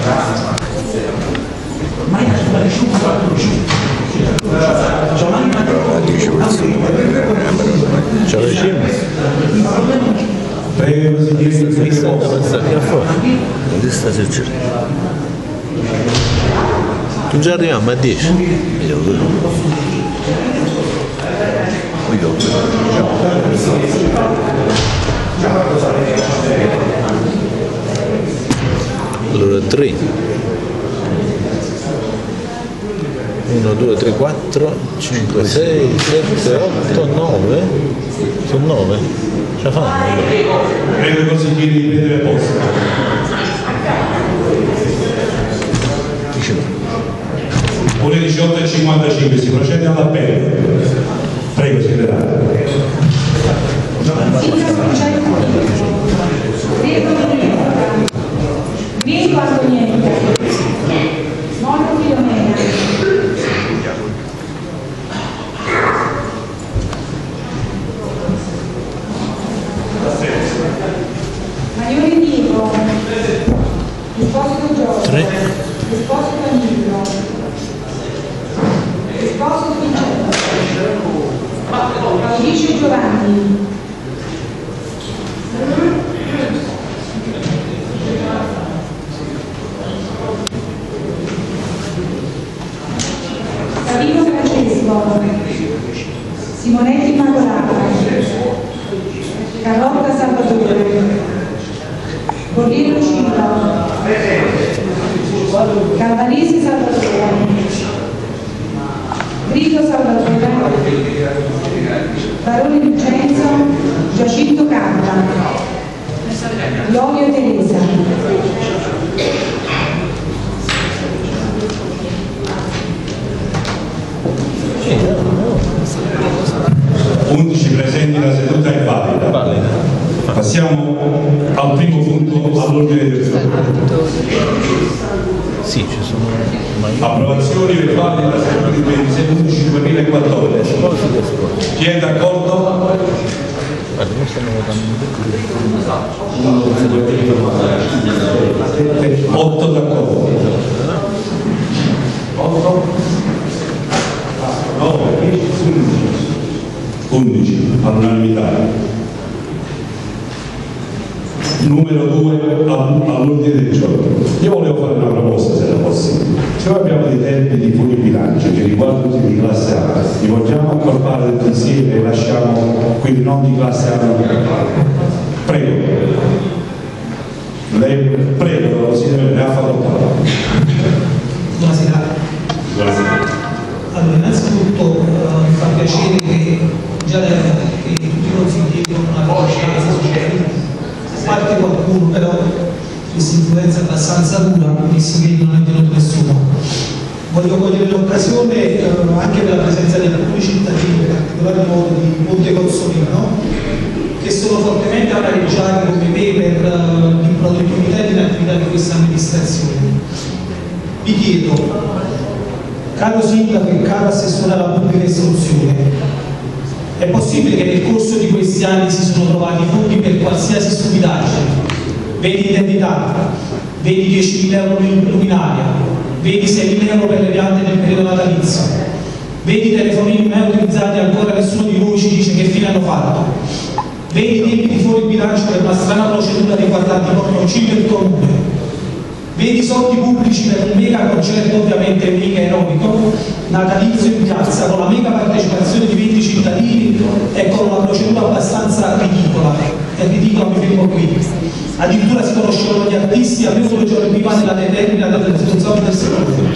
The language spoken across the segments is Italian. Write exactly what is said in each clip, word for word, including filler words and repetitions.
Ce lo dicem? Prego, consigliere, Lista da passare a fuori. Lista se c'è. Tu già arriviamo a dieci. Allora tre. uno, due, tre, quattro, cinque, sei, sette, otto, nove. Sono nove. Ce la fanno? Prego i consiglieri di prendere posto. Ore diciotto e cinquantacinque si procede all'appello. Prego, segretario. Mirko Antonietta, Mono Filomena, Maglione Diego, Esposito Giorgio, Esposito Danilo, Esposito Vincenzo, Felice Giovanni, Savino Francesco, Simonetti Immacolata, Carlotta Salvatore, Borghino Cillo, Calvarisi Salvatore, Grillo Salvatore, Barone Vincenzo, Giacinto Carta, Lolio Teresa. undici presenti, la seduta è valida. Passiamo al primo punto all'ordine del giorno. Sì, ci sono. Approvazioni verbali della seduta di ventisei undici duemilaquattordici. Chi è d'accordo? Guarda, noi stiamo votando. otto d'accordo. nove, dieci, undici all'unanimità. Numero due all'ordine del giorno. Io volevo fare una proposta, se era possibile. Se noi abbiamo dei tempi di fuori bilancio che riguardano tutti di classe A, li vogliamo accorpare tutti insieme e lasciamo quindi non di classe A. Prego. Lei, prego, consigliere, ne ha fatto parlare. Buonasera. Buonasera. Allora, innanzitutto uh, mi fa piacere che già da, che tutti i consiglieri con una conoscenza sociale, a parte qualcuno però questa influenza è abbastanza dura, quindi si vede che non è venuto nessuno. Voglio cogliere l'occasione uh, anche per la presenza di alcuni cittadini, in particolar modo di Monte Consolino, che sono fortemente amareggiati come me per uh, l'improduttività e l'inattività di questa amministrazione. Vi chiedo, caro Sindaco e caro Assessore alla Pubblica Istruzione, è possibile che nel corso di questi anni si sono trovati fondi per qualsiasi stupidaggine? Vedi identità, vedi diecimila euro in luminaria, vedi seimila euro per le piante nel periodo natalizio, vedi telefonini mai utilizzati ancora, nessuno di voi ci dice che fine hanno fatto, vedi tempi di fuori bilancio per una strana procedura riguardante i portocini del comune, vedi soldi pubblici per un mega concerto, ovviamente mega eroico, natalizio in piazza, con la mega partecipazione di venti cittadini e con una procedura abbastanza ridicola. È ridicola, mi fermo qui. Addirittura si conoscevano gli artisti almeno due giorni prima della determina delle zone del secondo.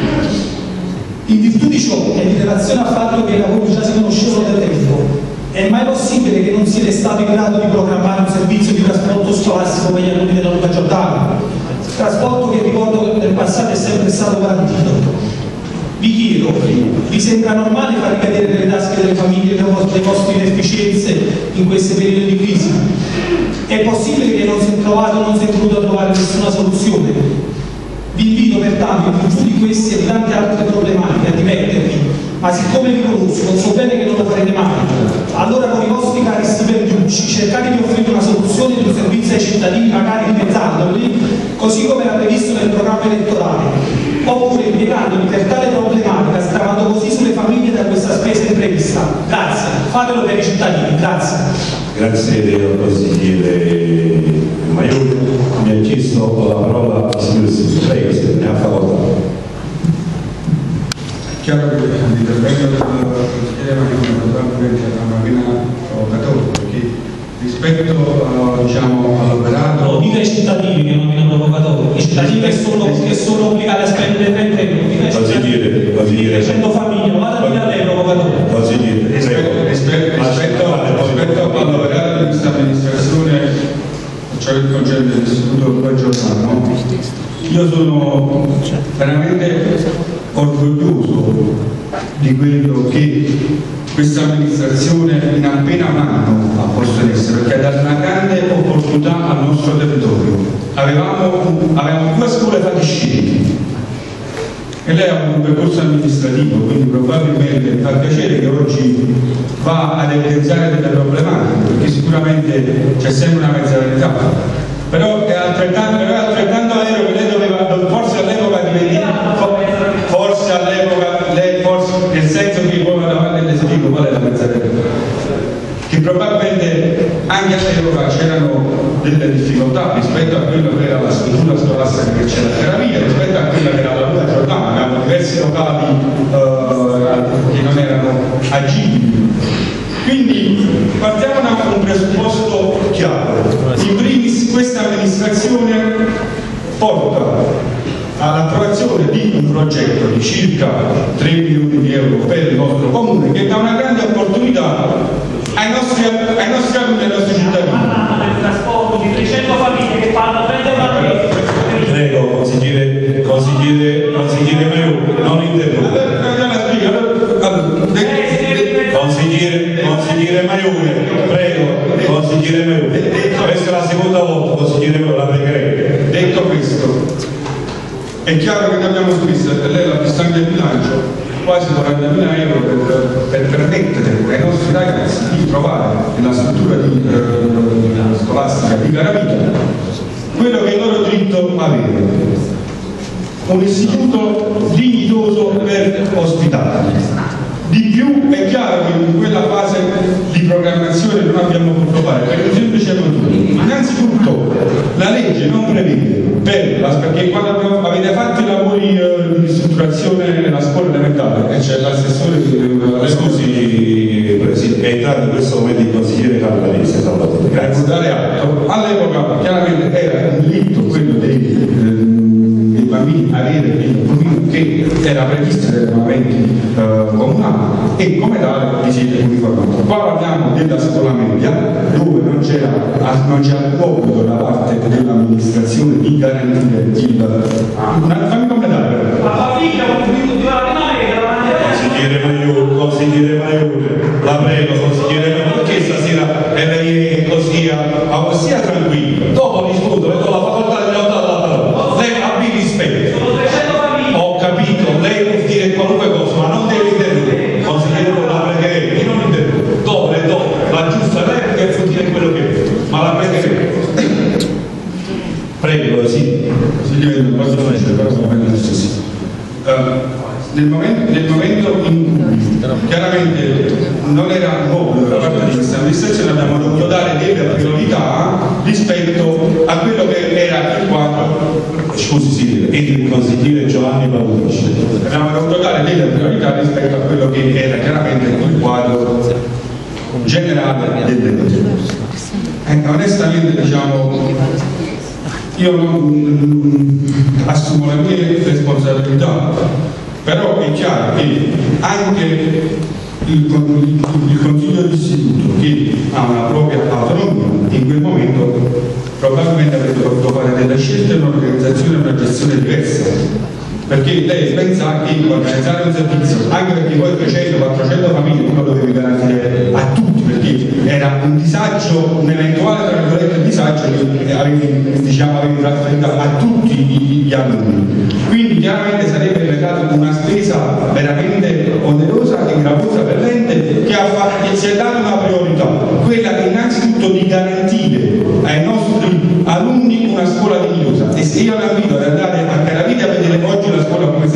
In virtù di ciò e in relazione al fatto che i lavori già si conoscevano da tempo, è mai possibile che non siete stati in grado di programmare un servizio di trasporto scolastico per gli alunni della Luca Giordano? Trasporto che ricordo che nel passato è sempre stato garantito. Vi chiedo, vi sembra normale far ricadere nelle tasche delle famiglie le vostre inefficienze in questi periodi di crisi? È possibile che non si è trovato, non si è voluto trovare nessuna soluzione? Vi invito pertanto, in virtù di questi e di tante altre problematiche, a dimettervi, ma siccome vi conosco, so bene che non lo farete mai, allora con i vostri cari stipendiucci cercate di offrire una soluzione di un servizio ai cittadini, magari dimezzandoli, così come era previsto nel programma elettorale. oppure impiegandovi per tale problematica, stravando così sulle famiglie da questa spesa imprevista. Grazie, fatelo per i cittadini, grazie. Grazie al consigliere Maiuri. Mi ha chiesto la parola il signor Silvio. Prego, se ne ha facoltà. È chiaro che l'intervento del consigliere Maiuri è totalmente una pena provocatoria, perché rispetto uh, diciamo, all'operato... No, dica ai cittadini che non viene provocatorio, i cittadini che sono, che sono obbligati a spendere trenta euro, dica ai cittadini, consigliere, cento famiglie, non vada a dire a lei provocatorio. Consigliere, rispetto, rispetto, rispetto, rispetto all'operato di questa amministrazione, cioè il concetto dell'istituto due giornate, no? Io sono veramente orgoglioso di quello che questa amministrazione in appena un anno ha posto in essere, perché ha dato una grande opportunità al nostro territorio. Avevamo, avevamo due scuole fatiscenti e lei ha avuto un percorso amministrativo, quindi probabilmente mi fa piacere che oggi va ad evidenziare delle problematiche, perché sicuramente c'è sempre una mezza verità, però è altrettanto, però è altrettanto vero che lei doveva, forse all'epoca di forse all'epoca lei forse nel senso che poi davanti alle spiego qual è la mezza verità, che probabilmente anche all'epoca c'erano delle difficoltà rispetto a quello che era la struttura scolastica che c'era a Caravia, rispetto a quella che era la Buona Giordana, avevamo diversi locali eh, che non erano agibili. Quindi partiamo da un presupposto chiaro. In primis questa amministrazione porta all'approvazione di un progetto di circa tre milioni di euro per il nostro comune, che dà una grande opportunità ai nostri, ai nostri alunni e ai nostri cittadini. Del trasporto di trecento famiglie che fanno trenta euro al mese. Prego, consigliere, consigliere, consigliere Maiuri, non interrompa. Consigliere, consigliere Maiuri, prego, consigliere Maiuri. Questa è la seconda volta, consigliere Maiuri, la pregherei. Detto questo, è chiaro che ne abbiamo speso, per lei la pista del bilancio, quasi quarantamila euro per, per permettere ai nostri ragazzi di trovare nella struttura di, eh, scolastica di Caravita quello che è il loro diritto avere. Un istituto dignitoso per ospitarli. Di più è chiaro che in quella fase di programmazione non abbiamo potuto fare per un semplice motivo. Innanzitutto la legge non prevede per la, perché quando abbiamo, avete fatto i lavori eh, di ristrutturazione nella scuola elementare e c'è l'assessore che scusi, è entrato in questo momento il consigliere Cavallanese, Salvatore. Grazie. Dare atto. All'epoca chiaramente era un diritto quello dei, eh, dei bambini avere il profilo che era previsto dai regolamenti eh, comunali e come tale vi siete uniformati. Qua parliamo della scuola media dove non c'era non c'era l'obbligo da parte dell'amministrazione di garantire il una, fammi completare La famiglia ha un diritto di la prima media. Consigliere Maiuri, consigliere Maiuri, la prego, consigliere Maiuri, perché stasera è lei è così, a, sia tranquillo, dopo rispondo, le do la facoltà di lottare la parola, lei abbi rispetto. Sono trecento famiglie. Ho capito, lei può dire qualunque cosa, ma non deve interrompere, consigliere la pregherei, non interrompere, dopo le do la giusta replica e può dire quello che è, ma la pregherei. Prego, sì. Consigliere, non posso fare però come lo stesso. Nel momento, nel momento in cui chiaramente non era un obbligo da parte di questa amministrazione, abbiamo dovuto dare delle priorità rispetto a quello che era il quadro. Scusi, sì, e il consigliere Giovanni Paolucci. Abbiamo dovuto dare delle priorità rispetto a quello che era chiaramente il quadro generale delle leggi. Eh, onestamente diciamo, io non assumo le mie responsabilità. Però è chiaro che anche il, il, il Consiglio d'istituto, che ha una propria autonomia, in quel momento probabilmente avrebbe dovuto fare delle scelte, un'organizzazione e una gestione diversa. Perché lei pensa che organizzare un servizio, anche perché poi trecento quattrocento famiglie tu lo dovevi garantire a tutti, perché era un disagio, un eventuale tra virgolette disagio che avevi, diciamo, avevi trasferito a tutti gli alunni. Quindi chiaramente sarebbe diventata una spesa veramente onerosa e gravosa per l'ente che, ha fatto, che si è data una priorità, quella innanzitutto di garantire ai nostri alunni una scuola dignitosa. E se io la invito ad andare a Caravita a vedere oggi la scuola come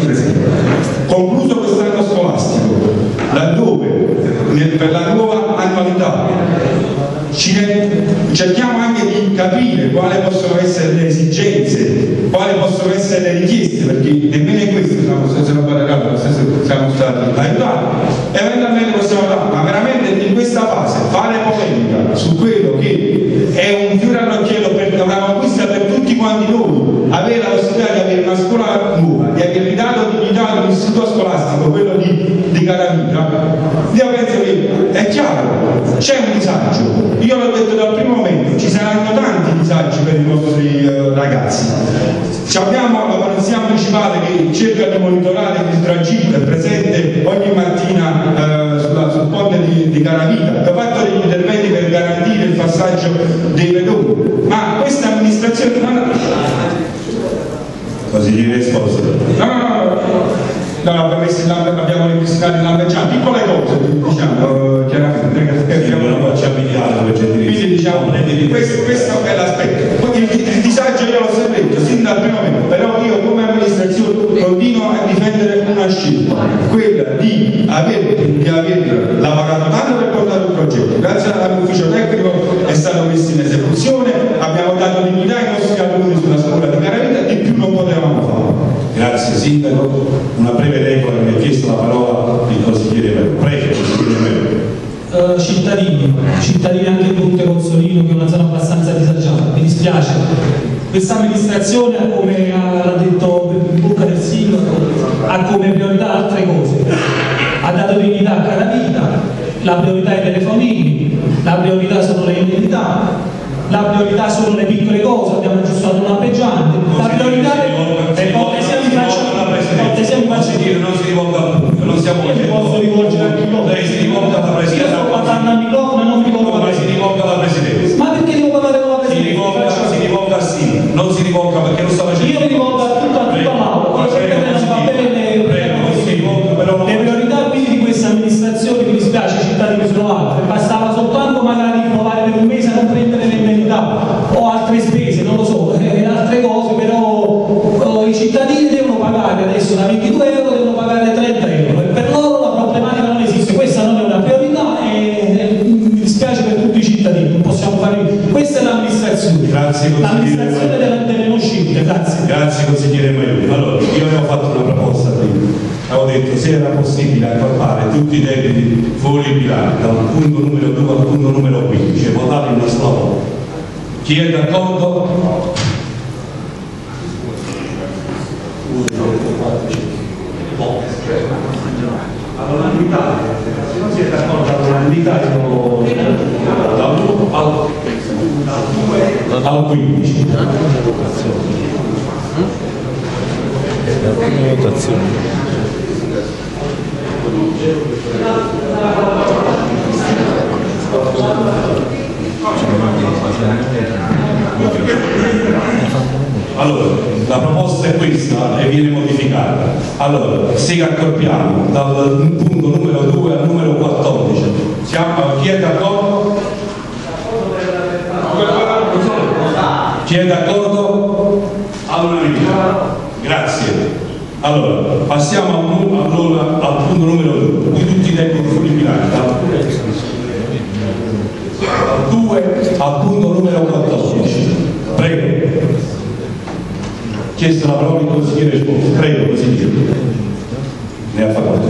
possono essere le richieste, perché nemmeno in questo siamo, se non vale caso, siamo stati aiutati, eventualmente possiamo fare, ma veramente in questa fase fare polemica su quello che è un fiore all'occhiello, per una conquista per tutti quanti noi, avere la possibilità di avere una scuola nuova, di aver ridato dignità ad un istituto scolastico, quello di, di Caravita, io penso che è chiaro, c'è un disagio, io l'ho detto dal primo momento, ci saranno tanti disagi per i nostri eh, ragazzi. Ci abbiamo la polizia municipale che cerca di monitorare il tragitto, è presente ogni mattina eh, sulla, sul ponte di, di Caravita, ha fatto degli interventi per garantire il passaggio dei pedoni, ma questa amministrazione non... Consigliere Esposito. No, no, no, no, no, abbiamo ripristinato il lampeggiante, piccole cose, diciamo, chiaramente, non lo facciamo ideale, quindi diciamo, questo, questo è l'aspetto. Il, il disagio io l'ho sempre detto, sin dal primo momento, però io come amministrazione continuo a difendere una scelta, quella di aver, di aver lavorato tanto per portare un progetto, grazie all'ufficio tecnico è stato messo in esecuzione, abbiamo dato dignità ai nostri alunni sulla scuola di Caravita e più non potevamo fare. Grazie Sindaco, una breve regola, mi ha chiesto la parola il consigliere Melo. Prego, consigliere Melo. Uh, cittadini, cittadini anche di Monte Consolino, che è una zona abbastanza disagiata, mi dispiace. Questa amministrazione ha, come ha detto in bocca del sindaco, ha come priorità altre cose. Ha dato dignità a Caravita, la priorità è i telefonini, la priorità sono le indennità, la priorità sono le piccole cose, abbiamo aggiustato un lampeggiante, la priorità è non si rivolga a pubblico, non stiamo io mi posso rivolgere al microfono. Lei si rivolga alla Presidenza. Io sto parlando al microfono e non mi rivolgo alla Presidenza. Si rivolga alla Presidenza. Ma perché devo parlare con la Presidenza? Si rivolga, si rivolga a Sina, non si rivolga perché non sta facendo. Io mi rivolgo a tutta l'Aula, perché non va bene. Le priorità quindi di questa amministrazione, mi dispiace, i cittadini sono altre, bastava soltanto magari provare per un mese a non prendere le indennità o altre spese, non lo so, eh, altre cose, però oh, i cittadini devono pagare adesso da ventidue euro, devono pagare trenta euro e per loro la problematica non esiste, questa non è una priorità e, e mi dispiace per tutti i cittadini, non possiamo fare, questa è l'amministrazione, l'amministrazione delle, delle non scelte, grazie. Grazie consigliere Maioli. Allora, io avevo fatto una proposta prima, avevo detto se era possibile accorpare tutti i debiti fuori bilancio dal punto numero due al punto numero quindici e votare in una sola volta. Chi è d'accordo? All'unanimità, se non siete d'accordo all'unanimità io dal due al quindici. Votazione. Allora, la proposta è questa e viene modificata. Allora, se accorpiamo dal punto numero due al numero quattordici, siamo, chi è d'accordo? Chi è d'accordo? All'unanimità. Grazie. Allora, passiamo al, allora, al punto numero due, di tutti i debiti fuori bilancio. Dal due al punto numero quattordici. Prego. Chiesto la parola il consigliere Esposito. Prego, consigliere. Ne ha fatto.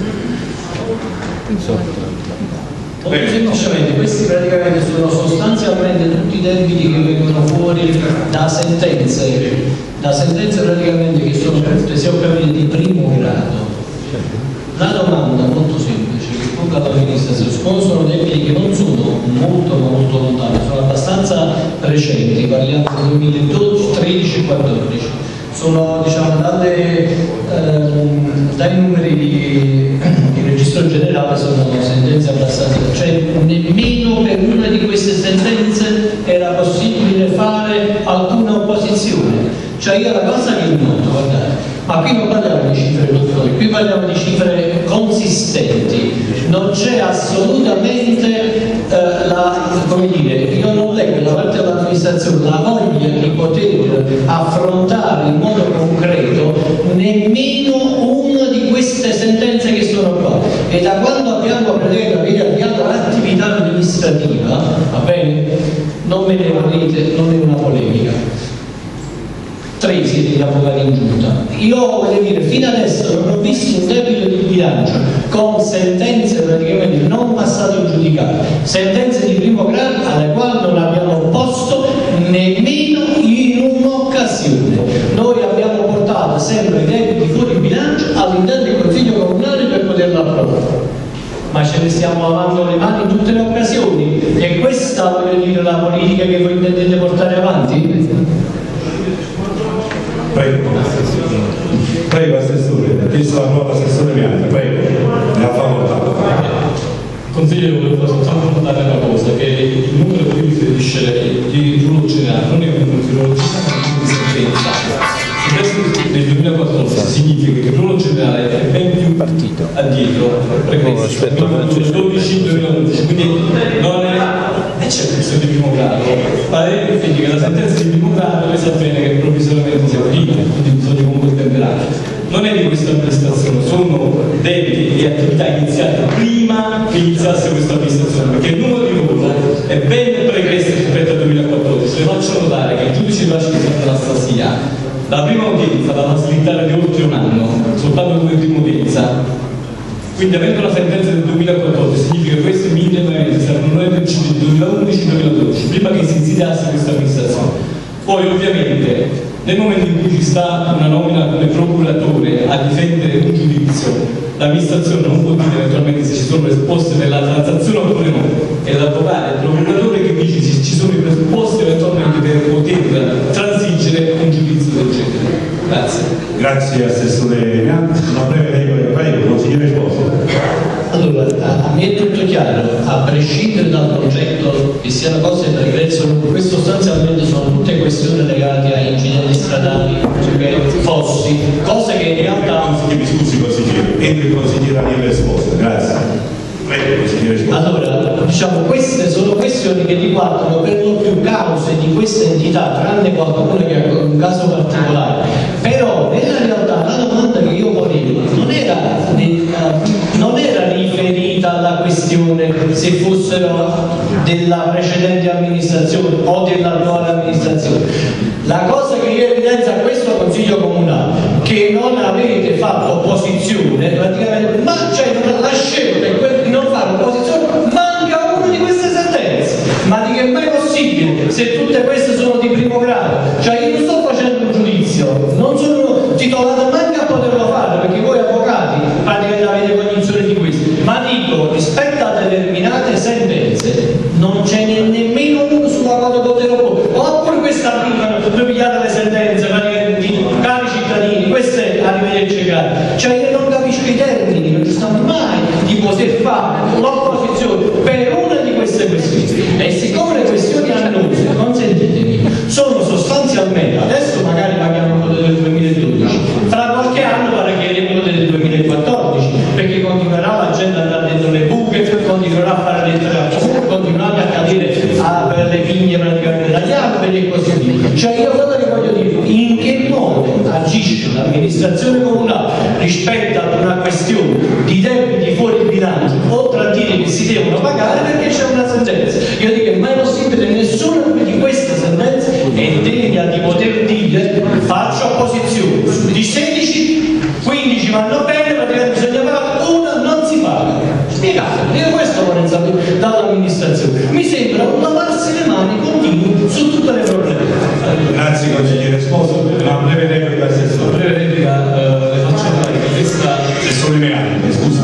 Molto semplicemente, questi praticamente sono sostanzialmente tutti i debiti che vengono fuori da sentenze, da sentenze praticamente che sono tutte, se ho capito, di primo grado. La domanda molto semplice che pongo alla amministrazione, sono debiti che non sono molto molto lontani, sono abbastanza recenti, parliamo del duemiladodici, tredici e quattordici. Sono, diciamo, dalle, ehm, dai numeri di, di registro generale sono sentenze abbastanza, cioè nemmeno per una di queste sentenze era possibile fare alcuna opposizione. Cioè io la cosa che noto, guardate, ma qui non parliamo di cifre piccole, qui parliamo di cifre consistenti, non c'è assolutamente eh, la, come dire, io non leggo da parte dell'amministrazione la voglia di poter affrontare in modo concreto nemmeno una di queste sentenze che sono qua. E da quando abbiamo praticamente avviato l'attività amministrativa, va bene? Non me ne volete, non è una polemica. Tresi, degli avvocati in giunta. Io voglio dire, fino adesso non ho visto un debito di bilancio con sentenze praticamente non passate in giudicato, sentenze di primo grado alle quali non abbiamo posto nemmeno in un'occasione. Noi abbiamo portato sempre i debiti fuori bilancio all'interno del Consiglio Comunale per poterlo approvare, ma ce ne stiamo lavando le mani in tutte le occasioni. E questa, voglio dire, la politica che voi intendete portare avanti? Prego. Prego, Assessore. Ha chiesto la parola Assessore Bianca. Prego. Ne ha facoltà. Consigliere, volevo soltanto notare una cosa, che il numero a cui riferisce di ruolo generale non è un numero di ruolo generale, ma è una sentenza. Il testo del duemilaquattordici significa che il ruolo generale è ben più partito addietro, premesso duemiladodici duemilaundici, quindi non è, e c'è questione di primo grado. Parere quindi che la sentenza di primo grado lei sa bene che provvisoriamente si applica, quindi bisogna comunque temperare. Non è di questa amministrazione, sono debiti e attività iniziate prima che iniziasse questa amministrazione, perché il numero di ruolo è ben pregresso rispetto al duemilaquattordici. Le faccio notare che il giudice di pace di Sant'Anastasia, la prima udienza la fa slittare di oltre un anno, soltanto come prima udienza. Quindi avendo la sentenza del duemilaquattordici significa che questi immediatamente saranno noi principi del duemilaundici duemiladodici, prima che si insediasse questa amministrazione. Poi ovviamente nel momento in cui ci sta una nomina come procuratore a difendere un giudizio, l'amministrazione non può dire eventualmente se ci sono presupposti per la transazione oppure no, è l'avvocato, il procuratore che dice se ci sono i presupposti eventualmente per poter transigere un giudizio del genere. Grazie. Grazie Assessore Bianca. Una breve regola, prego, consigliere Sposo. Allora, a, a me è tutto chiaro, a prescindere dal progetto che siano cose per prezzo, questo sostanzialmente sono tutte questioni legate a incidenti stradali, fossi, cose che in realtà... Mi scusi consigliere, entri il consigliere Daniele Sposo, grazie. Prego, consigliere Sposo. Allora, diciamo, queste sono questioni che riguardano per lo più cause di questa entità, tranne qualcuno che ha un caso particolare. Però, nella realtà, la domanda che io ponevo non era, non era riferita alla questione se fossero della precedente amministrazione o dell'attuale amministrazione. La cosa che io evidenzio a questo Consiglio Comunale, che non avete fatto opposizione, praticamente, ma cioè, la scelta di non fare opposizione, manca una di queste sentenze. Ma di che mai è possibile se tutte queste sono di primo grado? Cioè io non sto facendo un giudizio, non sono titolato manca a poterlo fare, perché voi avvocati praticamente avete cognizione di questo, ma dico, rispetto a determinate sentenze non ce n'è nemmeno uno sulla quale poter opporre. Oppure questa arrivano, dove pigliate le sentenze praticamente di cari cittadini, queste arrivederci cari. Cioè io non capisco i termini, non ci stanno mai di poter fare l'opposizione per una di queste questioni. E siccome le questioni annose, consentitemi, sono sostanzialmente, adesso magari paghiamo quello del duemiladodici, fra qualche anno pagheremo quello del duemilaquattordici, perché continuerà la gente ad andare dentro le buche, continuerà a fare le lettere, continuerà a cadere a, per le pigne praticamente dagli alberi e così via. Cioè io cosa che voglio dire, in che modo agisce l'amministrazione comunale rispetto ad una questione di debiti fuori bilancio, oltre a dire che si devono pagare perché c'è una sentenza. Io dico che mai possibile nessuna di queste sentenze è degna di poter dire faccio opposizione. Di sedici, quindici vanno bene, praticamente bisogna pagare, una non si paga. Spiegatemi, io questo vorrei sapere dall'amministrazione. Mi sembra un lavarsi le mani continuo su tutte le problematiche. Grazie consigliere Sposo. Una breve regola di assessore. Breve replica, eh, le faccio notare che questa... Assessore Meani, scusi,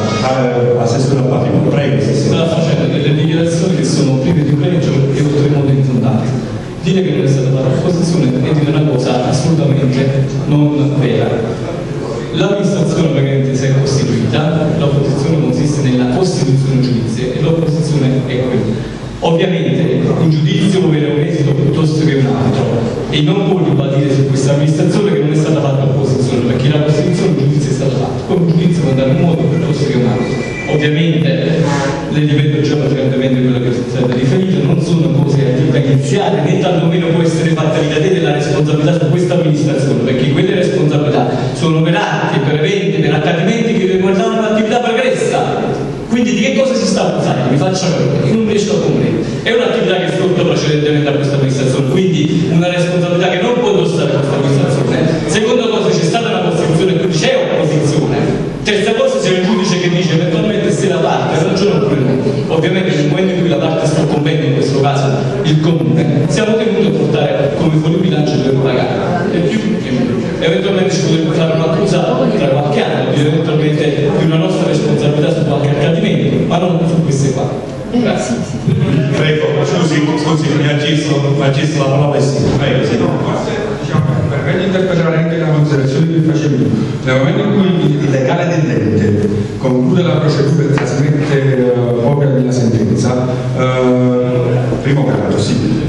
assessore Patimo, prego. Sta facendo delle dichiarazioni che sono prive di pregio e oltremodo infondate. Dire che non è stata fatta opposizione è dire una cosa assolutamente non vera. L'amministrazione ovviamente si è costituita, l'opposizione consiste nella costituzione giudizia e l'opposizione è quella. Ovviamente un giudizio può avere un esito piuttosto che un altro e non può ribadire su questa amministrazione che non è stata fatta opposizione, perché la costituzione del giudizio è stata fatta, come un giudizio può andare in un modo piuttosto che un altro. Ovviamente le ripeto già precedentemente quello che è stato riferito, non sono cose attività iniziate, né tantomeno può essere fatta ricadere la responsabilità su questa amministrazione, perché quelle responsabilità sono per atti, per eventi, per accadimenti che riguardano un'attività pregressa. Quindi di che cosa si sta pensando? Mi faccia capire, io non riesco a comprendere. È un'attività che è sfrutto precedentemente a questa amministrazione, quindi una responsabilità che non può indossare questa amministrazione eventualmente ci potrebbe fare un'accusa tra qualche anno, eventualmente di una nostra responsabilità su qualche accadimento, ma non su queste qua. Grazie. Prego, scusi, scusi, mi ha chiesto, mi ha chiesto la parola e sì, prego, sì. Diciamo, per interpretare anche la considerazione che facevi, nel momento in cui il legale dell'ente conclude la procedura e trasmette uh, copia della sentenza, uh, primo grado, sì.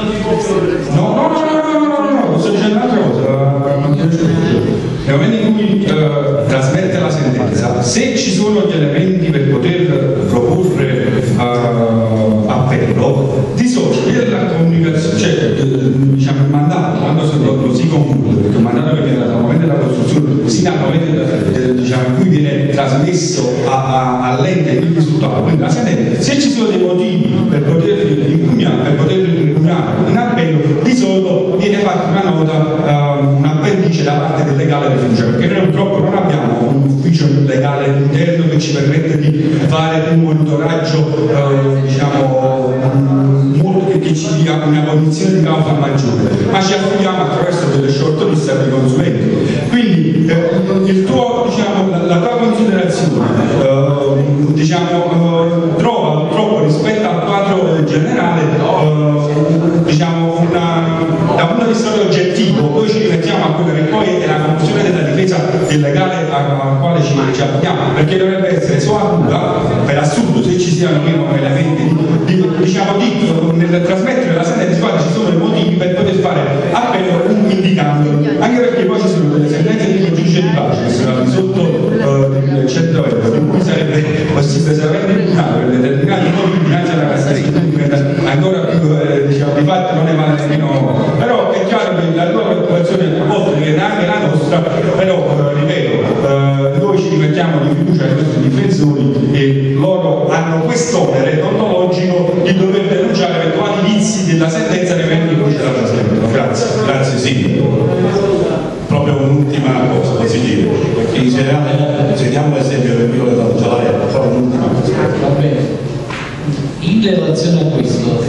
No, no, no, no, no, no, no, sto dicendo un'altra cosa, non ti ho detto. Nel momento in cui uh, trasmette la sentenza, se ci sono gli elementi per poter proporre uh, appello, di solito la comunicazione, cioè diciamo il mandato, quando lo, lo si conclude, perché il mandato che viene dal momento della costruzione sino al momento eh, diciamo, in cui viene trasmesso all'ente il risultato, quindi la sentenza, se ci sono dei motivi per poter impugnare, per poter impugnare in appello, di solito viene fatta una nota, uh, un appendice da parte del legale di fiducia, perché noi purtroppo non abbiamo un ufficio legale interno che ci permette di fare un monitoraggio uh, diciamo molto, che ci dia una cognizione di causa maggiore, ma ci affidiamo attraverso delle short list ai consulenti. Quindi eh, il tuo, diciamo, la, la tua considerazione eh, diciamo, eh, trova purtroppo rispetto al quadro generale eh, diciamo una, da un punto di vista oggettivo, poi ci rimettiamo a quella che poi è la conclusione della difesa del legale al quale ci, ci applichiamo, perché dovrebbe essere soatura, per assurdo, se ci siano meno elementi di, di, diciamo, di nel trasmettere la sentenza, ci sono dei motivi per poter fare appello indicando, anche perché poi ci sono delle sentenze di un giudice di pace che sono di sotto uh, cento euro, in cui sarebbe possibile, se avendo impugnato per determinati motivi dinanzi alla Cassazione, ancora più eh, diciamo, di fatto non ne vale nemmeno, però è chiaro che la tua preoccupazione, oltre che anche la nostra, però eh, ripeto, eh, noi ci rimettiamo di fiducia ai nostri difensori e loro hanno quest'onere ontologico di dover denunciare eventuali vizi della sentenza nel momento in cui ce la trasmettono. Grazie. Grazie, sì. Proprio un'ultima cosa, consigliere, perché in generale, sentiamo l'esempio del Pio Leonardo Gialarella, proprio un'ultima cosa. Va bene. In relazione a questo,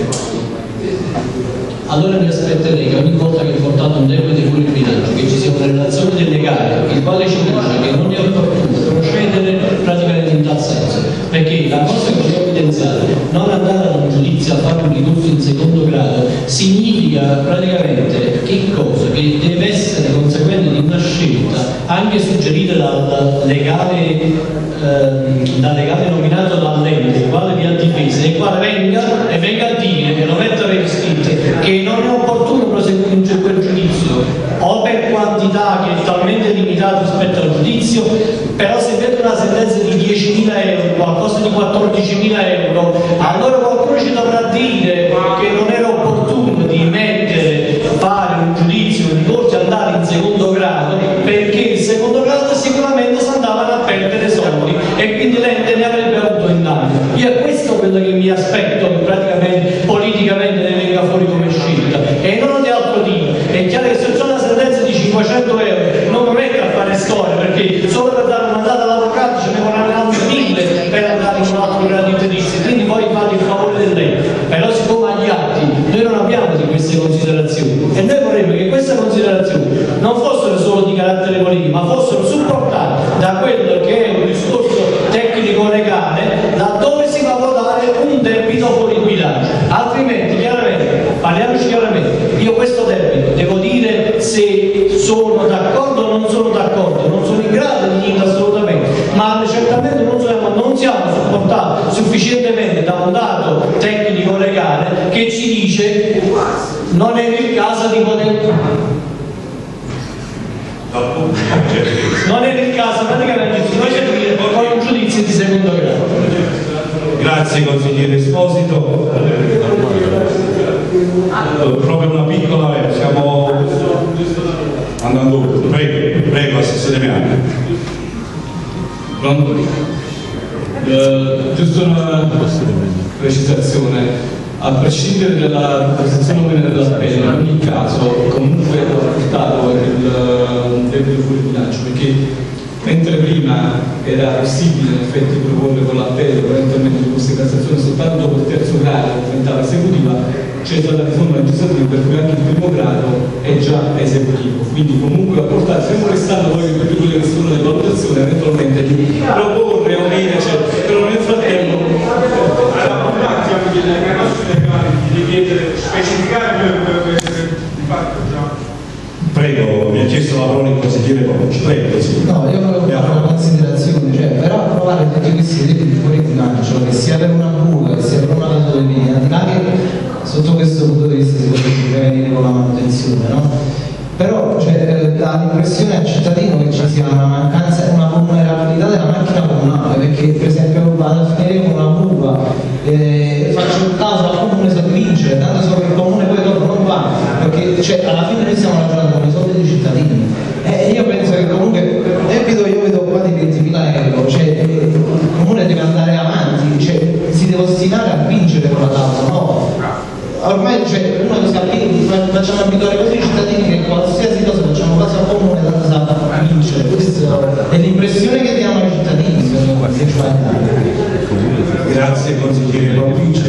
allora mi aspetterei che ogni volta che portate un debito fuori bilancio, che ci sia una relazione del legale, il quale ci dice che non è opportuno procedere praticamente in tal senso, perché la cosa che ci ho evidenziato, non andare ad un giudizio a fare un ricorso in secondo grado, significa praticamente che cosa? Che deve essere conseguente di una scelta anche suggerita dal legale, ehm, dal legale nominato dall'ente, il quale vi ha difesa, il quale venga e venga a dire che lo metta per iscritto, che non è opportuno proseguire in quel giudizio, o per quantità che è talmente limitata rispetto al giudizio, però se vede una sentenza di diecimila euro, qualcosa di quattordicimila euro, allora qualcuno ci dovrà dire che non era opportuno di mettere, fare un giudizio, un ricorso e andare in secondo grado, perché il secondo grado sicuramente si andavano a perdere soldi e quindi l'ente ne avrebbe avuto in danno. Io è questo quello che mi aspetto che praticamente politicamente ne venga fuori come scelta e non di altro tipo. È chiaro che se c'è una sentenza di cinquecento euro non mi metto a fare storia, perché solo per dare un mandato all'avvocato ce ne vorranno altri mille per andare in un altro grado di giudizio, quindi poi fate il favore dell'ente. Però siccome agli atti noi non abbiamo di queste considerazioni e noi vorremmo che queste considerazioni non fossero solo di carattere politico, ma fossero supportate da quello che è un discorso tecnico legale, laddove si va a votare un debito fuori bilancio. Altrimenti, chiaramente, parliamoci chiaramente, io questo debito devo dire se sono d'accordo o non sono d'accordo, non sono in grado di niente assolutamente, ma certamente non siamo, non siamo supportati sufficientemente da un dato tecnico legale che ci dice non è il caso di poter... non è il caso praticamente di procedere con un giudizio di secondo grado. Grazie consigliere Esposito. Proprio una piccola, stiamo andando oltre. Prego, prego, assessore Meani. Pronto? Uh, giusto una precisazione. A prescindere dalla posizione della spesa, in ogni caso comunque ho portato il debito fuori bilancio, perché mentre prima era possibile in effetti proporre con l'appello eventualmente di questa Cassazione soltanto dopo il terzo grado diventava esecutiva, c'è stata la riforma legislativa per cui anche il primo grado è già esecutivo, quindi comunque ha portato, fermo restando poi per quelle che sono le valutazioni eventualmente di proporre o meno, cioè, però nel frattempo un attimo di chiedere, specificare di fatto già. Prego, mi ha chiesto la parola il consigliere Bocci, prego. Sì. No, io volevo fare una considerazione, cioè per approvare tutti questi debiti fuori bilancio, che sia per una buca, che sia per una autonomia, al di là che sotto questo punto di vista si potrebbe prevenire con la manutenzione, no? Però cioè, dà l'impressione al cittadino che ci sia una mancanza, una vulnerabilità della macchina comunale, perché per esempio vado a finire con una buca, eh, faccio il caso al comune se vince, tanto so che il comune poi dopo non va, perché cioè, alla fine noi stiamo ragionando con i soldi dei cittadini. E io penso che comunque debito io vedo qua di ventimila euro, cioè il comune deve andare avanti, cioè, si deve ostinare a vincere con la causa, no? Ormai cioè, uno si capisce, facciamo abituare così i cittadini che qualsiasi cosa facciamo quasi al comune tanto sa vincere, questa è l'impressione che diamo ai cittadini secondo me. Grazie consigliere Bocci.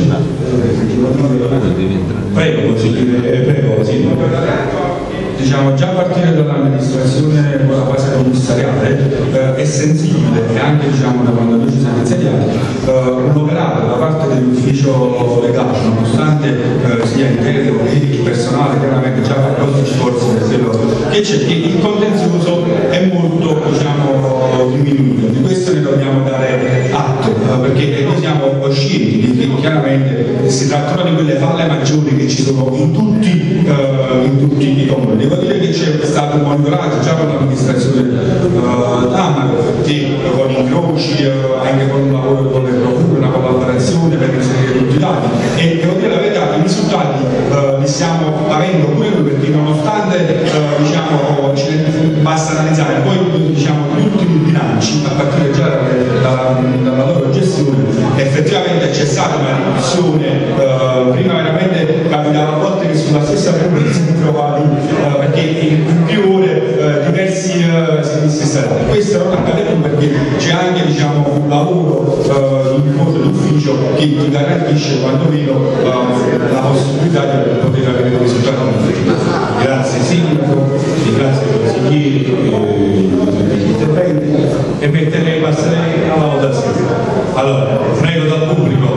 Prego consigliere, prego sì. Diciamo, già a partire dall'amministrazione con la base commissariale eh, è sensibile, e anche diciamo, da quando noi ci siamo insediati, eh, l'operato da parte dell'ufficio legale, nonostante eh, sia interno che personale, chiaramente già fa grossi sforzi per quello che c'è, il contenzioso è molto diciamo, diminuito, di questo ne dobbiamo dare atto, eh, perché noi siamo scienti che chiaramente si trattano di quelle falle maggiori che ci sono in tutti, eh, in tutti i comuni. Devo dire che c'è stato un monitoraggio già con l'amministrazione uh, Tamaro, che con incroci, uh, anche con un lavoro con le procure, una collaborazione per inserire tutti i dati, e devo dire la verità, i risultati uh, li stiamo avendo pure noi, perché nonostante uh, diciamo, basta analizzare poi diciamo, gli ultimi bilanci, a partire già dalla, dalla loro gestione, effettivamente c'è stata una riduzione, uh, prima veramente capitava a volte che sulla stessa procura si trovavi uh, perché in più ore eh, diversi eh, servizi stati. Questo non accade più perché c'è anche diciamo, un lavoro eh, in corso d'ufficio che ti garantisce quantomeno eh, la possibilità di poter avere dei risultati. Grazie Sindaco, grazie consiglieri per gli interventi e metterei, passerei alla votazione. Allora, prego dal pubblico.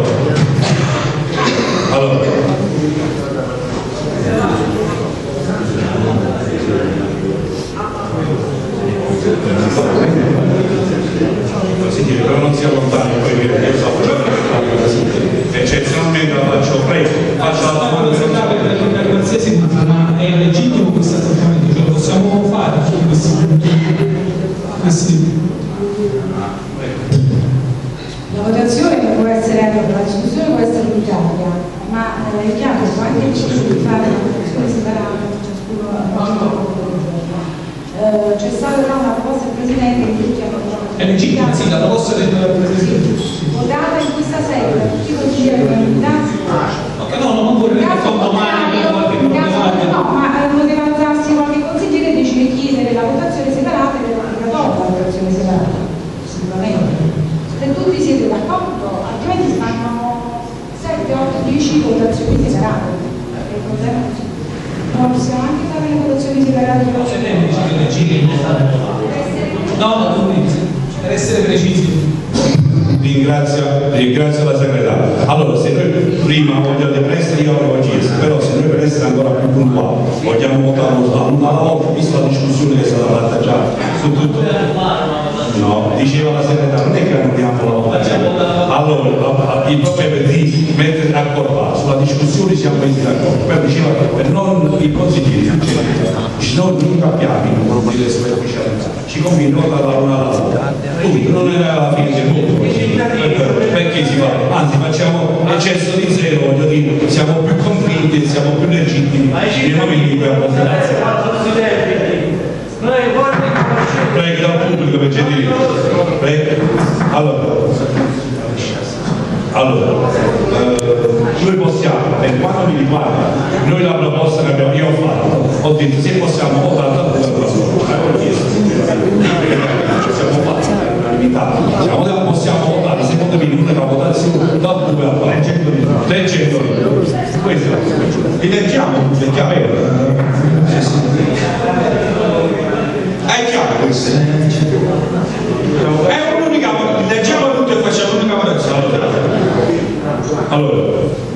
Allora. Consigliere, però non si allontani poi che io so eccezionalmente la faccio preso, faccio la domanda per qualsiasi punto, ma è legittimo questo atteggiamento, cioè lo possiamo fare su questi punti, questi. La votazione può essere aperta, la discussione può essere unitaria, ma è chiaro che anche deciso di fare una votazione separata, ciascuno eh, c'è stata una proposta del Presidente che tutti hanno È legittima, sì, la proposta del Presidente. votata in questa sede, tutti i consiglieri hanno votato. Ok, no, non vorrei che fatto male per qualche problema. No, ma poteva alzarsi qualche consigliere e decide chiedere la votazione separata e l'obbligatoria la votazione separata, sicuramente. Se tutti siete d'accordo, altrimenti mancano sette, otto, dieci votazioni separate. Perché il problema è così. Ma possiamo anche fare le votazioni separate? No, se lei dice che leggi che non sta no, no, tu dici, per essere precisi. Ringrazio, ringrazio la segretaria. Allora, se noi prima vogliamo riprendere, io avevo chiesto, però se noi per essere ancora più puntuali vogliamo votare una volta, visto la discussione che è stata fatta già su tutto. No, diceva la segretaria, non è che andiamo la votazione. Allora, il problema è di mettere d'accordo sulla discussione, siamo messi d'accordo. Però diceva per non i consiglieri, non ci capiamo di superficialità, ci conviene votare una alla volta. Quindi non era la fine del mondo, perché si fa? Anzi facciamo eccesso di zero, voglio dire, siamo più convinti, siamo più legittimi nei momenti in cui abbiamo prego dal pubblico per gentile. Prego. Allora, allora eh, noi possiamo, per quanto mi riguarda, noi la proposta che abbiamo io ho fatto, ho detto se possiamo votare la proposta, ho chiesto queste. È un'unica, leggiamo tutto e facciamo l'unica votazione. Allora,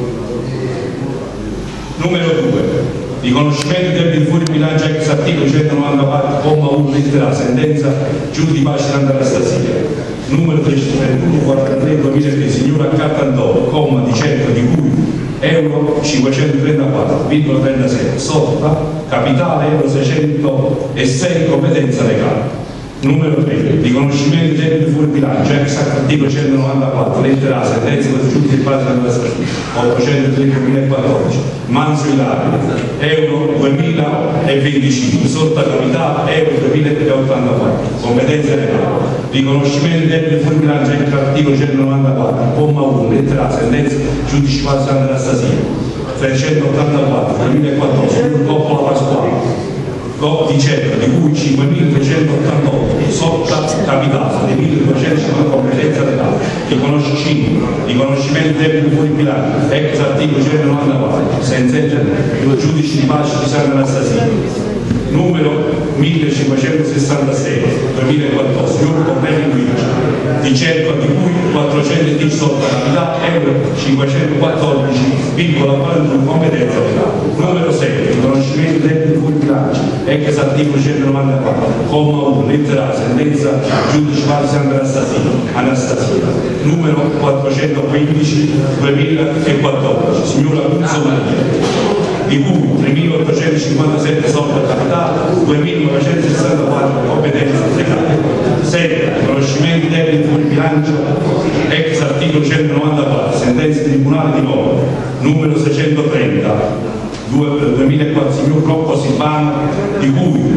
numero due, riconoscimento del debiti fuori bilancio ex articolo centonovantaquattro comma uno lettera A, sentenza giù di pace Santa Anastasia. Numero trecentotrentuno quarantatré duemilatré, signora Cattandolo, comma di cento di cui euro cinquecentotrentaquattro virgola trentasette, sorta, capitale euro seicentosei, competenza legale. Numero tre, riconoscimento dei debiti fuori bilancio, ex articolo centonovantaquattro, lettera A, sentenza del giudice di pace ottocentotre duemilaquattordici, Manzo Ilario, euro duemilaventicinque, sorta capitale euro duemilaottantaquattro, competenza legale. Riconoscimento dei debiti fuori bilancio, ex articolo centonovantaquattro, comma uno, lettera A, sentenza giudice di pace Santa Anastasia, trecentottantaquattro duemilaquattordici, Coppola Pasquale. Di certo, di cui cinquemilatrecentottantotto sorta capitale, di milleduecentocinquanta competenza legale, riconoscimento debiti fuori bilancio, ex articolo centonovantaquattro, sentenza giudice di pace di Santa Anastasia, numero millecinquecentosessantasei duemilaquattordici, Giorgio Berlinguici, di certo, di cui quattrocentodieci sorta capitale, euro cinquecentoquattordici virgola quarantuno competenza legale. Numero sei, riconoscimento debiti fuori bilancio, ex articolo centonovantaquattro, comma uno, lettera A, sentenza giudice pace Santa Anastasia, Anastasia, numero quattrocentoquindici duemilaquattordici, signora Puzzo Maria, di cui tremilaottocentocinquantasette sorta capitale, duemilanovecentosessantaquattro competenza legale. sette. Riconoscimento debiti fuori bilancio, ex articolo centonovantaquattro, sentenza del Tribunale di Roma, numero seicentotrenta, duemilaquattro, signor Rocco Silvano, di cui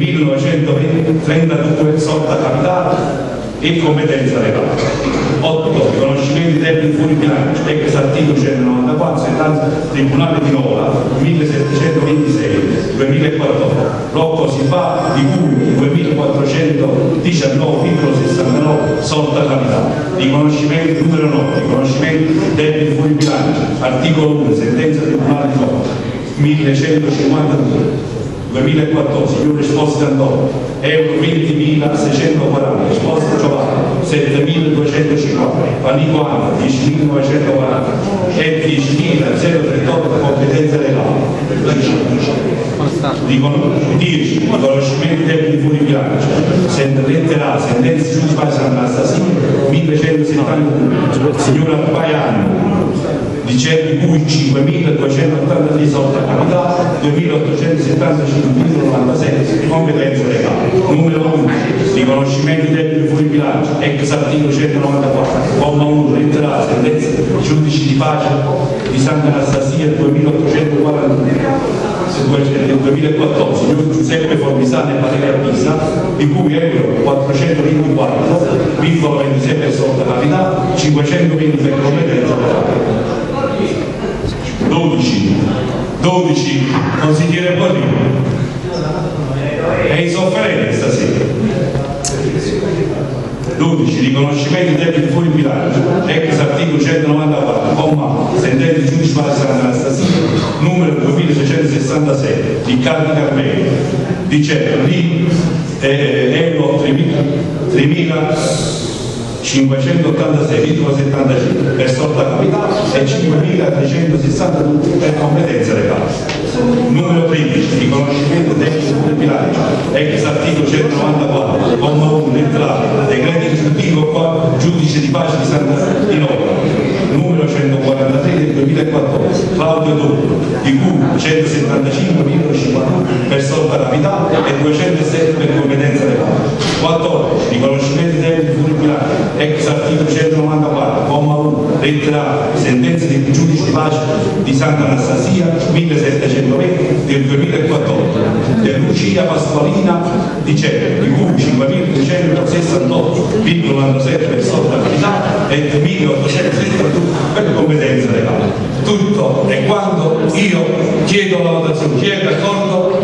tremilanovecentotrentatadue sorta capitale e competenza legale. otto. Riconoscimento dei debiti fuori bilancio, ex articolo centonovantaquattro, sentenza Tribunale di Nola, millesettecentoventisei duemilaquattordici, Rocco Silvano, di cui duemilaquattrocentodiciannove virgola sessantanove sorta capitale. Riconoscimento numero nove, riconoscimento dei debiti fuori bilancio, articolo uno, sentenza Tribunale di Nola, millecentocinquantadue duemilaquattordici, signor Esposto Antonio, euro ventimilaseicentoquaranta, Esposto Giovanni, settemiladuecentocinquanta, Panico Anna, diecimilanovecentoquaranta e diecimilatrentotto competenza legale. dieci. Riconoscimento dei debiti fuori bilancio, lettera A, sentenza giudice pace Santa Anastasia, millecentosettantuno, signora Baiano, di certi cui cinquemiladuecentottantatré sorta capitale, duemilaottocentosettantacinque virgola novantasette competenza legale. Numero undici, riconoscimento dei debiti fuori bilancio, ex articolo centonovantaquattro, comma uno, lettera A, sentenza giudice di pace di Santa Anastasia duemilaottocentoquarantuno. Del duemilaquattordici, signor Giuseppe Formisano e Maria Pisa, di cui euro quattrocentoventiquattro virgola ventisei per sorta capitale, cinquecentoventi per competenza legale. dodici. dodici. Consigliere Borrini. È in sofferenza stasera. dodici. Riconoscimento dei debiti fuori bilancio, ex articolo centonovantaquattro, comma sentenza di giudice pace Santa Anastasia, numero duemilaseicentosessantasei, Riccardo Carmelo, di certo, lì eh, euro tremilacinquecentottantasei virgola settantacinque per sorta capitale e cinquemilatrecentosessantadue per competenza legale. Numero tredici, riconoscimento tecnico del bilancio, ex articolo centonovantaquattro, comma uno, lettera A, decreto esecutivo giudice di pace di Santa di Nova, numero centoquarantatré del duemilaquattordici, Claudio Dotto, di cui centosettantacinque virgola cinquantuno per sorta capitale e duecentosette per competenza legale. quattordici. Riconoscimento dei debiti fuori bilancio, ex articolo centonovantaquattro, comma uno, lettera A, sentenza del giudice di pace di Santa Anastasia millesettecentoventi del duemilaquattordici, di Lucia Pasqualina di Cerro, di cui cinquemiladuecentosessantotto virgola novantasette per sorta capitale e milleottocentosessantadue per competenza legale. Tutto e quando io chiedo la votazione, chi è d'accordo?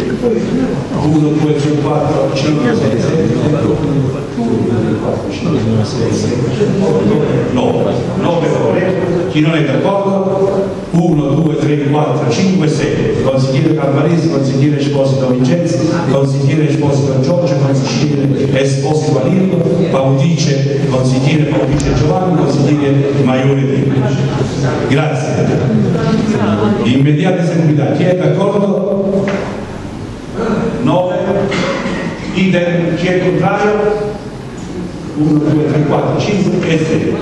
uno, due, tre, quattro, cinque, sei, sette, otto, nove, nove. nove chi non è d'accordo? uno, due, tre, quattro, cinque, sei. Consigliere Calvaresi, consigliere Esposito Vincenzi, consigliere Esposito Giorgio, consigliere Esposito Alirlo, Paudice, consigliere Paudice Giovanni, consigliere Maiore Dino. Grazie. Immediata eseguità. Chi è d'accordo? nove. Idem. Chi è contrario? uno, due, tre, quattro, cinque e sei.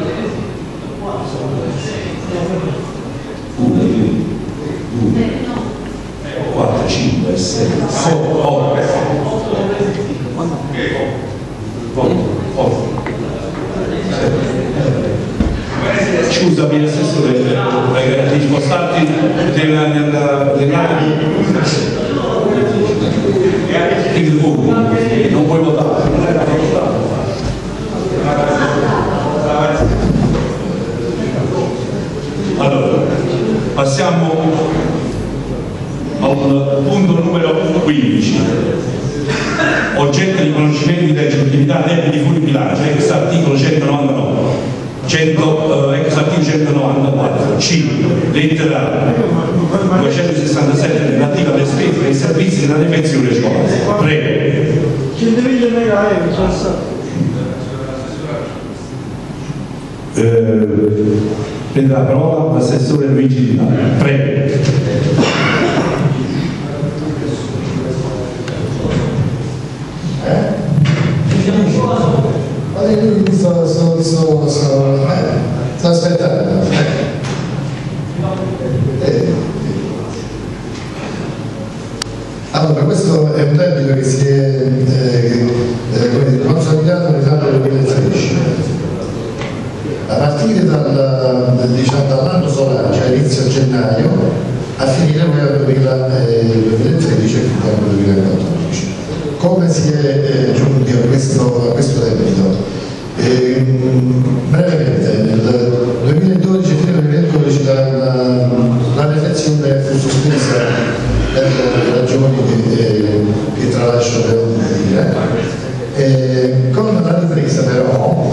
uno, due, quattro, cinque, sei, sette, otto, otto, scusami assessore, gli spostarti dell'area del voto, non puoi votare, non era votato. Allora, passiamo al punto numero quindici. Oggetto di conoscimenti di legittimità debiti fuori bilancio, ex articolo centonovantanove, cento, ex articolo centonovantaquattro, C, lettera duecentosessantasette relativa alle spese e servizi della defezione scolastica. Prego. Eh, prende la parola l'assessore Luigi Di Maio. Prego. Eh? Sto, sto, sto, sto, eh, sto aspettando. Eh. Allora, questo è un debito che si è eh, eh, consolidato nell'anno duemilatredici. A partire dal, diciamo, dall'anno solare, cioè inizio gennaio, a finire nel duemilatredici e fino al duemilaquattordici. Come si è eh, giunti a questo, a questo debito? Eh, brevemente, nel duemiladodici, fino al duemiladodici la, la, la reflezione fu sospesa per ragioni di, eh, che tralascio per non dire. Eh, con la ripresa però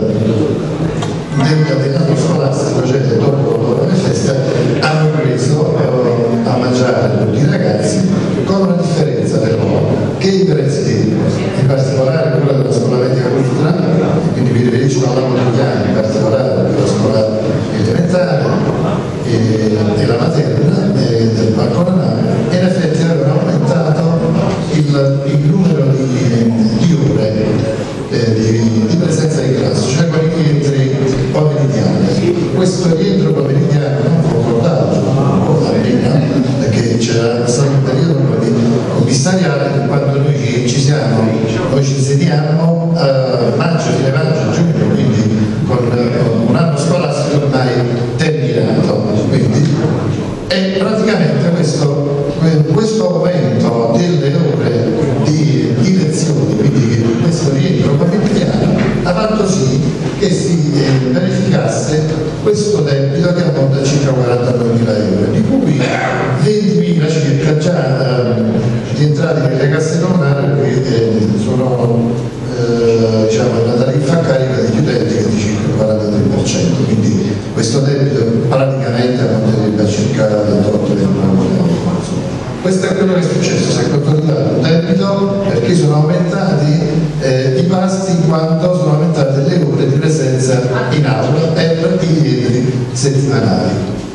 eh, dell'anno scolastico, cioè dopo le feste, hanno preso eh, a mangiare tutti i ragazzi, con una differenza però che i prezzi, in particolare quello della scuola media ultra, quindi vi riferisco alla quotidiana, in particolare della scuola elementare e della materna e del banconale, in effetti avevano aumentato il, il numero di, di ore eh, di, di presenza in classe, cioè con i rientri pomeridiani. Questo rientro pomeridiano non fu concordato appena, perché c'era stato un periodo di commissariale quando noi ci, ci siamo, noi ci insediamo a maggio, fine maggio, giugno, quindi con uh, un anno scolastico ormai terminato. Quindi, e praticamente questo, questo aumento delle ore di, di lezioni, quindi questo rientro pomeridiano, ha fatto sì che si eh, verificasse questo debito che ammonta a circa quarantaduemila euro, di cui ventimila circa già eh, rientrati nelle casse comunali, che eh, sono eh, diciamo, la tariffa a carica degli utenti che è di circa il quarantatré per cento, quindi questo debito praticamente ammonterebbe a circa ventotto ventinove euro. Questo è quello che è successo, si è consolidato il debito perché sono aumentati eh, i pasti in quanto sono aumentate le ore di presenza in aula per i libri settimanali.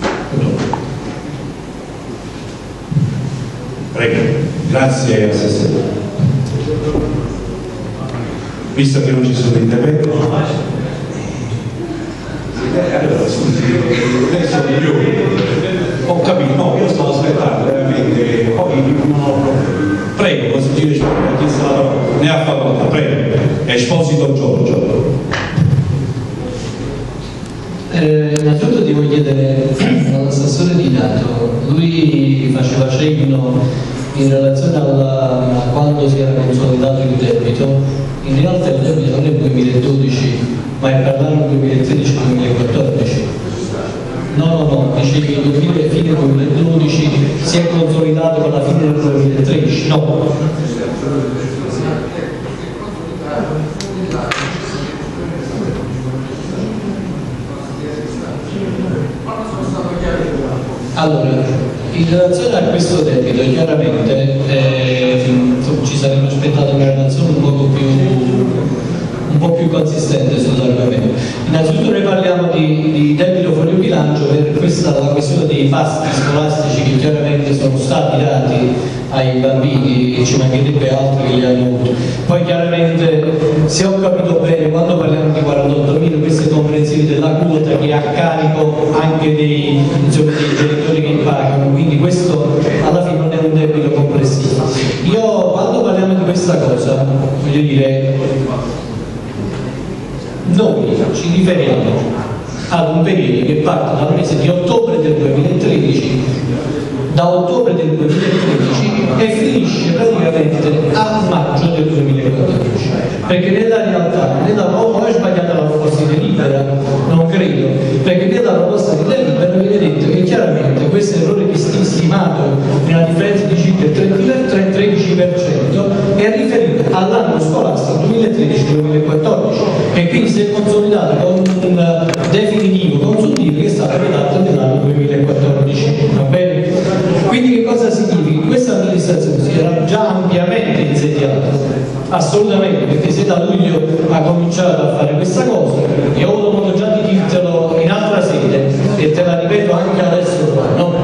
Prego, grazie assessore. Visto che non ci sono interventi, allora scusi, adesso io ho capito, no, io sto aspettando veramente, poi non ho problemi. Prego, consigliere Giovanni, ha chiesto la parola, ne ha facoltà, prego. Esposito Giorgio. Eh, innanzitutto devo chiedere all'assessore Di Dato, lui faceva cenno in relazione alla, a quando si era consolidato il debito. In realtà il debito non è duemiladodici, ma è per l'anno duemilatredici duemilaquattordici. No, no, no, dice che il fine duemiladodici si è consolidato con la fine del duemilatredici, no. relazione a questo debito, chiaramente eh, ci saremmo aspettato una relazione un po' più, un po' più consistente sull'argomento. Innanzitutto noi parliamo di, di debito fuori bilancio per questa la questione dei pasti scolastici che chiaramente sono stati dati ai bambini, e ci mancherebbe altro che li hanno avuti. Poi chiaramente, se ho capito bene, quando parliamo di quarantoottomila, questo è comprensivo della quota che è a carico anche dei, insomma, dei genitori che pagano, quindi questo alla fine non è un debito complessivo. Io quando parliamo di questa cosa, voglio dire, noi ci riferiamo ad un periodo che parte dal mese di ottobre del duemilatredici, da ottobre del duemilatredici e finisce praticamente a maggio del duemilaquattordici, perché nella realtà, nella oh, è sbagliata la proposta di delibera, non credo, perché nella proposta di delibera viene detto che chiaramente questo errore che si è stimato nella differenza di circa il tredici per cento è riferito all'anno scolastico duemilatredici duemilaquattordici e quindi si è consolidato con un definitivo consuntivo che è stato redatto nell'anno duemilaquattordici, va bene? Quindi che cosa significa? Questa amministrazione si era già ampiamente insediata, assolutamente, perché se da luglio ha cominciato a fare questa cosa, io ho avuto modo già di dirtelo in altra sede e te la ripeto anche adesso, no?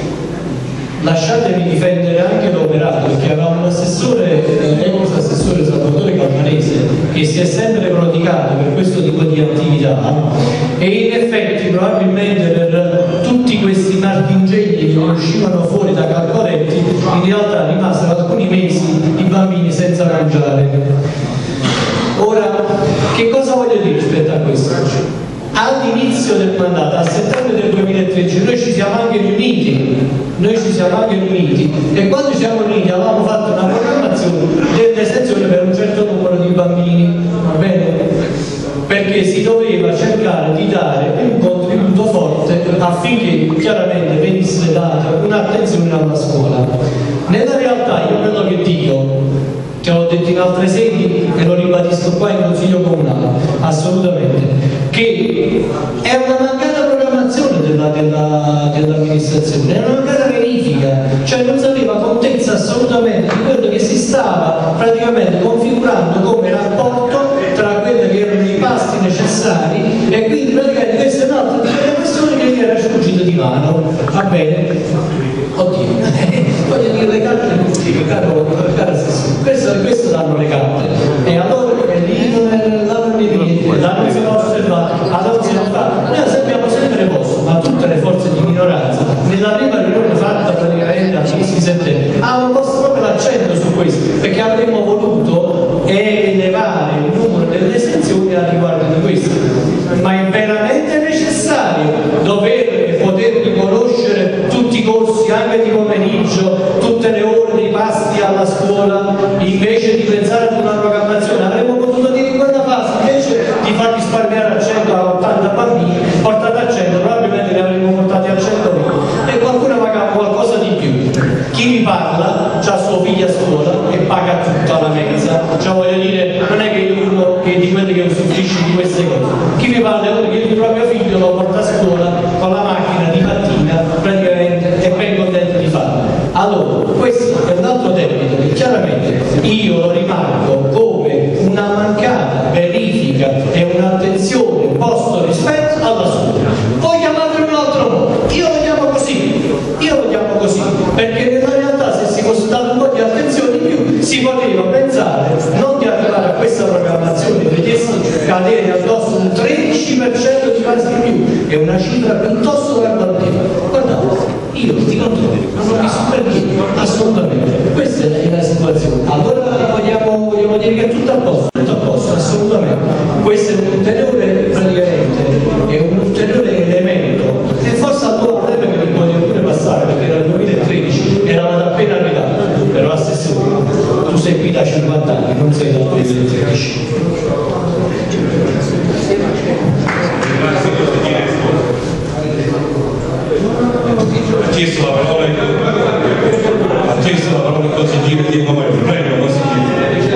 Lasciatemi difendere anche l'operato, perché aveva un assessore, ex assessore Salvatore Calmarese, che si è sempre prodigato per questo tipo di attività e in effetti probabilmente per tutti questi marchingegni che uscivano fuori da Calcoletti in realtà rimasero alcuni mesi i bambini senza mangiare. Ora, che cosa voglio dire rispetto a questo? All'inizio del mandato, a settembre del duemilatredici, noi ci siamo anche riuniti, noi ci siamo anche riuniti e quando ci siamo riuniti avevamo fatto una programmazione dell'esenzione per un certo numero di bambini, va bene? Perché si doveva cercare di dare un contributo forte affinché chiaramente venisse data un'attenzione alla scuola. Nella realtà io quello che dico, che l'ho detto in altre sedi e lo ribadisco qua in Consiglio Comunale, assolutamente, che è una mancata programmazione dell'amministrazione, dell è una mancata verifica, cioè non sapeva contezza assolutamente di quello che si stava praticamente configurando come rapporto tra quelli che erano i pasti necessari e quindi praticamente questa è un'altra di quelle questioni che gli era sfuggito di mano, va bene? Oddio, voglio dire le carte non caro, caro assessore, questo, questo danno le carte e allora e lì non è l'anno di niente, l'anno si può osservare, allora si non fa, noi abbiamo sempre posto, ma tutte le forze di minoranza, nella prima riunione fatta praticamente al mese di settembre, hanno posto proprio l'accento su questo, perché avremmo voluto elevare il numero delle esenzioni a riguardo di questo, ma è veramente necessario dover poter riconoscere tutti i corsi anche di pomeriggio, tutte le ore dei pasti alla scuola, invece di pensare ad una programmazione. Avremmo potuto dire in quella fase, invece di far risparmiare a cento a ottanta bambini, portati a cento, probabilmente li avremmo portati a centoventi e qualcuno paga qualcosa di più. Chi vi parla ha suo figlio a scuola e paga tutta la mensa, cioè voglio dire, non è che io uno che di quelli che usufruisce di queste cose. Chi vi parla è uno che il proprio figlio lo porta a scuola con la macchina di mattina praticamente e ben contento di farlo. Allora, questo è un altro debito che chiaramente io lo rimarco come una mancata verifica e un'attenzione posto rispetto alla scuola. Voi chiamatelo in un altro modo, io lo chiamo così, io lo chiamo così, perché nella realtà se si fosse dato un po' di attenzione in più si poteva pensare non di arrivare a questa programmazione e vedessi cadere addosso un tredici per cento di pasti in più, è una cifra piuttosto garantita. Guardate, io ti controllo, non ho visto per niente, assolutamente, questa è la situazione. Allora vogliamo, vogliamo dire che è tutto a posto, tutto a posto, assolutamente. Questo è un ulteriore, praticamente, è un ulteriore elemento e forse allora potrebbe che mi voglio pure passare perché era il duemilatredici, eravamo appena arrivati, però assessore, tu sei qui da cinquanta anni, non sei dal duemilatredici. Ha chiesto la parola ha chiesto la parola il consigliere Diego Mario, prego consigliere.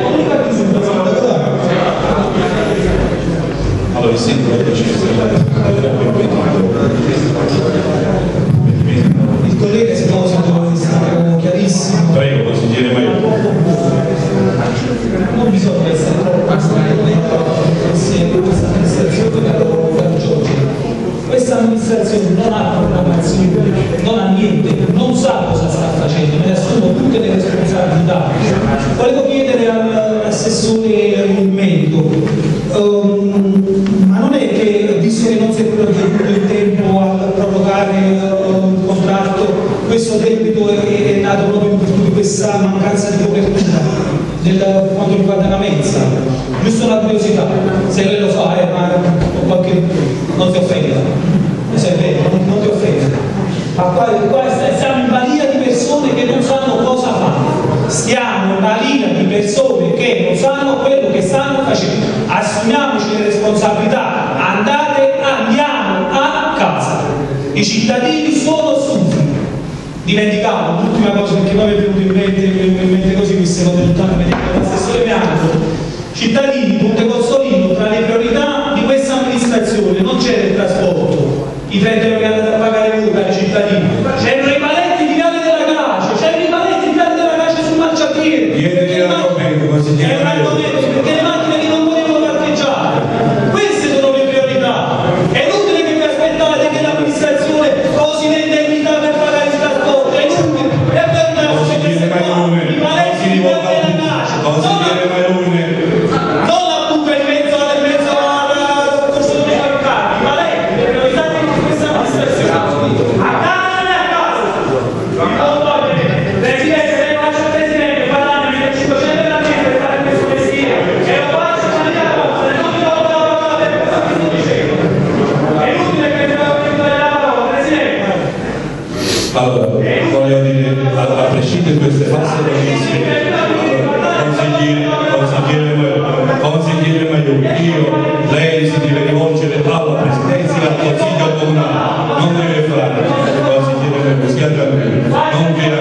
Allora il sindaco il collega si può so può essere troppo questa amministrazione, caro Giorgio, questa amministrazione non ha programmazione, non ha niente, non sa cosa sta facendo, me ne assumo tutte le responsabilità. Volevo chiedere all'assessore il medico, um, ma non è che, visto che non si è provveduto in tempo a provocare uh, il contratto, questo debito è, è nato proprio in virtù di questa mancanza di copertura del, per quanto riguarda la mensa? Giusto una curiosità, se lei lo fa, eh, ma qualche, non ti offenda, se è vero, non, non ti offenda. Ma qua, qua stiamo in balia di persone che non sanno cosa fanno, stiamo in balia di persone che non sanno quello che stanno facendo. Assumiamoci le responsabilità, andate, andiamo a casa. I cittadini sono stufi. Dimenticavo l'ultima cosa, perché poi mi è venuto in mente, in mente così, mi sono lontano, mi dico l'assessore Bianco. Cittadini, Ponte Cozzolino, tra le priorità di questa amministrazione non c'era il trasporto, i trenta euro che andate a pagare voi per i cittadini, c'erano i paletti di Viale della Cace, c'erano i paletti di Viale della Cace sul marciapiede, perché le macchine che non potevano parcheggiare. Queste sono le priorità. È inutile che vi aspettate che l'amministrazione cosi le indennità per pagare il trasporto, è inutile. E per me i paletti di Viale della Cace non appunto in mezzo al mezzo al corso dei mercati, ma lei le priorità di questa amministrazione a casa e a casa. Presidente, lei faccia il presidente, parlandomi del cinquecento euro per fare questo mestiere e lo faccio a mia cosa, e non mi do la parola per questo che sto dicendo. È inutile che mi do la parola, presidente. Allora, voglio dire, a, a prescindere da queste false notizie, consigliere Maiuri, io, lei si deve rivolgere alla Presidenza e al Consiglio Comunale, non deve fare consigliere Maiuri, sia tranquillo, non deve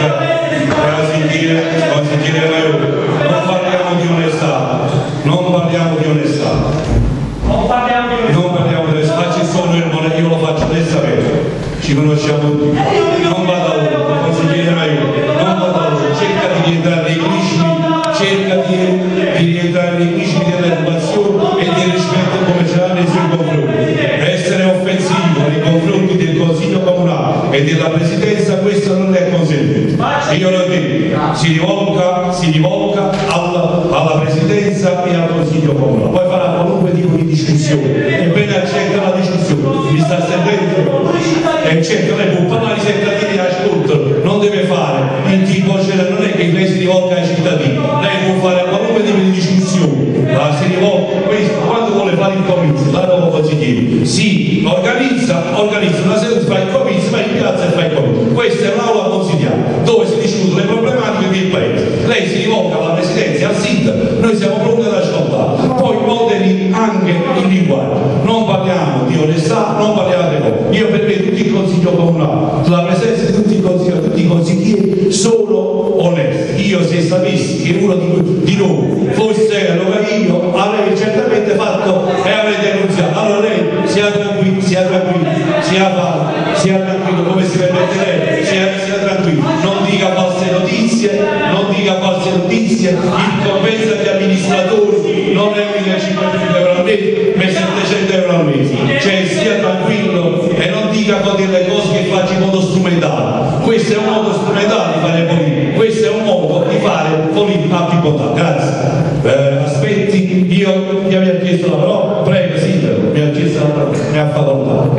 consigliere, consigliere Maiuri, non parliamo di onestà, non parliamo di onestà, non parliamo di onestà, ci sono il monete, io lo faccio onestamente, ci conosciamo tutti, non vado a uno, consigliere Maiuri, non vado a uno, cerca di rientrare nei crismi, cerca di, di rientrare nei crismi dell'educazione e del rispetto commerciale nei suoi confronti. Essere offensivo nei confronti del Consiglio Comunale e della Presidenza, questo non è consentito. Io lo dico, si rivolga, si rivolga alla, alla Presidenza e al Consiglio Comunale. Poi farà qualunque tipo di discussione. Ebbene accetta la discussione. Mi sta sentendo? E certo, lei può parlare ai cittadini, ascolta, non deve fare in tipo, cioè, non è che lei si rivolga ai cittadini, lei può fare qualunque tipo di discussione, la si rivolga, questo, quando vuole fare il comizio, la nuova consigliere, si organizza, organizza una seduta, fa il comizio, va in piazza e fa il comizio. Questa è un'aula consigliare dove si discutono le problematiche del paese. Lei si rivolga alla Presidenza e al sindaco, noi siamo pronti ad ascoltare, poi moderi anche il linguaggio, non parliamo di onestà, non parliamo di cose. Io per me tutti il Consiglio Comunale, sulla presenza di tutti i consiglieri, tutti i consiglieri sono onesti. Io se sapessi che uno di, di noi fosse allora io avrei certamente fatto e avrei denunziato. Allora lei sia tranquillo, sia tranquillo, sia fatto, sia tranquillo, come si permette lei, sia, sia tranquillo, non dica false notizie, non dica false notizie, il compenso agli amministratori non è millecinquecento euro al mese, ma settecento euro al mese, cioè sia tranquillo e non dica delle cose che faccia in modo strumentale. Questo è un modo strumentale di fare politica, questo è un modo di fare politica a pipotà. Grazie. Eh, aspetti, io mi avevo chiesto la parola, prego, sindaco, mi ha chiesto la parola, mi ha fatto notare.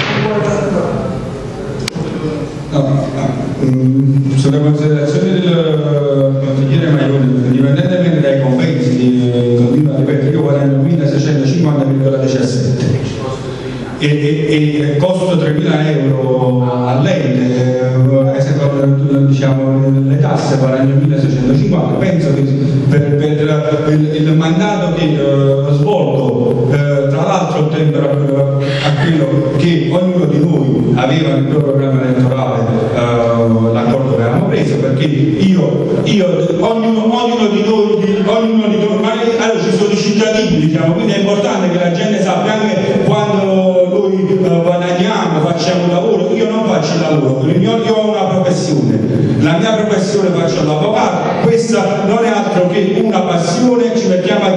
No, no. Mm, sulla considerazione del consigliere Maiuri, indipendentemente dai compensi, eh, continuo a ripetere, io guadagno milleseicentocinquanta virgola diciassette e, e, e costo tremila euro all'ente, eh, se diciamo le tasse guadagno milleseicentocinquanta, penso che per, per il, il mandato che eh, svolgo, eh, tra l'altro tempera a quello che ognuno di noi aveva nel proprio programma elettorale, eh, l'accordo che avevamo preso, perché io, io ognuno, ognuno di noi, ognuno di noi, ma allora ci sono i cittadini, diciamo, quindi è importante che la gente sappia anche quando noi eh, guadagniamo, facciamo un lavoro. Io non faccio il lavoro, io ho una professione, la mia professione faccio l'avvocato, questa non è altro che una passione, ci mettiamo a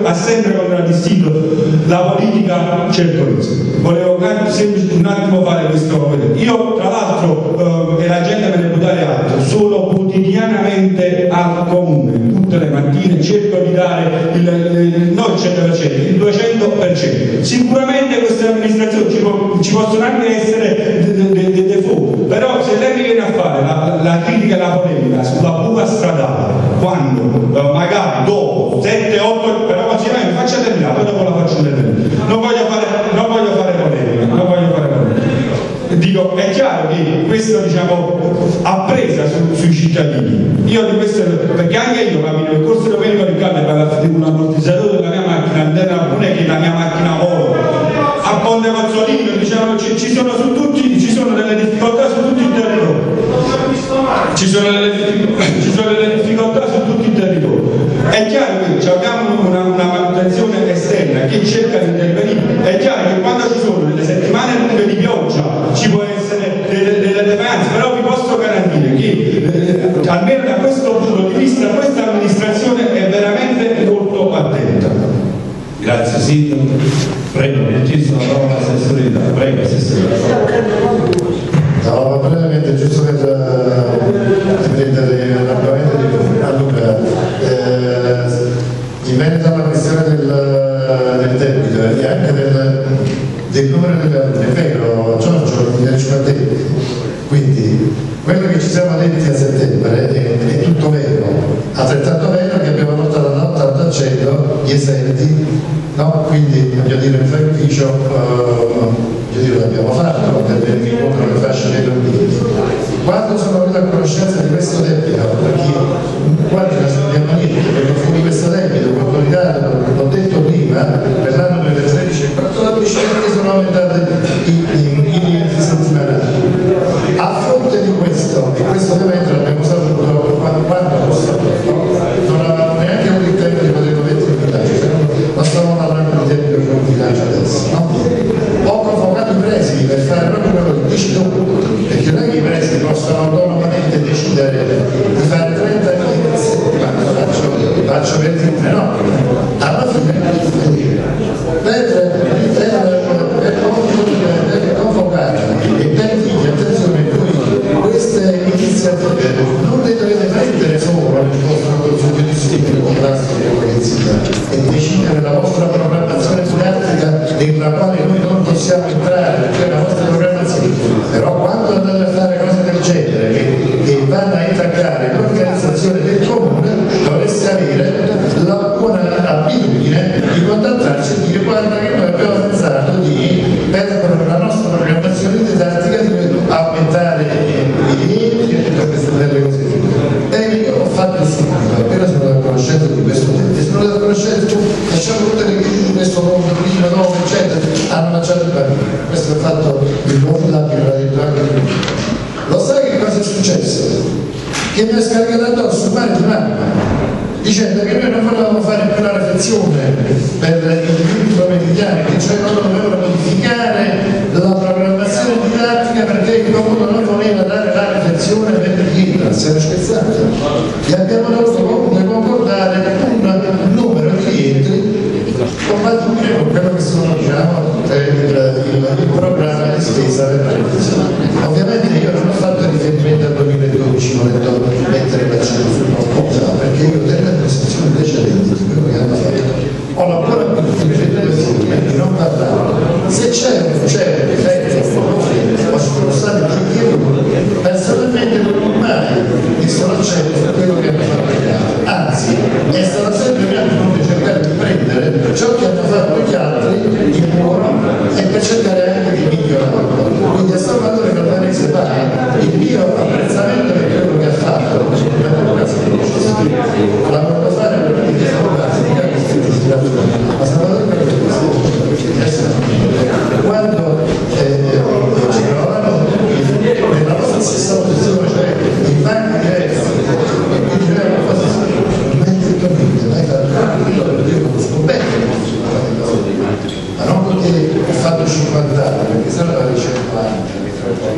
ha sempre contraddistinto la politica certolese. Volevo un attimo fare questo. Io tra l'altro, eh, e la gente me ne può dare altro, sono quotidianamente al comune, tutte le mattine cerco di dare il, il, non il cento per cento, il duecento per cento. Sicuramente queste amministrazioni ci, po ci possono anche essere dei default, però se lei mi viene a fare la, la critica e la polemica sulla buca stradale, quando eh, magari dopo sette otto, però così mi faccia terminare, poi dopo la faccio terminare. Non voglio fare, non voglio fare polemica, non voglio fare polemica. Dico, è chiaro che questo, diciamo, ha presa su, sui cittadini. Io di questo, perché anche io cammino il corso Domenico Riccardo per un ammortizzatore della mia macchina, non è che la mia macchina vola. A Ponte Cozzolino, diciamo, ci, ci sono su tutti, ci sono delle difficoltà su tutti i territori. Ci sono delle, ci sono delle difficoltà su tutti i territori. È chiaro che abbiamo una, una manutenzione esterna che cerca di intervenire. È chiaro che quando ci sono delle settimane lunghe di pioggia ci può essere delle, delle defianze, però vi posso garantire che eh, almeno da questo punto di vista questa amministrazione è veramente molto attenta. Grazie Sindaco. Prego, mi ha chiesto la parola all'assessore di Italia. Prego, assessore. No, brevemente, giusto per uh, prendere l'argomento di allora, eh, in merito alla questione del, del debito e anche del, del numero delle alunni, è vero Giorgio, mi hai detto, quindi quello che ci siamo detti a settembre è, è tutto vero, altrettanto vero che abbiamo portato all'ottanta per cento gli esenti, no? Quindi voglio dire, il sacrificio uh, dire, l'abbiamo fatto per rimuovere le fasce dei bambini. Quando sono venuto a conoscenza di questo debito, perché quando ne sappiamo niente, perché fuori questo debito, l'autorità, l'ho detto prima, per l'anno duemilatredici e quattordici sono aumentate i, i, i livelli settimanali. A fronte di questo, e questo ovviamente l'abbiamo saputo quando, quando lo saputo, non avevamo neanche avuto il tempo di poter mettere in bilancio, non stavamo parlando di debito con il bilancio adesso, no? Ho provocato i presidi per fare proprio quello che dici tu, perché non è che i presidi possono autonomamente decidere di fare trenta mila in settimana, faccio, faccio per dire no, alla fine per, per, per, per convocare e per dire attenzione, voi queste iniziative non le dovete prendere solo nel vostro consiglio di studio con la e decidere la vostra programmazione didattica nella quale noi non possiamo entrare perché è la vostra programmazione, però quando andate a fare cose del genere che, che vanno a intaccare l'organizzazione del comune dovreste avere la buona abitudine di contattarci e dire guarda che noi abbiamo pensato di per la nostra programmazione didattica di aumentare i libri e tutte queste belle cose. Bene, io ho fatto il studio, appena sono a conoscenza di questo tema, sono a conoscenza, facciamo tutte le crisi di questo mondo, prima, dopo, eccetera, hanno mangiato il bambino. Questo è fatto il nuovo labio, l'ha detto anche lui. Lo sai che cosa è successo? Che mi ha scaricato addosso un mare di mamma dicendo che noi non volevamo fare più la reflezione per i libri pomeridiani, che cioè non dovevano modificare la programmazione didattica perché il comune non voleva dare la reflezione per gli libri, stiamo scherzando. E abbiamo dovuto comunque concordare un numero di rientri compatibile con quello che sono, diciamo, il, il, il programma di spesa per la reflezione. Ovviamente io non ho fatto riferimento al duemiladodici, volendo mettere l'accento sul qualcosa, perché io nella posizione precedente di quello che hanno fatto ho la buona abitudine di non parlare. Se c'è un c'è effetto ma sono stati più personalmente non ho mai visto l'accento su quello che hanno fatto gli altri, anzi è stato sempre mia abitudine cercare di prendere ciò che hanno fatto gli altri di buono e per cercare anche di migliorarlo. Quindi a Salvatore Calvarese va il mio apprezzamento per quello che ha fatto, la volevo fare perché mi sono ma Salvatore Calvarese quando eh, ci trovavamo nella nostra stessa posizione, cioè in banchi diversi, e quindi noi eravamo quasi mentalmente, mai fatto, io conosco bene, ma non perché ho fatto cinquanta anni, perché se no avevo cento anni.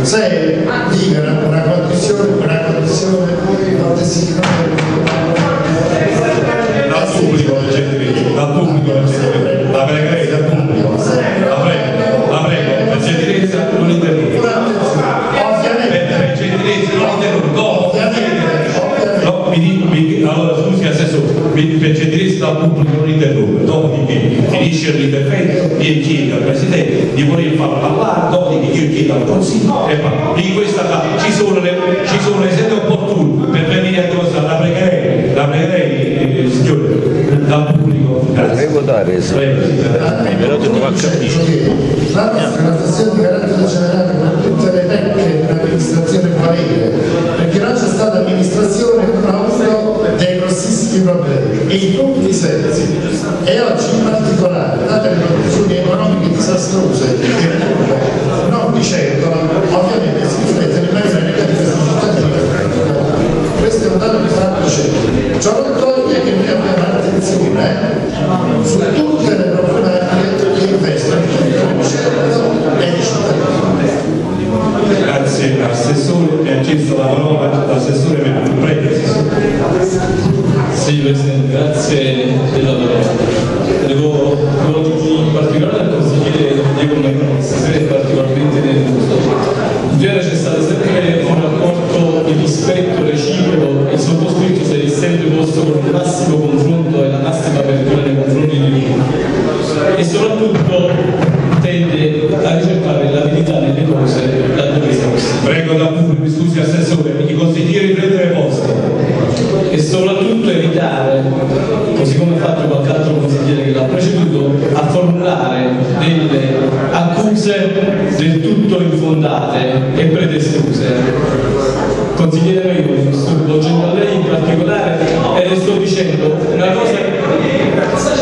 se vive una condizione, una condizione non si dal pubblico la gente dal pubblico la gente la pregherei dal pubblico la prego, la prego, per gentilezza non interrompo per gentilezza non interrompo no, mi dico, mi, allora scusi assessore, per gentilezza dal pubblico non interrompo, dopodiché finisce l'intervento, io chiedo al Presidente di voler far parlare, dopodiché io chiedo al Consiglio e parlo. In questa ci sono le, ci sono le sedi opportune per venire a cosa, la pregherei, la pregherei eh, signore, dal pubblico. Grazie. Devo dare se però tu non va a capire. La nostra è una stazione di carattere generale con tutte le tecniche dell'amministrazione quale, perché non c'è stata amministrazione proprio dei grossissimi problemi in tutti i sensi, e oggi in particolare date le condizioni economiche disastrose che non di certo ovviamente si riflettono in maniera negativa sui cittadini. Questo è un dato di fatto certo. Ciò non toglie che noi abbiamo attenzione eh, su tutte le problematiche che investono in tutto il centro e i cittadini. Grazie Assessore, mi ha chiesto la parola l'assessore Meano, prego. Sì Presidente, grazie della parola. Devo, in particolare al consigliere Diego Magnoni, essere particolarmente nervoso. In genere c'è stato sempre un rapporto di rispetto reciproco, il sottoscritto si è sempre posto con il massimo confronto e la massima apertura nei confronti di lui. E soprattutto tende a ricercare la verità nelle cose laddove sia possibile. Prego da pubblico, mi scusi Assessore, i consiglieri prendere posto. E soprattutto evitare, così come ha fatto qualche altro consigliere che l'ha preceduto, a formulare delle accuse del tutto infondate e pretestose. Consigliere Magnoni, sto rivolgendo a lei in particolare e le sto dicendo una cosa.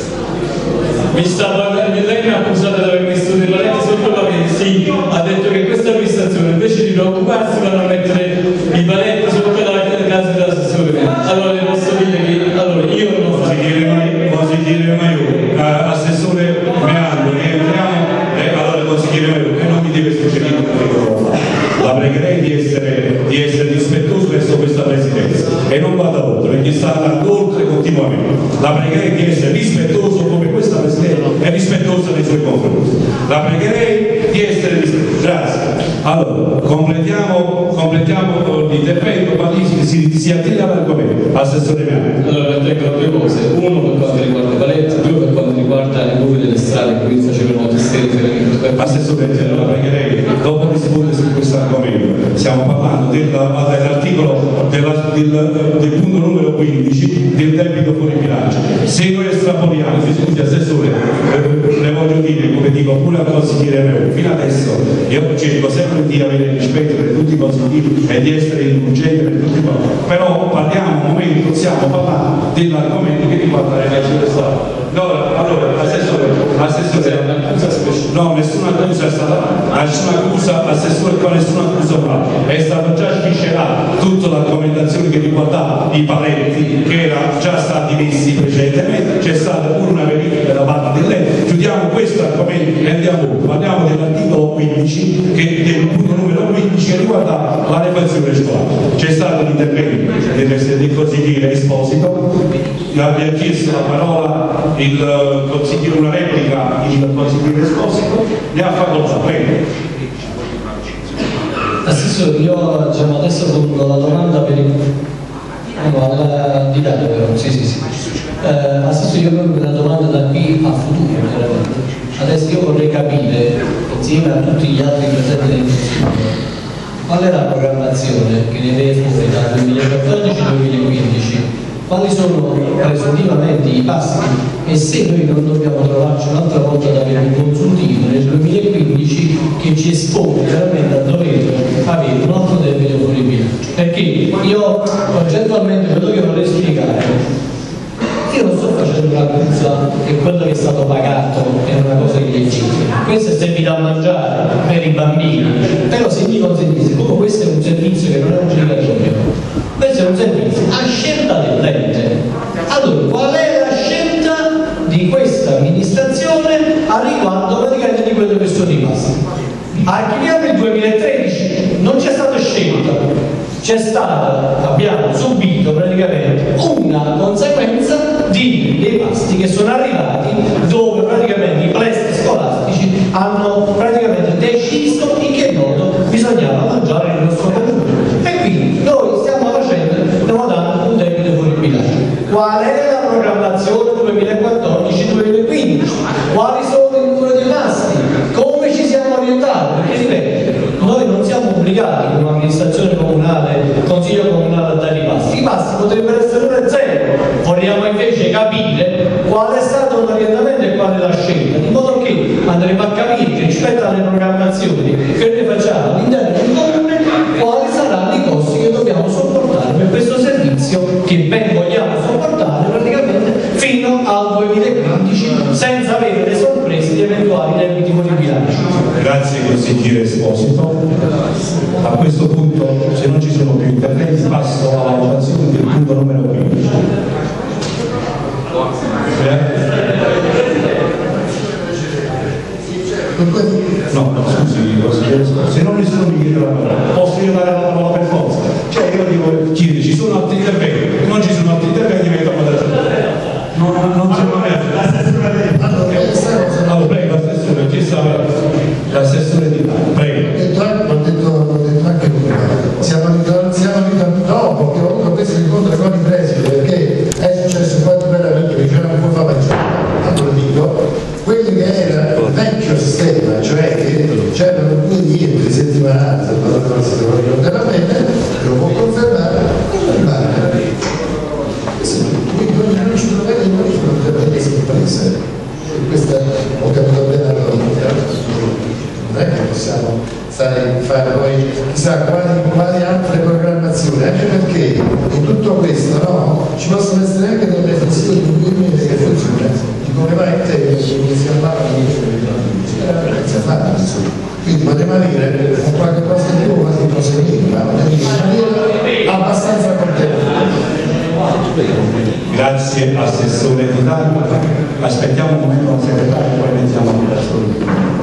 Mi stava, lei mi ha accusato di aver messo dei paletti sotto i pavimenti, ha detto che questa amministrazione invece di preoccuparsi vanno a mettere i paletti sotto la casa dell'assessore. Allora le posso dire che allora io non lo faccio. Consigliere Maione, uh, Assessore Meando, rientriamo, eh, allora consigliere Maione, che non mi deve succedere la pregherei di essere, di essere rispettoso verso questa Presidenza e non vada oltre, perché sta andando oltre continuamente. La pregherei di essere rispettoso come questa Presidenza è rispettosa nei suoi confronti. La pregherei di essere rispettoso. Grazie. Allora, completiamo, completiamo l'intervento, ma si, si, si attira l'argomento. Assessore Meano. Allora, tengo due cose. Uno per quanto riguarda i paletti, due per quanto riguarda le buche delle strade, che quindi facevano testi riferimento. Assessore, allora pregherei, dopo rispondere su questo argomento, stiamo parlando dell'articolo del, del, del punto numero quindici del debito fuori bilancio. Se noi estrapoliamo, mi scusi Assessore, eh, le voglio dire, come dico pure al consigliere Meano, fino adesso io cerco sempre di avere rispetto per tutti i consiglieri e di essere indulgente per tutti i consiglieri, però parliamo un momento, stiamo parlando dell'argomento che riguarda le leggi del Stato. Allora, allora Assessore, Assessore, no, nessuna accusa è stata, nessuna accusa, Assessore, qua nessuna accusa fa, è stata già sviscerata tutta l'argomentazione che riguardava i paletti che erano già stati messi precedentemente, c'è stata pure una verifica da parte di lei. Chiudiamo questo argomento e andiamo, parliamo dell'articolo quindici, che del punto numero quindici che riguarda la repartizione scolastica. C'è stato l'intervento del consigliere Esposito, gli abbia chiesto la parola il consigliere, una replica il consigliere Esposito, ne ha facoltà, prego. Assessore, io diciamo, adesso pongo la domanda per il no, alla, di dato però, sì sì sì. Eh, Assessore, io pongo una domanda da qui a futuro, chiaramente. Adesso io vorrei capire, insieme a tutti gli altri presenti nel Consiglio, qual è la programmazione che ne deve fuori dal duemilaquattordici al duemilaquindici, quali sono presuntivamente i passi e se noi non dobbiamo trovarci un'altra volta ad avere un consultivo nel duemilaquindici che ci espone veramente a dover avere un altro debito fuori bilancio. Perché io oggettualmente quello che vorrei spiegare, io non sto facendo l'accusa che quello che è stato pagato è una cosa illegittima, questo è servito a mangiare per i bambini, però se mi consentite, come questo è un servizio che non è obbligatorio, questo è un servizio a scelta dell'ente. Allora, qual è la scelta di questa amministrazione a riguardo praticamente di quello che sono rimasti? Archiviamo il duemilatredici c'è stata, abbiamo subito praticamente una conseguenza di dei pasti che sono arrivati dove praticamente i plessi scolastici hanno praticamente deciso in che modo bisognava mangiare nel nostro comune. E quindi noi stiamo facendo, stiamo dando un debito fuori bilancio. Qual è la programmazione duemilaquattordici duemilaquindici? Quali sono i numeri dei pasti? Come ci siamo orientati? Perché ripeto, noi non siamo obbligati come amministrazione comunale, consiglio comunale a dare i pasti. I pasti potrebbero essere uno e zero. Vogliamo invece capire qual è stato l'orientamento e qual è la scelta, in modo che andremo a capire che rispetto alle programmazioni che noi facciamo all'interno del comune, quali saranno i costi che dobbiamo sopportare per questo servizio che ben vogliamo sopportare praticamente fino al duemilaquindici senza avere le sorprese di eventuali debiti fuori bilancio. Grazie consigliere Esposito. A questo punto, se non ci sono più interventi, passo alla votazione del punto numero quindici. No, scusi consigliere Esposito, se non nessuno mi chiede la parola, posso io dare la parola per forza? Cioè io dico, chiede, ci sono altri interventi, non ci sono altri interventi, mi metto a votazione. Non, non si può allora prego, assessore, chi sa l'assessore di prego. Ho detto, ho detto anche prima, siamo ritornati dopo che ho avuto questo incontro con i presidi perché è successo quanto veramente che c'era un po' fa mangiare. Allora dico, quelli che era il vecchio sistema, cioè che c'erano due dietri settimanali, se non lo ricordare bene, lo può confermare, confermare. Quindi non ci sono vede, non ci sono delle sorprese. Questa ho capito bene la cosa, non è che possiamo stare fare poi chissà quali, quali altre programmazioni, anche perché in tutto questo no, ci possono essere anche delle funzioni di che funziona, di come va in te, che si parlava di si fa, quindi potremmo avere qualche cosa di più di proseguire, ma in maniera abbastanza contenta. Grazie assessore Di Dalma. Aspettiamo un momento al segretario, poi mettiamo a votazione.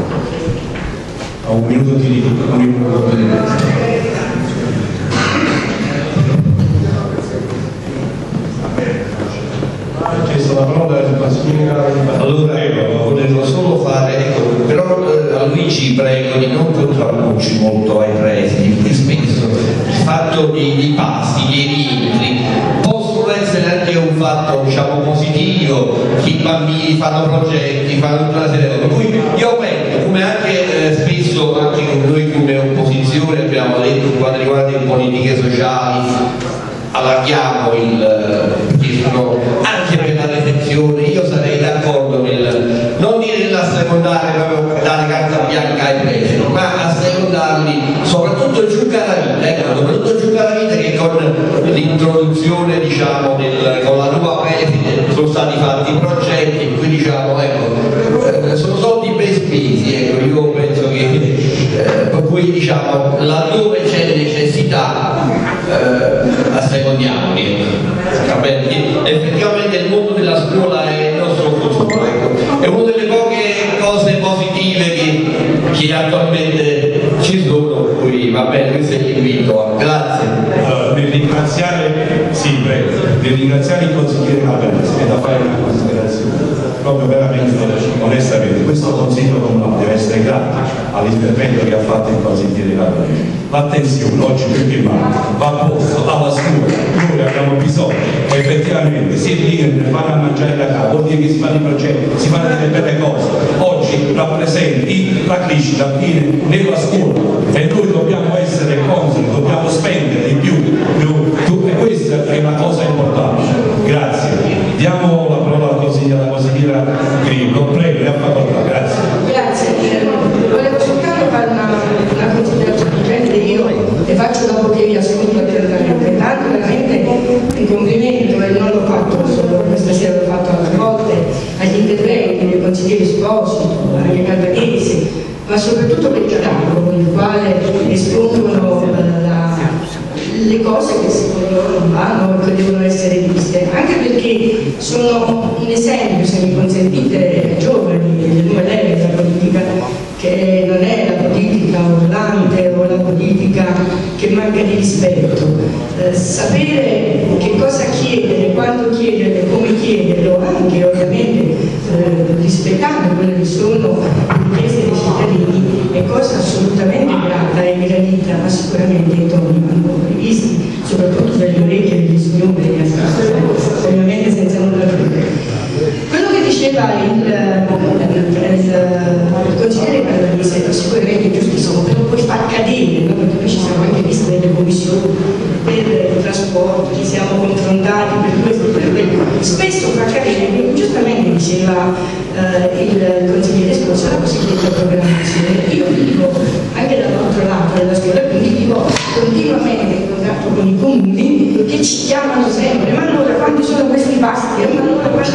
A un minuto di un minuto di ha chiesto la parola del consigliere. Allora volevo solo fare, ecco, però eh, a Luigi prego di non contrapporci molto ai presidi, perché spesso il fatto di, di pasti, di rientri possono essere anche un fatto diciamo positivo, che i bambini fanno progetti, fanno tutta una serie di cose. Per cui io penso, come anche eh, spesso anche noi come opposizione abbiamo detto quando riguarda le politiche sociali, allarghiamo il sono, anche per la reflessione, io sarei d'accordo nel non dire nell'assecondare proprio dare carta bianca ai presidi, ma assecondarli soprattutto giù alla vita, ecco, soprattutto giù alla vita che con l'introduzione diciamo del, con la nuova preside sono stati fatti progetti in cui diciamo ecco, sono soldi ben spesi, ecco, io penso che eh, per cui diciamo laddove c'è necessità eh, assecondiamoli. Effettivamente il mondo della scuola è il nostro futuro, ecco. È una delle poche cose positive che, che attualmente ci sono, per cui va bene, questo è l'invito. Grazie. Allora, nel ringraziare, sì, prego, nel ringraziare il consigliere Cavalese è da fare una considerazione. Proprio veramente onestamente questo consiglio comunale deve essere grato all'intervento che ha fatto il consigliere Cavalese. L'attenzione oggi più che mai va posto alla scuola, noi abbiamo bisogno effettivamente se dire vanno a mangiare da casa vuol dire che si fanno i progetti, si fanno delle belle cose. Oggi rappresenti la crescita avviene nella scuola e noi dobbiamo essere consoli, dobbiamo spendere di più, e questa è una cosa importante. Grazie. Diamo la parola alla consigliera, alla consigliera Grillo, prego, ne ha facoltà, grazie. Grazie, volevo soltanto fare una, una considerazione urgente, io le faccio dopo che vi ascolto attentamente, tanto veramente un complimento e non l'ho fatto solo questa sera, l'ho fatto altre volte agli interventi del consigliere Esposito, anche Calvarese, ma soprattutto per il dialogo con il quale espongono la, le cose che secondo loro non vanno e che devono essere viste, anche perché sono un esempio, se mi consentite, ai giovani delle nuove leve della politica, che non è la politica urlante o la politica che manca di rispetto, eh, sapere che cosa chiedere, quando chiederlo, come chiederlo, anche ovviamente eh, rispettando quelle che sono le richieste dei cittadini, è cosa assolutamente grata e gradita, ma sicuramente i toni vanno previsti, soprattutto per le orecchie degli signori, ovviamente senza nulla dire. Quello che diceva il, il, il, il consigliere Carnavese è sicuramente giustissimo, però poi fa cadere, no? Perché noi ci siamo anche visti nelle commissioni per il trasporto, ci siamo confrontati per questo, per quello. Spesso fa cadere, giustamente diceva eh, il consigliere Scorza, la cosiddetta programmazione. Io vivo anche dall'altro lato della scuola, quindi vivo continuamente in contatto con i comuni che ci chiamano sempre, ma allora quando sono questi pasti, ma allora quando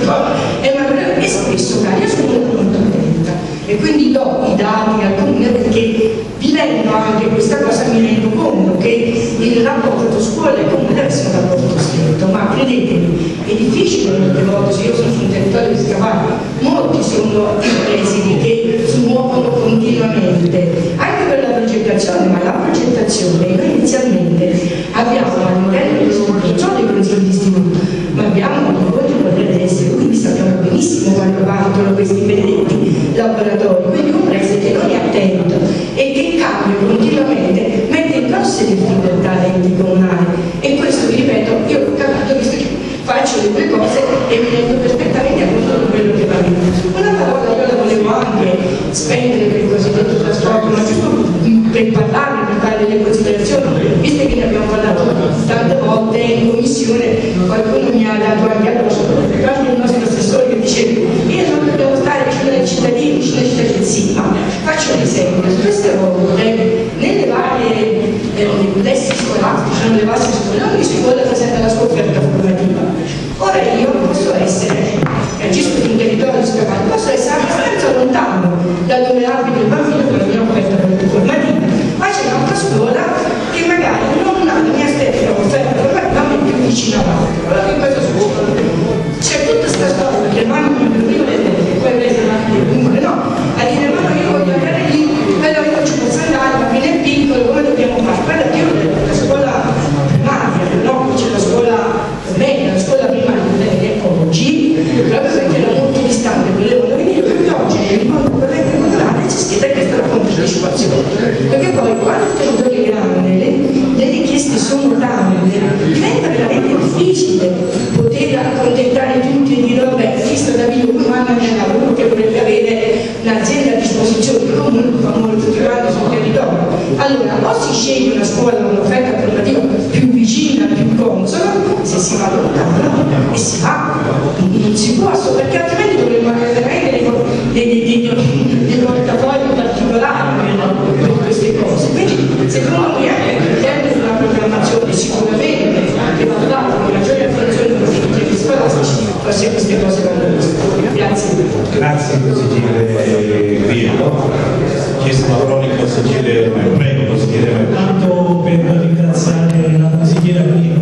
e, ma, e spesso io sono molto attenta e quindi do i dati al comune perché vivendo anche questa cosa mi rendo conto che il rapporto scuola e comune deve essere un rapporto stretto, ma credetemi, è difficile molte volte, se io sono su un territorio di Scavacca, molti sono i presidi che si muovono continuamente, anche per la progettazione, ma la progettazione noi inizialmente abbiamo all'interno non solo dei consigli di istituto, ma abbiamo un po' di potere essere, quindi sappiamo benissimo quando partono questi benedetti laboratori, quindi un preside che non è attento e che cambia continuamente, mette in grosse difficoltà l'ente comunale e questo vi ripeto, io ho capito visto che faccio le due cose e mi rendo perfettamente conto di quello che va bene. Una parola io la volevo anche spendere per il cosiddetto trasporto, ma giusto per parlarne, per fare delle considerazioni, visto che ne abbiamo parlato tante volte in commissione, qualcuno mi ha dato anche addosso, anche il nostro assessore che diceva io non dobbiamo stare vicino ai cittadini, vicino ai cittadini, sì, ma faccio un esempio, queste volte nelle varie eh, lessi scolastici, nelle varie scuole, ogni scuola presenta la sua offerta formativa. Ora io posso essere, agisco in un territorio di Scavacca, posso essere abbastanza lontano da dove abito il bambino con la mia offerta formativa, ma c'è un'altra scuola che magari non ha la mia stessa offerta formativa, ma è più vicina all'altra. Allora che cosa succede? C'è tutta questa storia che vanno in prima e poi rese comunque no, a dire ma io voglio andare lì, però io non ci posso andare, ma fino è piccolo, come dobbiamo fare? Guarda che io la scuola primaria, no? C'è la scuola media, la scuola primaria e oggi, proprio perché erano molto distanti, volevano venire, perché oggi nel mondo corrente culturale c'è scritta questa la partecipazione. Perché poi quando il territorio è grande, le, le richieste sono tante, diventa veramente difficile poter accontentare tutti e dire vabbè, visto da Dio un anno nel lavoro che vorrebbe avere un'azienda a disposizione, che comunque fa molto più grande sul territorio. Allora, o si sceglie una scuola con un'offerta formativa più vicina, più consona, se si va lontano e si va, non si può, perché altrimenti dovremmo avere veramente dei, dei, dei, dei portafogli particolari per queste cose. Quindi secondo me anche all'interno di una programmazione sicuramente che va data con maggiore attenzione per i temi scolastici, forse queste cose vanno viste. Grazie. Grazie consigliere Grillo. Chiesto la parola il consigliere, prego consigliere. Tanto per ringraziare la consigliera Grillo,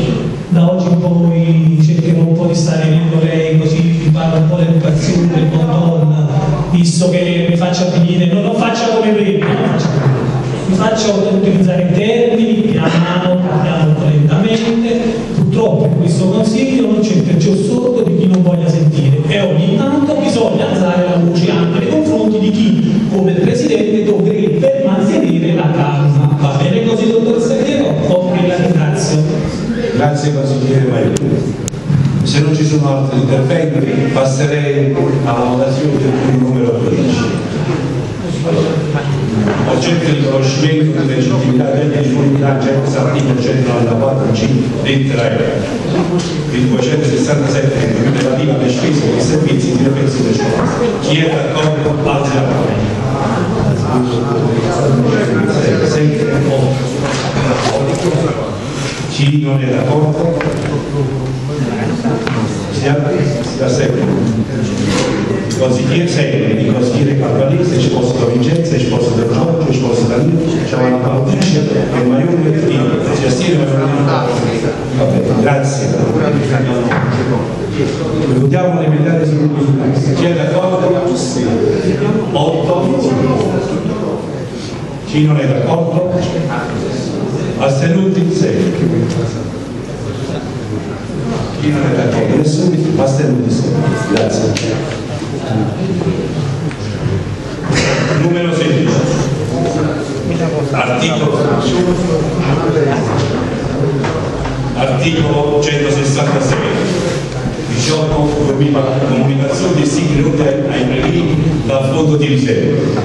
da oggi in poi cercherò un po' di stare dietro lei, così mi parla un po' l'educazione, il buon ton, visto che mi faccia finire, non lo faccia come prima, mi faccia utilizzare i termini, piano, piano un po' lentamente. Purtroppo in questo consiglio non c'è il perciò sordo di chi non voglia sentire e ogni tanto bisogna alzare la voce anche nei confronti di chi, come il Presidente, dovrebbe mantenere la calma. Va bene così, dottor Segretario? E la ringrazio. Grazie consigliere Maio. Se non ci sono altri interventi passerei alla votazione del numero dodici. Oggetto di riconoscimento di legittimità della disponibilità genesi articolo centonovantaquattro C lettera E il duecentosessantasette relativa alle spese dei servizi di defensione scolastica. Chi è d'accordo alzi la mano. Chi non è d'accordo? Si aspetta. Il consigliere Segre, il consigliere Carvalese, ci posso da Vincenza, ci posso da Giorgio, ci posso da Nino, c'è una Paolucci e il Maione del Tino. Si astiene ma non grazie. Votiamo l'emendamento sul gruppo finale. Chi è d'accordo? otto. Chi non è d'accordo? Astenuti sei. Chi non è d'accordo? Nessuno. Astenuti sei. Grazie. Numero sedici. Articolo, articolo centosessantasei. diciotto comunicazioni destinate ai prelievi dal fondo di riserva.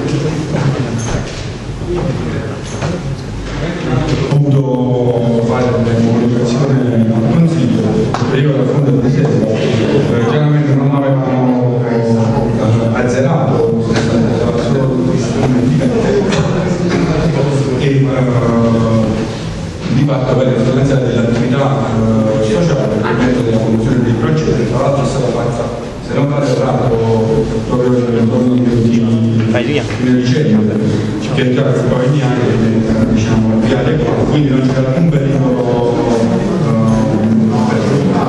Ho dovuto fare una comunicazione al Consiglio periodo dal fondo di riserva, perché chiaramente non avevamo azzerato solo e uh, di fatto per l'influenza dell'attività uh, sociale per mezzo della promozione dei progetti, tra l'altro è stata fatta, se non vado errato, proprio intorno agli ultimi decenni, che è già poi in anni, diciamo, avviare qua, quindi non c'era alcun pericolo uh, per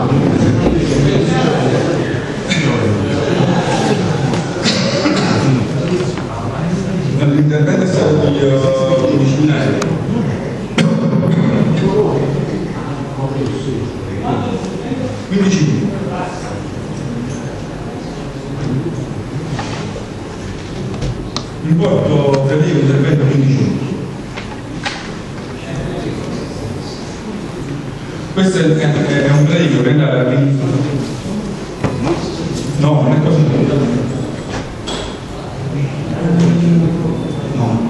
l'intervento è stato di uh, disciplinare. quindici. Importo prevede un intervento quindici. Questo è, è, è un previo che andava a no, non è così. No.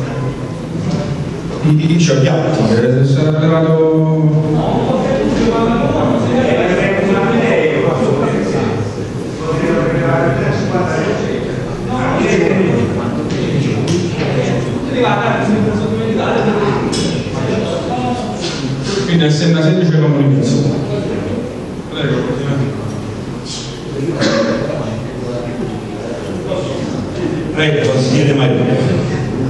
C'ho gli atti, sarà arrivato. Quindi è una semplice comunicazione. Prego, Prego, consigliere Mario.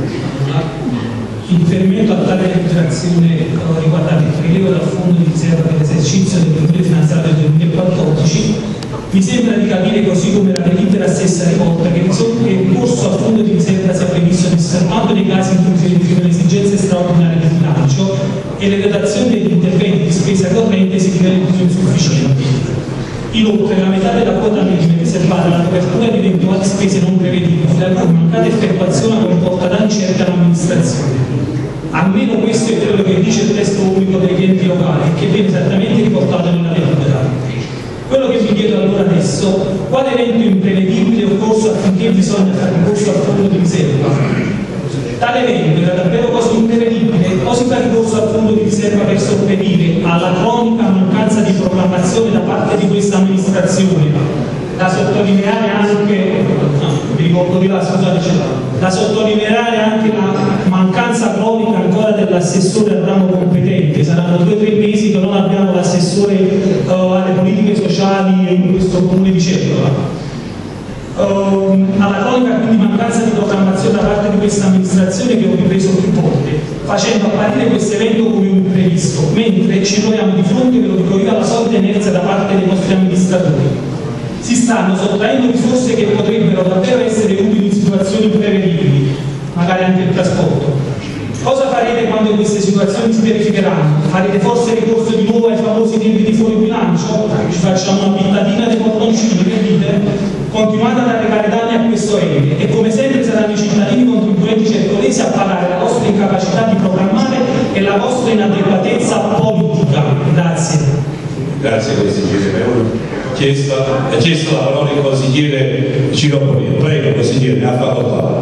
In riferimento a tale interazione riguardante il prelievo dal fondo di riserva per l'esercizio del periodo finanziario del duemilaquattordici, mi sembra di capire, così come la delibera stessa riporta, che il ricorso al fondo di riserva sia previsto soltanto nei casi in cui si verificano esigenze straordinarie di bilancio e le dotazioni degli interventi di spesa corrente si diventano insufficienti. Inoltre, la metà della quota minima riservata alla copertura di eventuali spese non prevedibili, la cui mancata effettuazione comporta danni certi all'amministrazione. Almeno questo è quello che dice il testo unico degli enti locali, che viene esattamente riportato nella delibera. Quello che vi chiedo allora adesso, quale evento imprevedibile è occorso affinché bisogna fare ricorso al fondo di riserva? Tale evento era davvero così imprevedibile o si fa ricorso al fondo di riserva per sopperire alla cronica mancanza di programmazione da parte di questa amministrazione? Da sottolineare anche, no, vi ricordo di là, scusate, da sottolineare anche la mancanza cronica ancora dell'assessore al ramo competente. Saranno due o tre mesi che non abbiamo l'assessore uh, alle politiche sociali in questo comune di Certola. Uh, alla cronica quindi mancanza di programmazione da parte di questa amministrazione che ho ripreso più volte, facendo apparire questo evento come un imprevisto, mentre ci troviamo di fronte, ve lo dico io, alla solita inerzia da parte dei nostri amministratori. Si stanno sottraendo risorse che potrebbero davvero essere utili in situazioni imprevedibili, magari anche il trasporto. Cosa farete quando queste situazioni si verificheranno? Farete forse ricorso di nuovo ai famosi tempi di fuori bilancio? Ci facciamo una pittatina dei cordoncini, che dite? Continuate ad arrecare danni a questo ente e come sempre saranno i cittadini contribuenti cercolesi a pagare la vostra incapacità di programmare e la vostra inadeguatezza politica. Grazie. Grazie consigliere. Chiesto, ha chiesto la parola il consigliere Ciropolino. Prego consigliere, ne ha facoltà.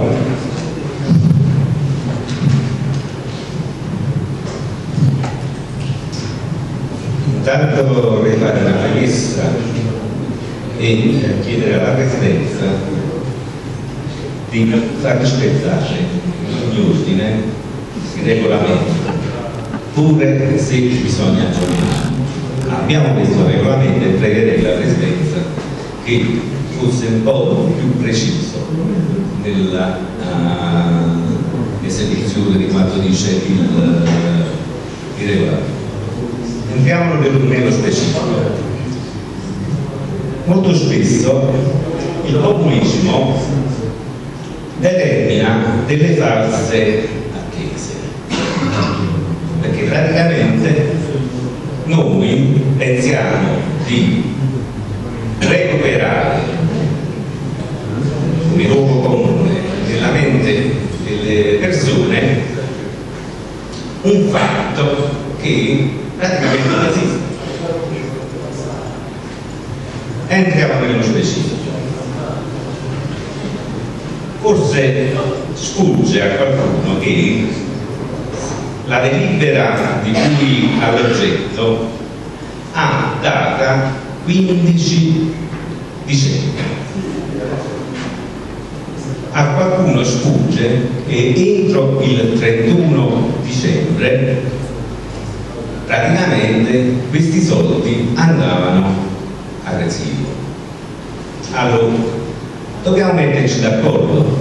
Intanto vorrei fare una premessa e chiedere alla Presidenza di far rispettare ogni ordine, il regolamento, pure se bisogna aggiornare. Abbiamo questo regolamento e pregherei la Presidenza che fosse un po' più preciso nell'esecuzione uh, di quanto dice il, uh, il regolamento. Entriamo nello specifico. Molto spesso il populismo determina delle false attese, perché praticamente noi pensiamo di recuperare come luogo comune nella mente delle persone un fatto che praticamente non esiste. Entriamo nello specifico. Forse sfugge a qualcuno che la delibera di cui all'oggetto ha data quindici dicembre. A qualcuno sfugge che entro il trentuno dicembre praticamente questi soldi andavano a residuo. Allora, dobbiamo metterci d'accordo,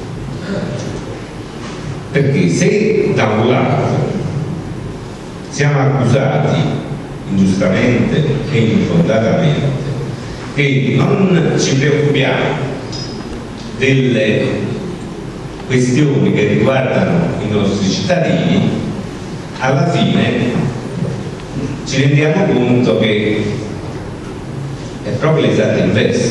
perché se da un lato siamo accusati ingiustamente e infondatamente che non ci preoccupiamo delle questioni che riguardano i nostri cittadini, alla fine ci rendiamo conto che è proprio l'esatto inverso.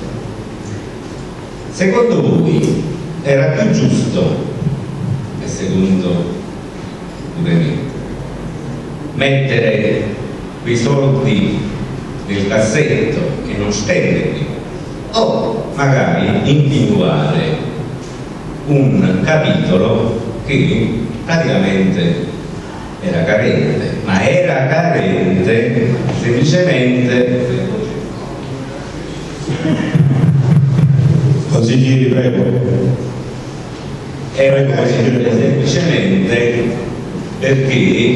Secondo voi era più giusto, e secondo pure me, mettere quei soldi nel cassetto e non spenderli, o magari individuare un capitolo che praticamente era carente, ma era carente semplicemente. Consiglieri, prego. Era carente semplicemente perché,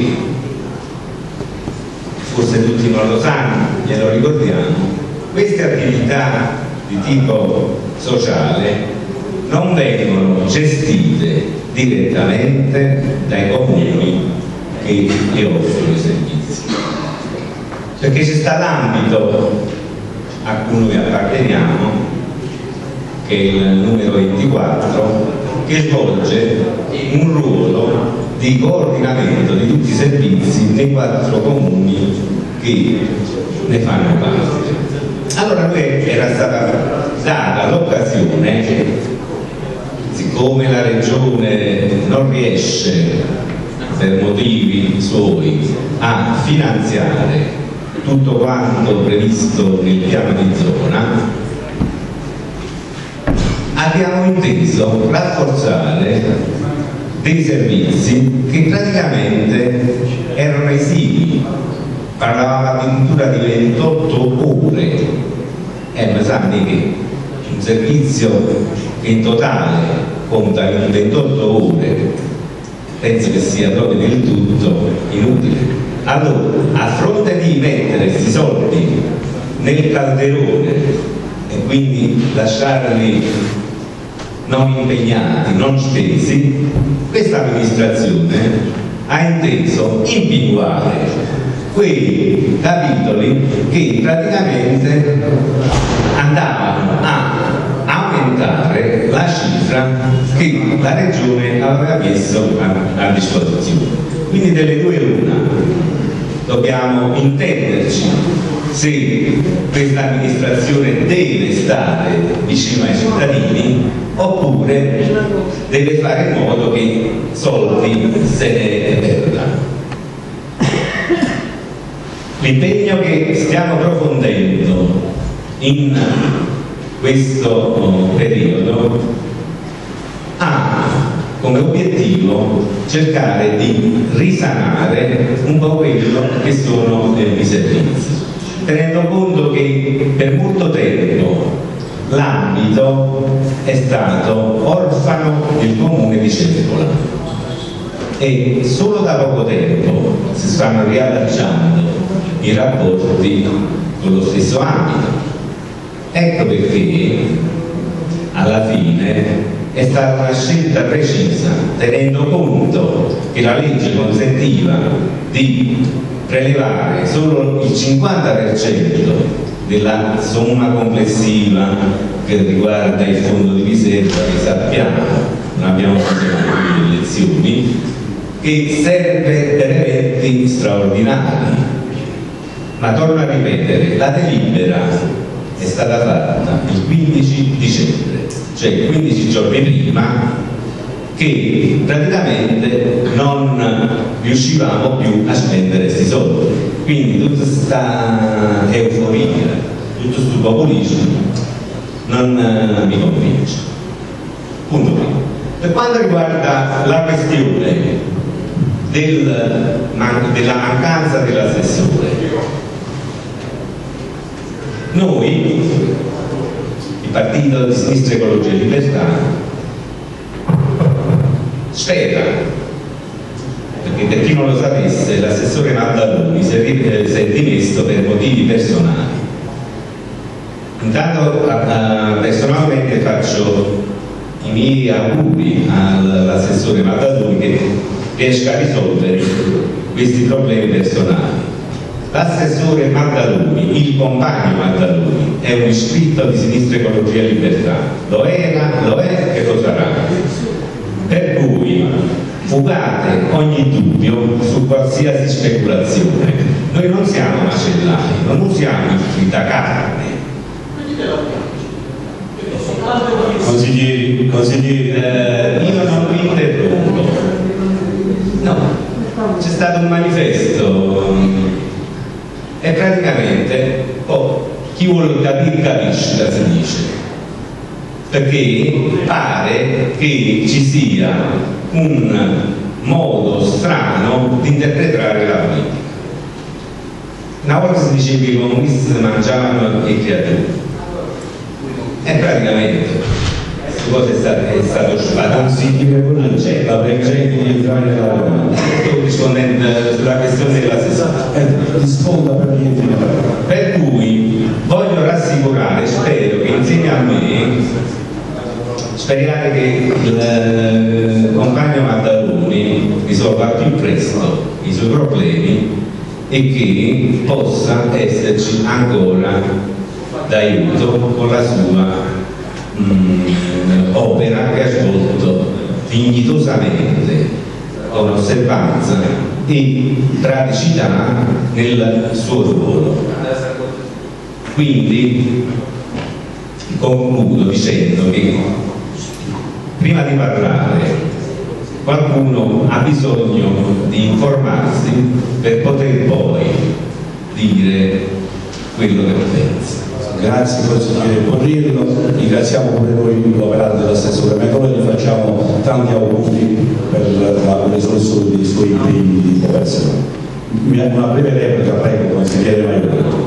forse tutti non lo sanno, glielo ricordiamo, queste attività di tipo sociale non vengono gestite direttamente dai comuni che le offrono i servizi, perché c'è sta l'ambito a cui noi apparteniamo, che è il numero ventiquattro, che svolge un ruolo di coordinamento di tutti i servizi nei quattro comuni che ne fanno parte. Allora noi era stata data l'occasione, siccome la regione non riesce per motivi suoi a finanziare tutto quanto previsto nel piano di zona, abbiamo inteso rafforzare dei servizi che praticamente erano esigui. Parlavamo addirittura di ventotto ore, e mi sa che un servizio che in totale conta in ventotto ore penso che sia proprio del tutto inutile. Allora, a fronte di mettere questi soldi nel calderone e quindi lasciarli non impegnati, non spesi, questa amministrazione ha inteso individuare quei capitoli che praticamente andavano a aumentare la cifra che la regione aveva messo a, a disposizione. Quindi delle due l'una, dobbiamo intenderci se questa amministrazione deve stare vicino ai cittadini oppure deve fare in modo che soldi se ne perdano. L'impegno che stiamo approfondendo in questo periodo ha come obiettivo cercare di risanare un po' quello che sono i servizi, tenendo conto che per molto tempo l'ambito è stato orfano del comune di Cepola e solo da poco tempo si stanno riallacciando i rapporti con lo stesso ambito. Ecco perché alla fine è stata una scelta precisa, tenendo conto che la legge consentiva di prelevare solo il cinquanta per cento della somma complessiva che riguarda il fondo di riserva, che sappiamo, non abbiamo fatto le elezioni, che serve per effetti straordinari. Ma torno a ripetere, la delibera è stata fatta il quindici dicembre, cioè quindici giorni prima che praticamente non riuscivamo più a spendere questi soldi. Quindi tutta questa euforia, tutto questo populismo non uh, mi convince. Punto primo. Per quanto riguarda la questione del, man, della mancanza dell'assessore, noi, il Partito di Sinistra Ecologia e Libertà, spera, perché per chi non lo sapesse, l'assessore Maddaloni si è, si è dimesso per motivi personali. Intanto uh, personalmente faccio i miei auguri all'assessore Maddaloni che riesca a risolvere questi problemi personali. L'assessore Maddaloni, il compagno Maddaloni, è un iscritto di Sinistra Ecologia e Libertà, lo era, lo è e lo sarà. Per cui fugate ogni dubbio su qualsiasi speculazione. Noi non siamo macellai, non usiamo il carne. Consiglieri, consiglieri. Eh, io non vi interrompo. No, c'è stato un manifesto e praticamente oh, chi vuole capire capisce, si dice, perché pare che ci sia un modo strano di interpretare la politica. Una volta si diceva che i comunisti mangiavano le creature e praticamente questo cosa è stato, è stato sfatato. Non c'è la pregherei di entrare nella domanda. Sto rispondendo sulla questione dell'assessore. Eh, risponda per niente. Per cui voglio rassicurare, spero che insieme a me speriate che il compagno Maddaloni risolva al più presto i suoi problemi e che possa esserci ancora d'aiuto con la sua mh, opera che ha svolto dignitosamente, con osservanza e praticità nel suo ruolo. Quindi concludo dicendo che prima di parlare qualcuno ha bisogno di informarsi per poter poi dire quello che pensa. Grazie consigliere Borrillo, ringraziamo pure noi l'operato dell'assessore Metole e gli facciamo tanti auguri per la risoluzione dei suoi impegni di cooperazione. Una breve replica, prego, consigliere Maiore.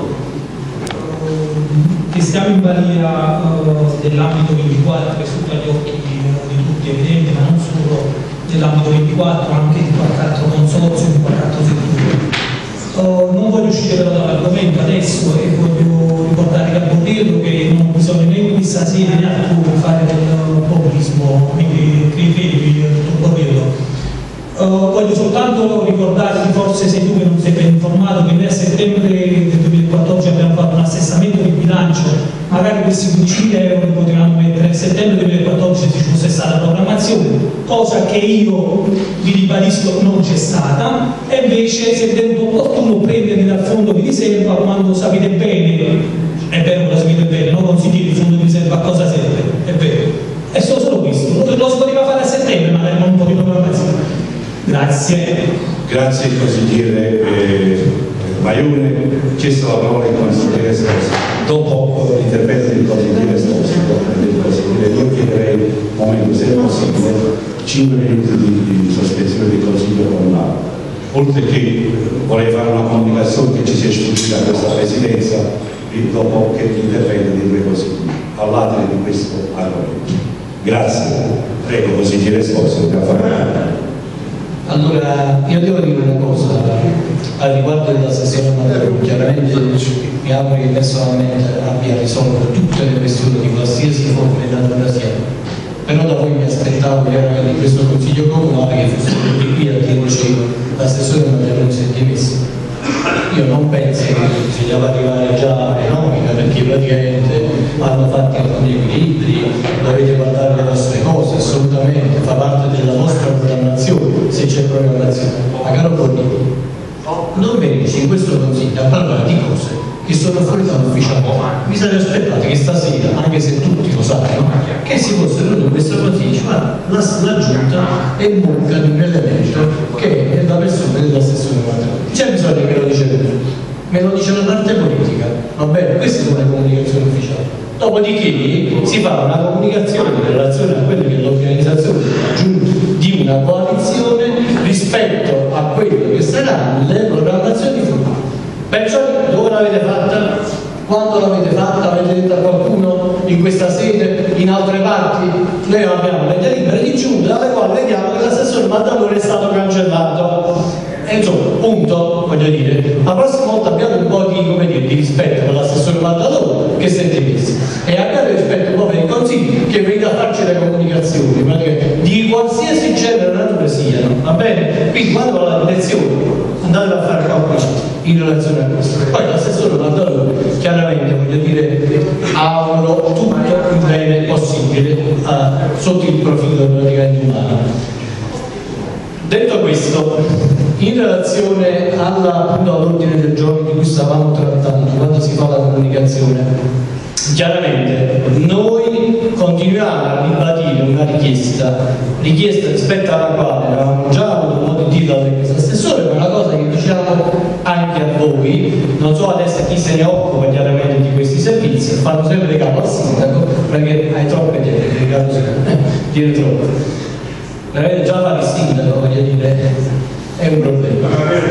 Che stiamo in balia uh, dell'ambito ventiquattro, che è sotto agli occhi uh, di tutti, evidente, ma non solo dell'ambito ventiquattro, anche di qualche altro consorzio, di qualche altro settore. Uh, non voglio uscire però dall'argomento adesso e voglio ricordare a Borrillo che non bisogna né in questa sede né altro fare del populismo, quindi criterio, dottor Borrillo. Uh, voglio soltanto ricordare, forse sei tu che non sei ben informato, che noi a settembre del duemilaquattordici abbiamo fatto un assestamento di bilancio, magari questi quindicimila euro li potevamo mettere a settembre duemilaquattordici se ci fosse stata programmazione, cosa che io vi ribadisco non c'è stata, e invece si è tenuto opportuno prenderli dal fondo di riserva quando sapete bene, è vero che lo sapete bene, non consigliere il fondo di riserva a cosa serve, è vero, è solo, solo questo, lo, lo si poteva fare a settembre ma avevamo un po' di programmazione. Grazie. Grazie consigliere eh, Maione. Chiesto la parola il consigliere Esposito. Dopo l'intervento del consigliere Esposito, del consigliere, io chiederei un momento, se è possibile, cinque minuti di, di sospensione del consiglio comunale. Oltre che vorrei fare una comunicazione che ci sia sfuggita a questa presidenza dopo che l'intervento dei due consiglieri all'atere di questo argomento. Grazie. Prego consigliere Esposito. Allora, io devo dire una cosa al riguardo della sessione Maddaloni. Chiaramente mi auguro che personalmente abbia risolto tutte le questioni di qualsiasi forma di natura sia, però da voi mi aspettavo chiaramente in questo consiglio comunale che fosse qui a dirci l'assessore Maddaloni si è dimesso. Io non penso che bisognava arrivare già a nomica, perché praticamente hanno fatto alcuni equilibri, dovete guardare le vostre cose, assolutamente, fa parte della vostra programmazione, se c'è programmazione. Ma caro Borrillo, non venirci in questo consiglio a parlare di cose che sono fuori dall'ufficio. Mi sarei aspettato che stasera, anche se tutti lo sanno, che si fosse venuto in questo consiglio, ma la, la giunta è mucca di un elemento che è la persona dell'assessore Matteo. C'è bisogno che lo dice lui, me lo dice la parte politica, va bene, questa è una comunicazione ufficiale. Dopodiché si fa una comunicazione in relazione a quella che è l'organizzazione di una coalizione rispetto a quello che saranno le programmazioni future. Perciò dove l'avete fatta? Quando l'avete fatta? Avete detto a qualcuno in questa sede, in altre parti? Noi abbiamo le delibere di giunta dalle quali vediamo che l'assessore Maddaloni è stato cancellato. E insomma, punto, voglio dire, la prossima volta abbiate un po' di, come dire, di rispetto per l'assessore Maddaloni che si è dimesso e abbiate rispetto un po' per i consigli che venga a farci le comunicazioni di qualsiasi genere natura siano, va bene? Quindi quando va la direzione andate a fare qualcosa in relazione a questo. Poi l'assessore Maddaloni chiaramente, voglio dire, auguro tutto il bene possibile uh, sotto il profilo praticamente umano. Detto questo, in relazione alla, appunto, all'ordine del giorno di cui stavamo trattando quando si fa la comunicazione, chiaramente noi continuiamo a ribadire una richiesta, richiesta rispetto alla quale avevamo già avuto modo di dirla da questo assessore, ma una cosa che diciamo anche a voi, non so adesso chi se ne occupa chiaramente di questi servizi, fanno sempre capo al sindaco perché hai troppe idee, caro sindaco, dire troppo. Veramente già fare il sindaco, voglio dire, è un problema.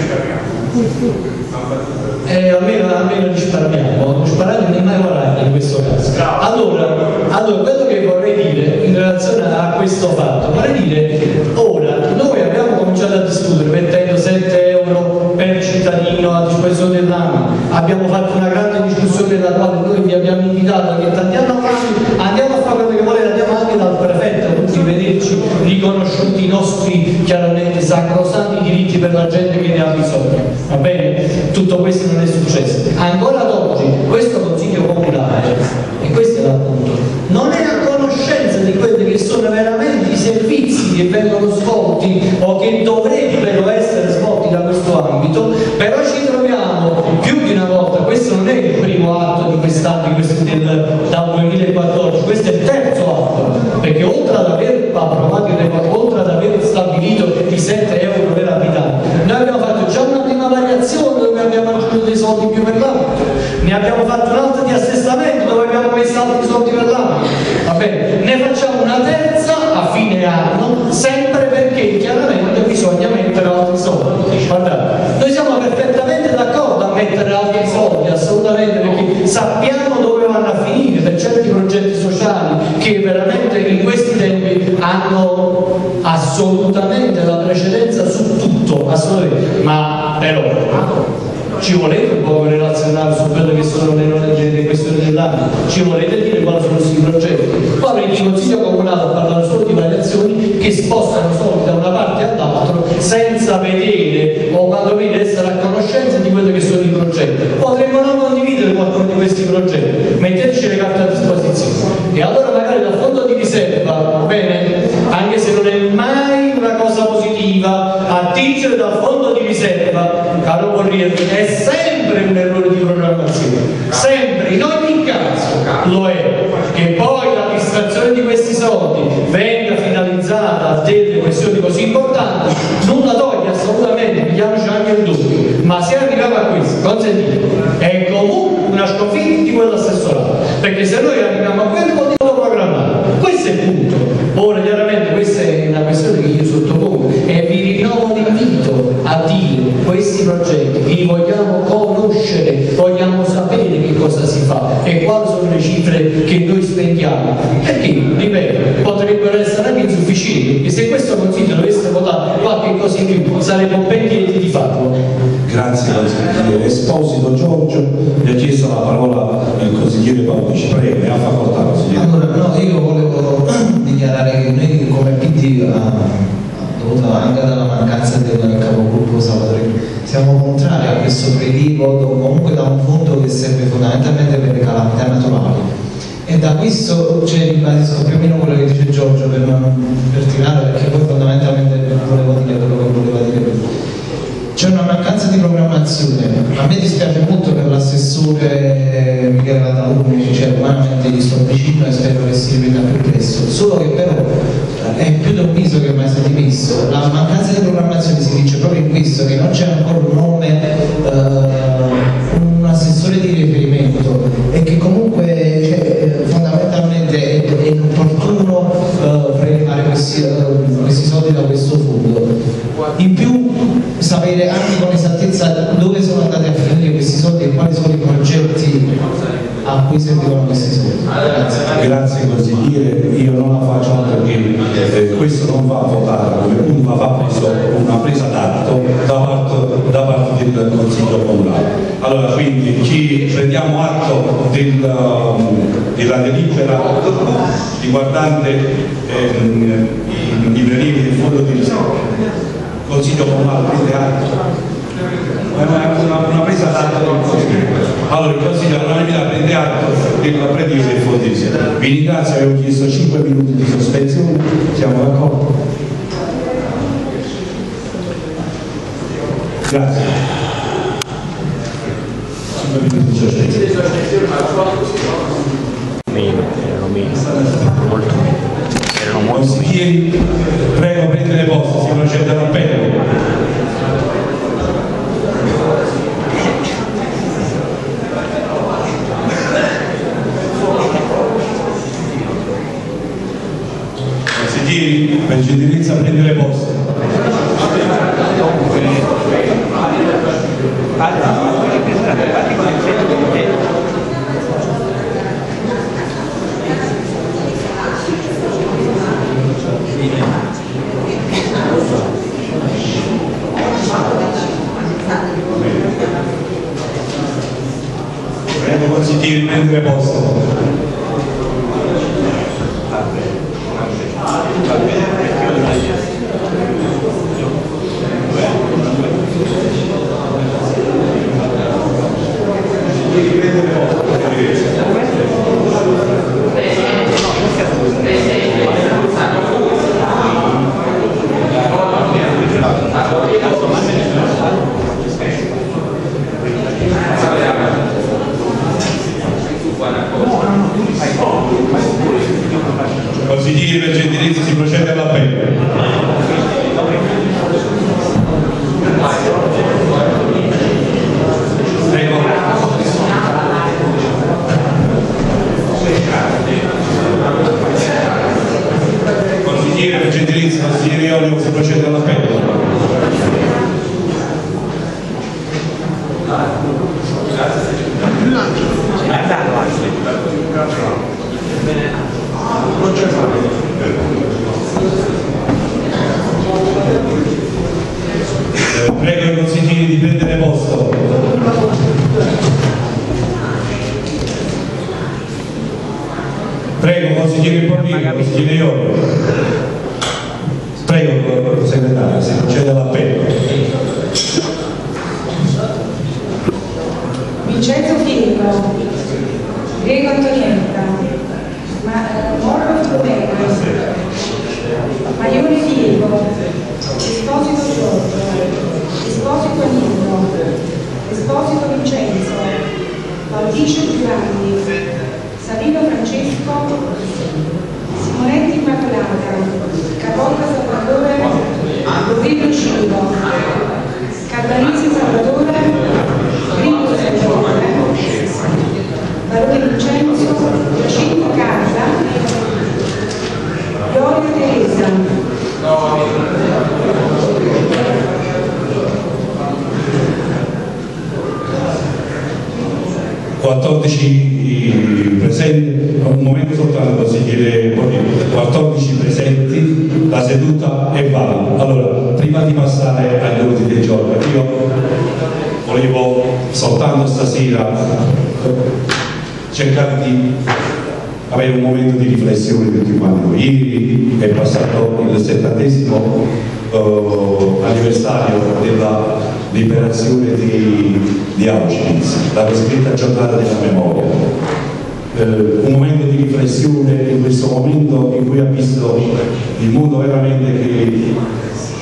Eh, almeno, almeno risparmiamo, risparmiamo nei mai guarati in questo caso. Allora, allora, quello che vorrei dire in relazione a questo fatto, vorrei dire, ora, noi abbiamo cominciato a discutere mettendo sette euro per cittadino a disposizione dell'anno, abbiamo fatto una grande discussione nella quale noi vi abbiamo invitato che andiamo avanti, andiamo a fare quello che volete, andiamo anche dal prefetto, tutti vederci riconosciuti i nostri chiaramente sacrosanti diritti per la gente che ne ha bisogno, va bene? Tutto questo non è successo. Ancora ad oggi questo Consiglio Comunale, e questo è l'appunto, non è a conoscenza di quelli che sono veramente i servizi che vengono svolti o che dovrebbero essere svolti da questo ambito, però ci troviamo più di una volta, questo non è il primo atto di quest'anno, questo del, dal duemilaquattordici, questo è il terzo atto, perché oltre ad aver approvato il report, oltre ad aver stabilito i sette euro per abitante, noi abbiamo fatto già una prima variazione dove abbiamo aggiunto dei soldi in più per l'ambito, ne abbiamo fatto un'altra di assestamento dove abbiamo messo altri soldi per l'ambito, va bene? Ne facciamo una terza a fine anno, sempre perché chiaramente bisogna mettere altri soldi. Guardate, noi siamo perfettamente d'accordo a mettere altri soldi, assolutamente, perché sappiamo dove vanno a finire per certi progetti sociali che veramente in questi tempi hanno assolutamente la precedenza su tutto, assolutamente, ma però ci volete un po' relazionare su quello che sono le, le, le questioni dell'anno, ci volete dire quali sono questi progetti? Poi il Consiglio Comunale a parlare solo di variazioni che spostano soldi da una parte all'altra senza vedere o quantomeno essere a conoscenza di quello che sono i progetti. Potremmo non condividere qualcuno di questi progetti, metterci le carte a disposizione e allora magari dal fondo di riserva, va bene? Anche se non è mai una cosa positiva, attingere dal fondo di riserva, caro Borriello, è sempre un errore di programmazione, sempre, in ogni caso lo è, che poi la distrazione di questi soldi venga finalizzata a delle questioni così importanti, non la toglie assolutamente, pigliamoci anche il dubbio, ma se arriviamo a questo, consentite, è comunque una sconfitta di quell'assessorato, perché se noi arriviamo a quello dobbiamo programmare, questo è il punto. Ora chiaramente questa è una questione che io sottopongo e vi rinnovo l'invito a dire questi progetti li vogliamo conoscere, vogliamo sapere che cosa si fa e quali sono le cifre che noi spendiamo, perché, ripeto, potrebbero essere anche insufficienti e se questo Consiglio dovesse votare qualche cosa in più saremmo ben lieti di farlo. Grazie consigliere Esposito. Giorgio, mi ha chiesto la parola il consigliere Paulici, prego, ne ha facoltà consigliere. Allora, no, io volevo dichiarare che noi come P D, dovuto anche dalla mancanza del capogruppo Salvatore, siamo contrari a questo prelievo comunque da un fondo che serve fondamentalmente per le calamità naturali e da questo cioè, ribadisco più o meno quello che dice Giorgio per, non, per tirare, perché poi fondamentalmente volevo dire quello che voleva dire. c'è una mancanza di programmazione. A me dispiace molto per l'assessore Michele Lataluni, cioè umanamente gli sto vicino e spero che si ripeta più presto, solo che però è più da un viso che mai si è dimesso. La mancanza di programmazione si dice proprio in questo, che non c'è ancora un nome, eh, un assessore di riferimento, e che comunque cioè, fondamentalmente è, è inopportuno eh, prelevare questi, eh, questi soldi da questo fondo. In più sapere anche con esattezza dove sono andati a finire questi soldi e quali sono i progetti a cui servivano questi soldi. Grazie. Grazie consigliere, io non la faccio altro che eh, questo non va a votare, come punto va preso una presa d'atto da parte, da parte del Consiglio Comunale. Allora quindi ci prendiamo atto del, della delibera riguardante ehm, i, i prelievi del fondo di riserva. Consiglio Comunale prende atto, è una, una, una presa d'atto del Consiglio. Allora il Consiglio all'unanimità prende atto del prelievo del fondo di riserva. Vi ringrazio, avevo chiesto cinque minuti di sospensione, siamo d'accordo? Grazie. cinque minuti di sospensione. Meno, erano meno, molto meno. Erano molto Consiglieri, prego prendere posto, si procede all'appello. Consiglieri, per gentilezza prendere posto. Prego consiglieri prendere posto. Consiglieri, per gentilezza si procede all'appello. Prego. Consigliere, per gentilezza, consigliere Ionio, si procede all'appello. Eh, prego i consiglieri di prendere posto. Prego consigliere Borghini, consigliere Ionio. Prego segretario, si procede all'appello. Vincenzo Filippo, Diego Antonietta, Ma, Morro Filomeno, Maione Filippo, Esposito Giorgio, Esposito Nino, Esposito Vincenzo, Bauticio Giovanni, Savino Francesco, Simonetti Immacolata, Capotta Salvatore, Rodrigo Civo, Cardanizzi Salvatore, Grillo Salvatore, Barone Vincenzo, Giacinto Casa, Gloria Teresa. quattordici presenti, un momento soltanto consigliere Borghini, quattordici presenti, la seduta è valida. Allora, prima di passare agli ordini del giorno, io volevo soltanto stasera cercare di avere un momento di riflessione tutti quanti noi. Ieri è passato il settantesimo uh, anniversario della liberazione di, di Auschwitz, la cosiddetta giornata della memoria. Uh, un momento di riflessione in questo momento in cui ha visto il mondo veramente che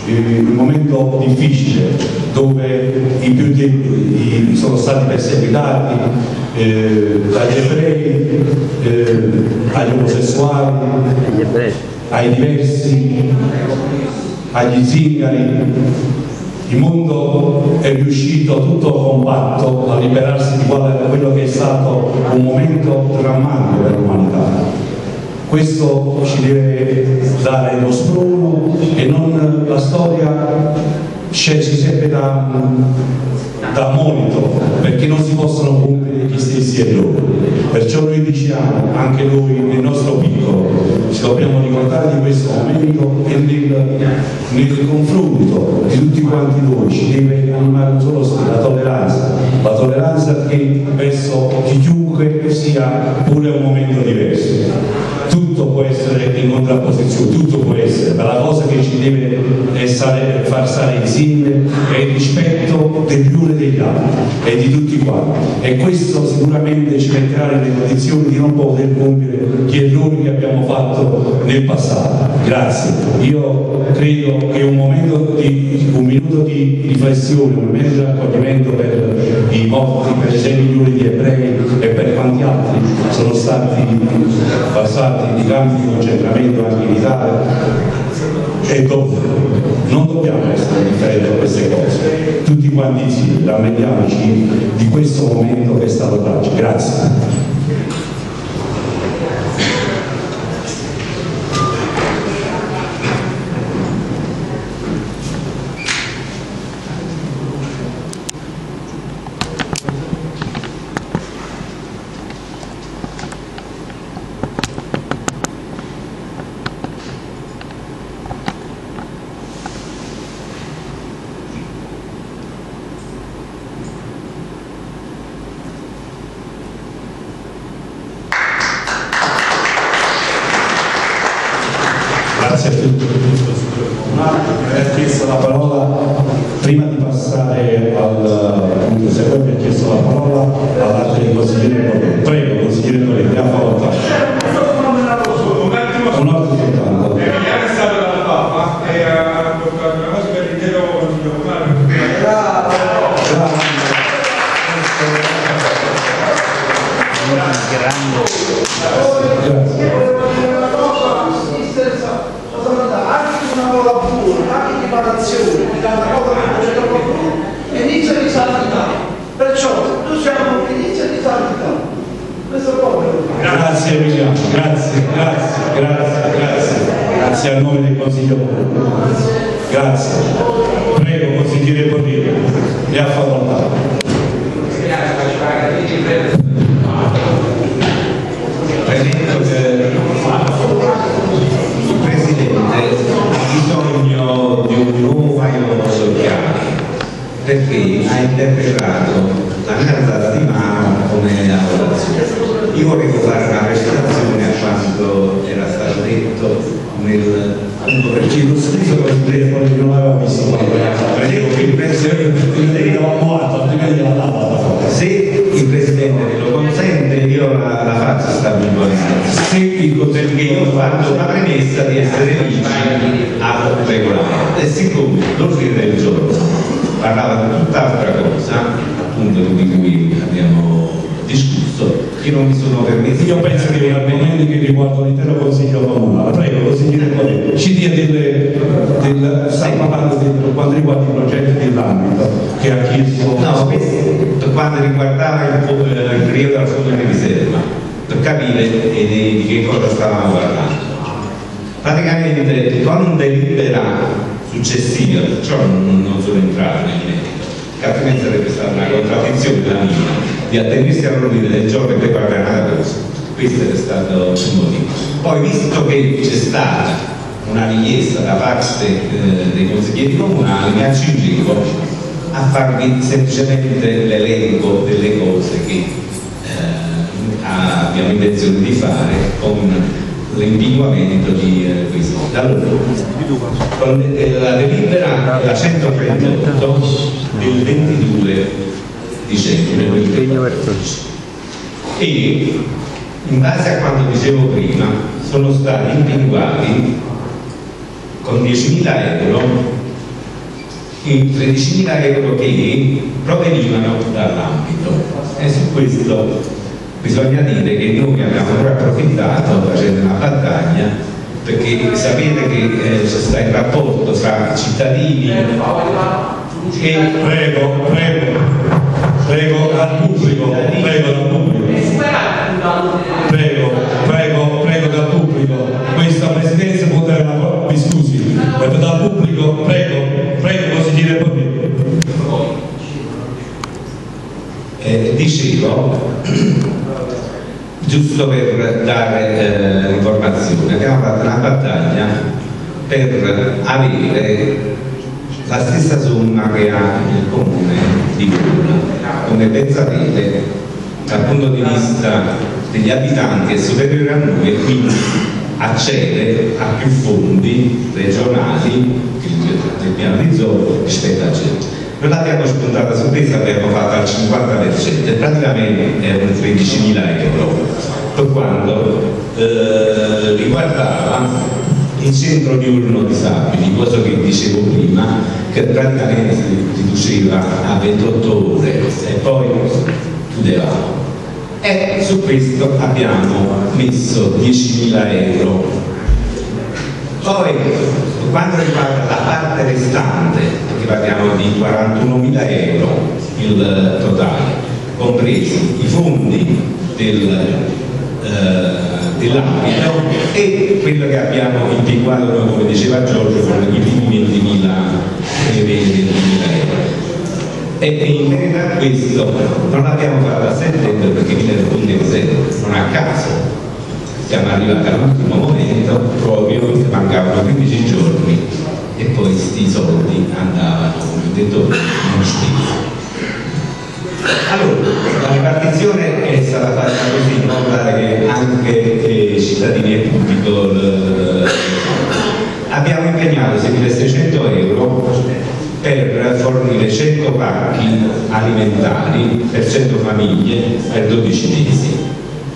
un momento difficile dove i più deboli sono stati perseguitati, eh, dagli ebrei, eh, agli omosessuali, ai diversi, agli zingari. Il mondo è riuscito tutto compatto a liberarsi di quello che è stato un momento drammatico per l'umanità. Questo ci deve dare lo sprono e non la storia ci serve da, da monito, perché non si possono compiere gli stessi errori. Perciò noi diciamo, anche noi nel nostro piccolo, ci dobbiamo ricordare di questo momento e nel, nel confronto di tutti quanti noi ci deve animare un solo spirito, la tolleranza, la tolleranza che verso chiunque sia pure un momento diverso. Tutto può essere in contrapposizione, tutto può essere, ma la cosa che ci deve essere, far stare insieme è il rispetto degli uni e degli altri e di tutti quanti, e questo sicuramente ci metterà nelle condizioni di non poter compiere gli errori che abbiamo fatto nel passato. Grazie. Io credo che un momento di, un minuto di riflessione, un momento di raccoglimento per i morti, per i sei milioni di ebrei e per quanti altri sono stati passati di campi di concentramento anche in Italia, e dopo non dobbiamo essere differenti da queste cose, tutti quanti insieme rammentiamoci di questo momento che è stato tragico. Grazie. Grazie a tutti. Mi ha chiesto la parola, prima di passare al punto seguente, mi ha chiesto la parola all'altro consigliere Corretti. Prego, consigliere Corretti, a facoltà. Un ordine soltanto. Mi è stata dalla pappa e ha portato una cosa per l'intero consiglio comunale. Inizio di santità, perciò tu siamo inizio di santità. Questo proprio. Grazie Emiliano, grazie, grazie, grazie, grazie, grazie a nome del Consiglio Comunale. Grazie. Prego, consigliere Borrillo, mi ha facoltà. Premetto che il Presidente ha bisogno di un nuovo paio chiaro, perché ha interpretato la carta di mano come lavorazione. Io volevo fare una presentazione a quanto era stato detto nel punto preciso scritto con il telefono che non aveva visto quando era che il Presidente se il Presidente me lo consente io la, la faccio stabilizzare perché io ho fatto una premessa di essere vicini al regolamento e siccome l'ordine del giorno parlava di tutt'altra cosa appunto di cui abbiamo discusso, io non mi sono permesso. Io penso che gli argomenti che riguardano l'intero Consiglio Comunale, prego consigliere Corretti, ci dia delle, del, sta parlando per quanto riguarda i progetti dell'ambito che ha chiesto. No, per quanto riguardava il, il periodo del fondo di riserva, per capire di, di che cosa stavamo parlando. Praticamente con un deliberato successivo, perciò non, non sono entrato nel merito, che altrimenti sarebbe stata una contraddizione della mia di attenersi all'ordine del giorno e poi parlare una cosa. Questo è stato il motivo. Poi visto che c'è stata una richiesta da parte eh, dei consiglieri comunali, mi accingevo a farvi semplicemente l'elenco delle cose che eh, abbiamo intenzione di fare con l'impinguamento di eh, questo. Allora, con eh, la delibera la centotrentotto del ventidue dicembre duemilaquattordici e in base a quanto dicevo prima sono stati impinguati con diecimila euro i tredicimila euro che provenivano dall'ambito, e su questo bisogna dire che noi abbiamo pure approfittato facendo una battaglia, perché sapete che eh, c'è sta il rapporto tra cittadini e prego, prego, prego al pubblico, prego dal pubblico, prego, prego, prego dal pubblico, questa presidenza può dare una parola, mi scusi, dal pubblico, prego, prego, consigliere Borrillo. Eh, dicevo, giusto per dare eh, informazione, abbiamo fatto una battaglia per avere la stessa somma che ha il comune di Verona. Come ben sapete, dal punto di vista degli abitanti è superiore a noi e quindi accede a più fondi regionali del piano di zona rispetto a gente. Noi l'abbiamo spuntata su questo, abbiamo fatto al cinquanta per cento e praticamente erano tredicimila euro, per quanto eh, riguardava il centro diurno disabili, cosa che dicevo prima, che praticamente si riduceva a ventotto ore e poi chiudevamo. E su questo abbiamo messo diecimila euro. Poi, per quanto riguarda la parte restante, perché parliamo di quarantunomila euro il totale, compresi i fondi del, eh, dell'ambito e quello che abbiamo impiegato noi, come diceva Giorgio, con i primi ventimila euro. E in verità questo non l'abbiamo fatto a settembre perché mi punti in zero, non a caso. Siamo arrivati all'ultimo momento, proprio che mancavano quindici giorni e poi questi soldi andavano, come ho detto, non spesi. Allora, la ripartizione è stata fatta così, in modo tale che anche i cittadini e il pubblico l... abbiamo impegnato seimilaseicento euro per fornire cento pacchi alimentari per cento famiglie per dodici mesi.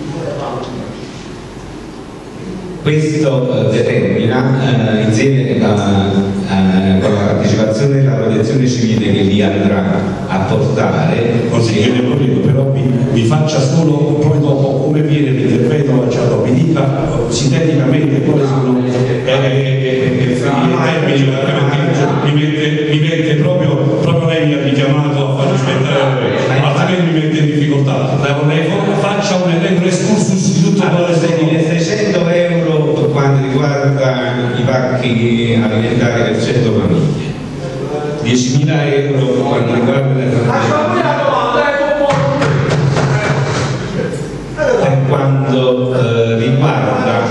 Questo eh, determina, eh, insieme a, a, con la partecipazione della protezione civile che li andrà a portare, consigliere Borrillo, però mi, mi faccia solo poi dopo come viene l'intervento lanciato, mi dica sinteticamente quali sono i termini, mi mette, mi mette proprio, proprio lei mi ha richiamato a far rispettare, altrimenti mi mette in difficoltà. Lei faccia un elenco excursus di tutto quello che seicento euro per quanto riguarda i pacchi alimentari per cento famiglie, diecimila euro per quanto riguarda le famiglie, per quanto eh, riguarda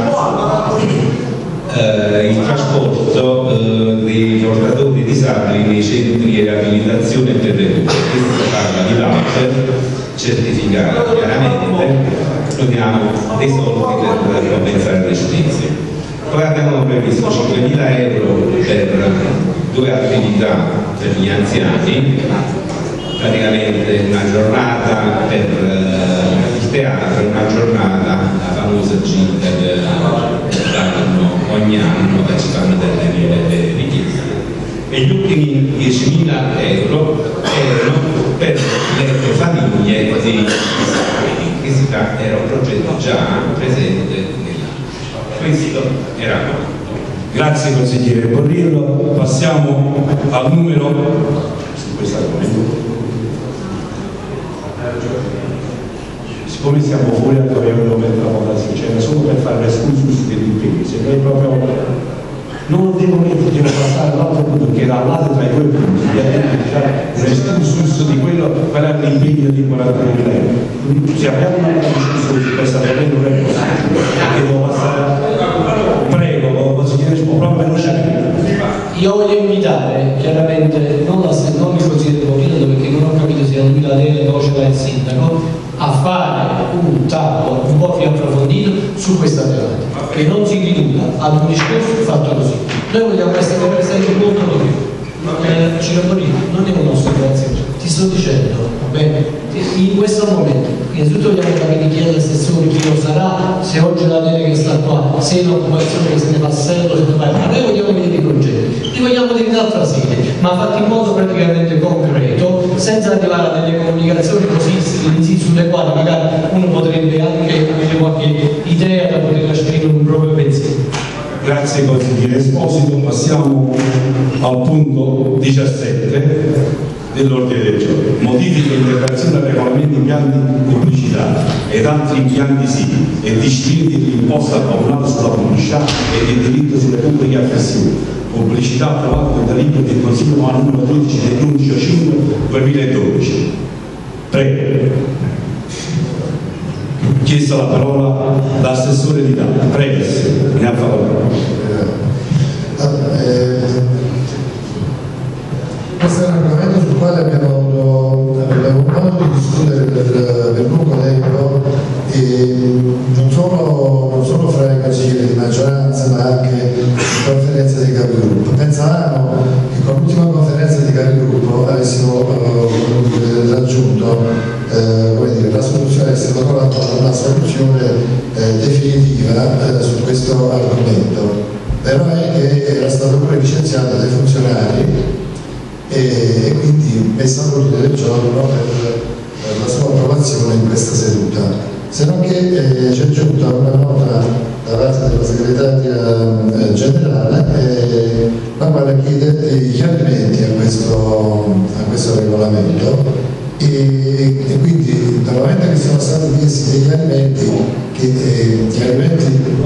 eh, il trasporto eh, dei portatori disabili nei centri di riabilitazione per recupero. Questo si parla di voucher certificato, chiaramente diamo dei soldi per compensare le spese. Poi abbiamo previsto cinquemila euro per due attività per gli anziani, praticamente una giornata per uh, il teatro e una giornata la famosa gita che fanno ogni anno e ci fanno delle, delle richieste. E gli ultimi diecimila euro erano per le famiglie dei disabili. Era un progetto già presente nell'anno. Questo era quanto. Grazie consigliere Borrillo. Passiamo al numero su questa siccome siamo fuori al Corriere per la votazione, c'era solo per fare l'escursus degli impegni, se lei proprio non devo mettere, devo passare all'altro punto che era al lato tra i due punti, un excursus di quello, qual è l'impegno di quarantanovila euro. Se abbiamo una discussione su questa problema non è possibile, perché devo passare, prego, consigliere, proprio velocemente. Io voglio invitare, chiaramente, non, la, non il consigliere Borrillo, perché non ho capito se lui la deve o ce l'ha il sindaco, a fare un tavolo un po' più approfondito su questa tematica, che non si riduca ad un discorso fatto così. Noi vogliamo essere presenti molto di più. Eh, Ciro Borrillo, non è un nostro, grazie. ti sto dicendo, va bene? In questo momento, innanzitutto vogliamo capire chi è l'assessore, chi lo sarà, se oggi la delega sta qua, se è un'occupazione che se ne fa sempre, se ne fa, ma noi vogliamo vedere i progetti, li vogliamo vedere in altra sede, ma fatti in modo praticamente concreto, senza arrivare a delle comunicazioni così stilizzate sulle quali magari uno potrebbe anche avere qualche idea da poter scrivere un proprio pensiero. Grazie consigliere Esposito, passiamo al punto diciassette dell'ordine del giorno. Modifiche e integrazione al regolamento impianti di pubblicità ed altri impianti siti e disciplini di imposta comunale sulla pubblicità e di diritto sulle pubbliche affissioni. Pubblicità approvato da libro del Consiglio numero dodici dell'undici cinque duemiladodici. Prego. Chiesto la parola l'assessore di Dante. Prego, ne ha facoltà. Eh, questo è un argomento sul quale abbiamo avuto, abbiamo modo di discutere per, per lungo tempo, e non solo, non solo fra i consiglieri di maggioranza ma anche in conferenza di capigruppo. Pensavamo che con l'ultima conferenza di capigruppo avessimo eh, raggiunto eh, come dire, la soluzione, avessimo trovato una soluzione eh, definitiva eh, su questo argomento. Però è che era stato pure licenziato dai funzionari e quindi messo all'ordine del giorno per, per la sua approvazione in questa seduta. Se non che eh, ci è giunta una nota da parte della segretaria eh, generale eh, la quale chiede dei chiarimenti a questo, a questo regolamento e, e quindi dal momento che sono stati chiesti dei chiarimenti che eh, chiarimenti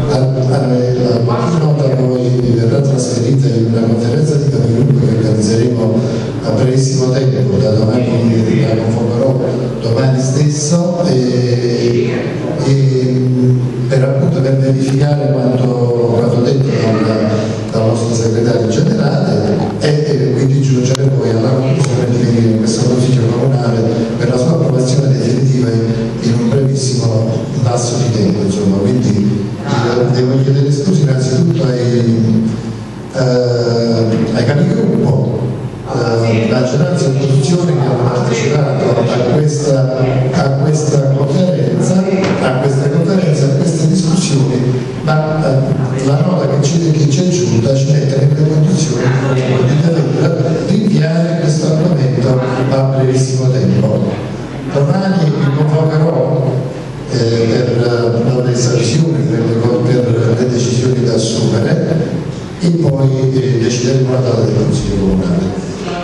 la nota poi verrà trasferita in una conferenza di capigruppo che organizzeremo a brevissimo tempo, da domani la convocherò domani stesso e, e per appunto per verificare quanto, quanto detto dal, dal nostro segretario generale e, e quindi giungere poi alla conclusione di venire in questo consiglio comunale per la sua approvazione definitiva in, in un brevissimo lasso di tempo, insomma. Quindi eh, devo chiedere scusi innanzitutto ai, eh, ai capigruppo, eh, maggioranza e opposizione che hanno partecipato a questa, a questa conferenza, a queste conferenze, a queste discussioni, ma eh, la nota che ci, che ci è giunta ci mette nelle condizioni di dover rinviare questo argomento a brevissimo tempo. Domani mi convocherò eh, per la prestazione, per, per le decisioni da assumere e poi eh, decideremo la data del Consiglio Comunale.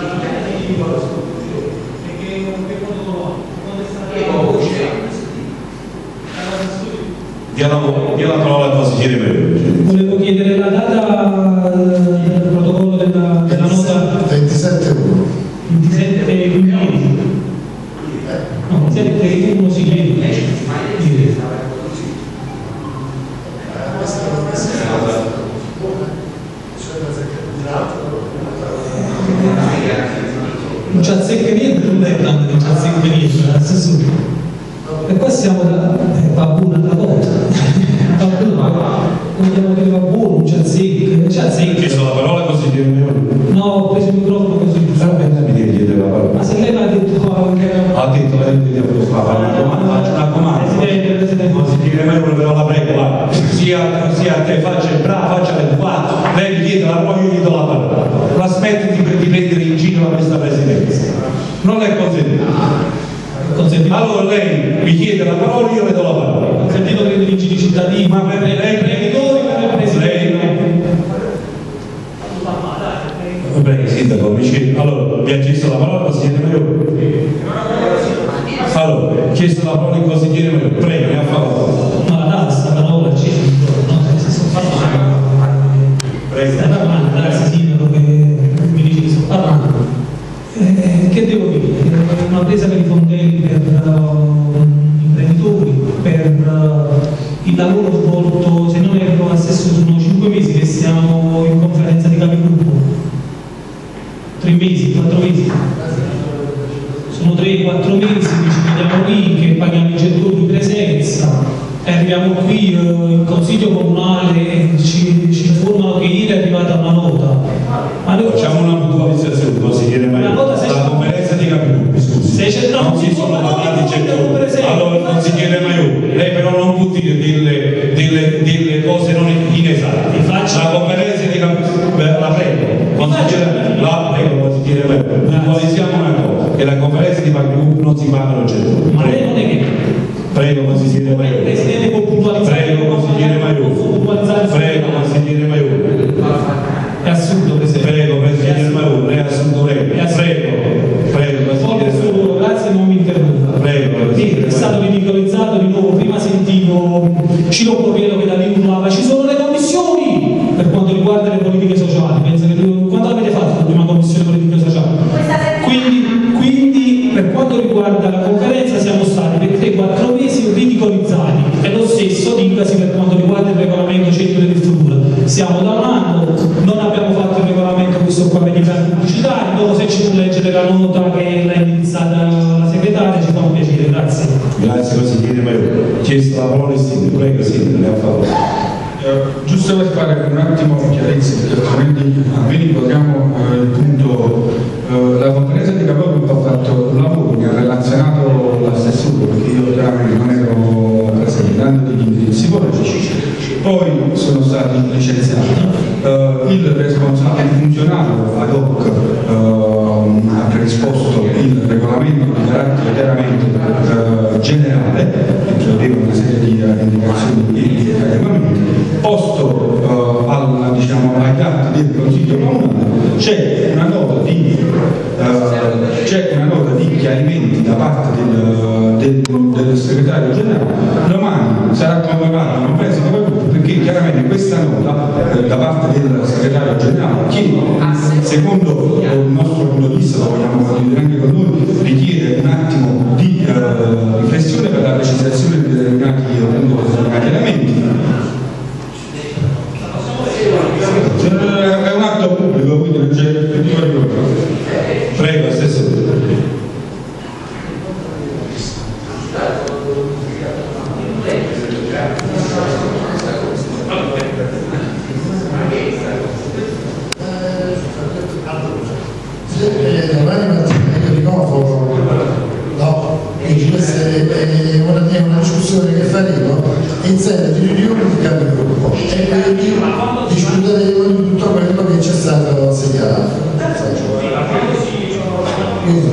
Dia la parola al consigliere Meloni. Volevo chiedere la data del protocollo della, della nota ventisette uno. ventisette quindici. No, ventisette uno si chiede. Non ci azzecca niente, non è tanto, non ci azzecca niente, e qua siamo da eh, va buona la volta. Vogliamo dire va buono, non ci azzecca, ci azzecca. Chiesto la parola consigliere Meloni. No, ho preso il microfono così. Mi devi chiedere la parola. Ma se lei mi ha detto ha detto lei che devo fare una domanda, faccio una domanda. Presidente, Presidente. Consigliere Meloni, però la prego, guarda. Sia, sia a te faccia il bravo, faccia il qua, lei mi chiede la parola, io gli do la parola. La smetti di, di prendere in giro la questa presidenza. Non è consentito. Consentito. Allora lei mi chiede la parola, io le do la parola. Consentito prendere in giro i cittadini, ma per lei imprenditori, per il Presidente. Prego, sindaco, mi chiede. Allora, mi ha chiesto la parola il consigliere Meloni. Allora, ha chiesto la parola il consigliere Meloni. Prego, mi ha fatto. Ma la data sta parola ci no? Se sto parlando. Prego. Stai parlando, grazie sindaco che mi dice che sto parlando. Eh, che devo dire? Una presa per i fondelli per uh, imprenditori, per uh, il lavoro svolto, se non erro, stesso sono cinque mesi che siamo in conferenza di capigruppo, tre mesi, quattro mesi, sono tre, quattro mesi che ci vediamo lì, che paghiamo i gettori di presenza e arriviamo qui uh, in consiglio comunale e ci, ci informano che ieri è arrivata una nota. Ma noi facciamo una puntualizzazione, consigliere Meloni. La conferenza di capigruppo, presidi non si parlano gente. Ma lei non è che... Prego, consigliere Maione. Presidente, può puntualizzare. Prego, consigliere Maione. Prego, consigliere Maione. È assurdo, Presidente. Prego, consigliere Maione, è assurdo lei. Prego, prego, consigliere Maione. Grazie, non mi interrompa. Prego. Sì, è stato ridicolizzato di nuovo. Prima sentivo Ciro Borriello che da lì urlava: ci sono le commissioni per quanto riguarda le politiche sociali. Penso che lui, quando l'avete fatto la prima commissione politiche sociali? Quindi, quindi per quanto riguarda la conferenza siamo stati per tre quattro mesi ridicolizzati, e lo stesso dicasi per quanto riguarda il regolamento centro di struttura. Siamo da un anno, non abbiamo fatto il regolamento questo qua per i piani pubblicitari. Dopo, se ci può leggere la nota che l'ha indirizzata la segretaria, ci fa un piacere. Grazie. Grazie consigliere Maione. Chiesto la parola il sindaco. Prego, sindaco, ne ha favore. Eh, giusto per fare un attimo chiarezza, perché altrimenti almeno potremmo eh, il punto, eh, la conferenza di capo ha fatto un lavoro, mi ha relazionato l'assessore, perché io chiaramente non ero presente, dando degli indirizzi politici, poi sono stati licenziati, eh, il responsabile funzionario ad hoc eh, ha predisposto il regolamento di carattere chiaramente eh, generale, che aveva una serie di uh, indicazioni e regolamenti, posto uh, al, diciamo, ai dati del Consiglio Comunale. C'è una nota di uh, c'è una nota di chiarimenti da parte del, del, del segretario generale. Domani sarà convocato, non penso come perché chiaramente questa nota eh, da parte del segretario generale, che secondo il nostro punto di vista, lo vogliamo condividere anche con noi, richiede un attimo di uh, riflessione per la precisazione di determinati, determinati elementi. È un atto pubblico, quindi non c'è effettivo ricordo. Prego, assessore. Domani mattina io vi convoco, no, quindi questa è una, è una discussione che faremo in sede di riunione di capigruppo e quindi discuteremo di tutto quello che ci è stato segnalato. Quindi,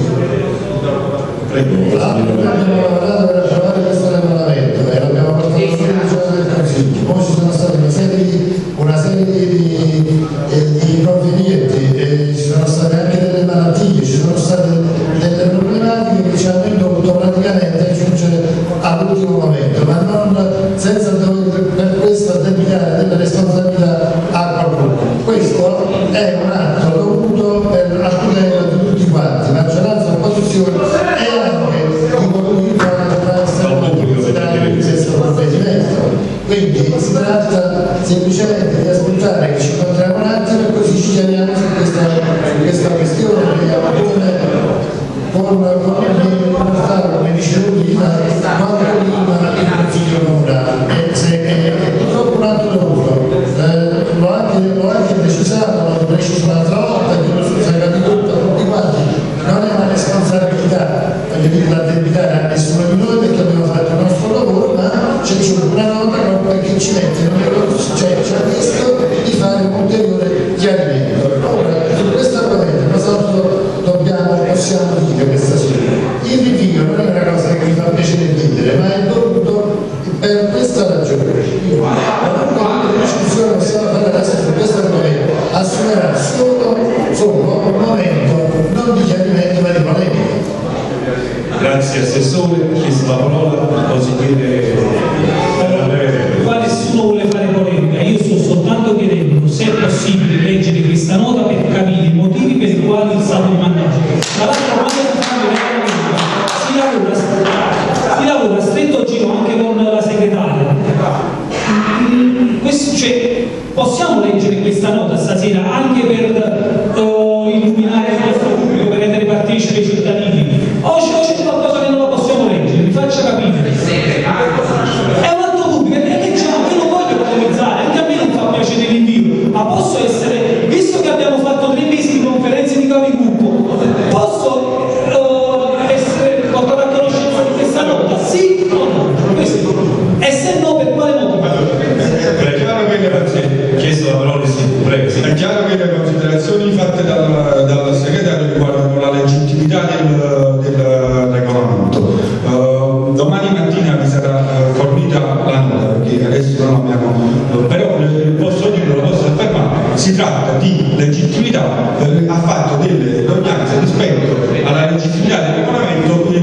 abbiamo lavorato per approvare questo regolamento e l'abbiamo portato alla Giunta del Consiglio. Poi ci sono state una serie di, una serie di, di, di inconvenienti, e ci sono state anche delle malattie, ci sono state delle problematiche che ci hanno indotto praticamente a giungere all'ultimo momento, ma non senza dover per questo addebitare delle responsabilità a qualcuno. Questo è un atto dovuto per la tutela di tutti quanti, maggioranza, opposizione e anche di colui che ha di questo provvedimento. Quindi si tratta semplicemente di ascoltare che ci incontriamo un attimo e così ci chiariamo su questa, su questa questione, vediamo come con, con il come dicevo prima, quanto prima il Consiglio Comunale. E purtroppo un altro dovuto, eh, l'ho anche, anche precisato, l'ho precisato un'altra volta, che lo scusa capitolo a tutti quanti, non è una responsabilità, voglio dire, da addebitare a nessuno di noi perché abbiamo fatto il nostro lavoro, ma c'è una nota che ci mette, cioè ci ha chiesto di fare un ulteriore chiarimento. Ora, su questo argomento cosa dobbiamo, possiamo dire questa sera? Il rinvio non è una cosa che mi fa piacere dire, ma è dovuto per questa ragione. La discussione che possiamo fare adesso su questo argomento assumerà solo, solo un momento non di chiarimento ma di polemica. Grazie Assessore, chiesto la parola al consigliere. Qua nessuno vuole fare polemica, io sto soltanto chiedendo se è possibile leggere questa nota per capire i motivi per i quali il stato di mandato. Tra l'altro quando si lavora, si lavora a stretto giro anche con la segretaria. Questo, cioè, possiamo leggere questa nota stasera anche per uh, illuminare il nostro pubblico, per rendere partecipi i cittadini, o c'è qualcosa che non la possiamo leggere, mi faccia capire. È una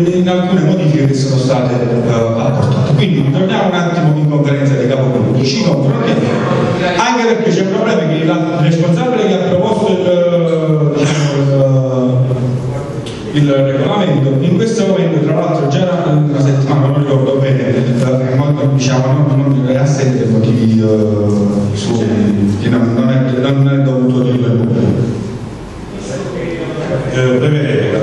in alcune modifiche che sono state uh, apportate. Quindi torniamo un attimo in conferenza di capogruppo, ci confrontiamo, anche perché c'è un problema che il responsabile che ha proposto il, diciamo, il, il regolamento in questo momento, tra l'altro già una settimana, non ricordo bene, diciamo, non, non è assente per motivi uh, suoi, che non, non, è, non è dovuto dirlo in pubblico. Eh, breve,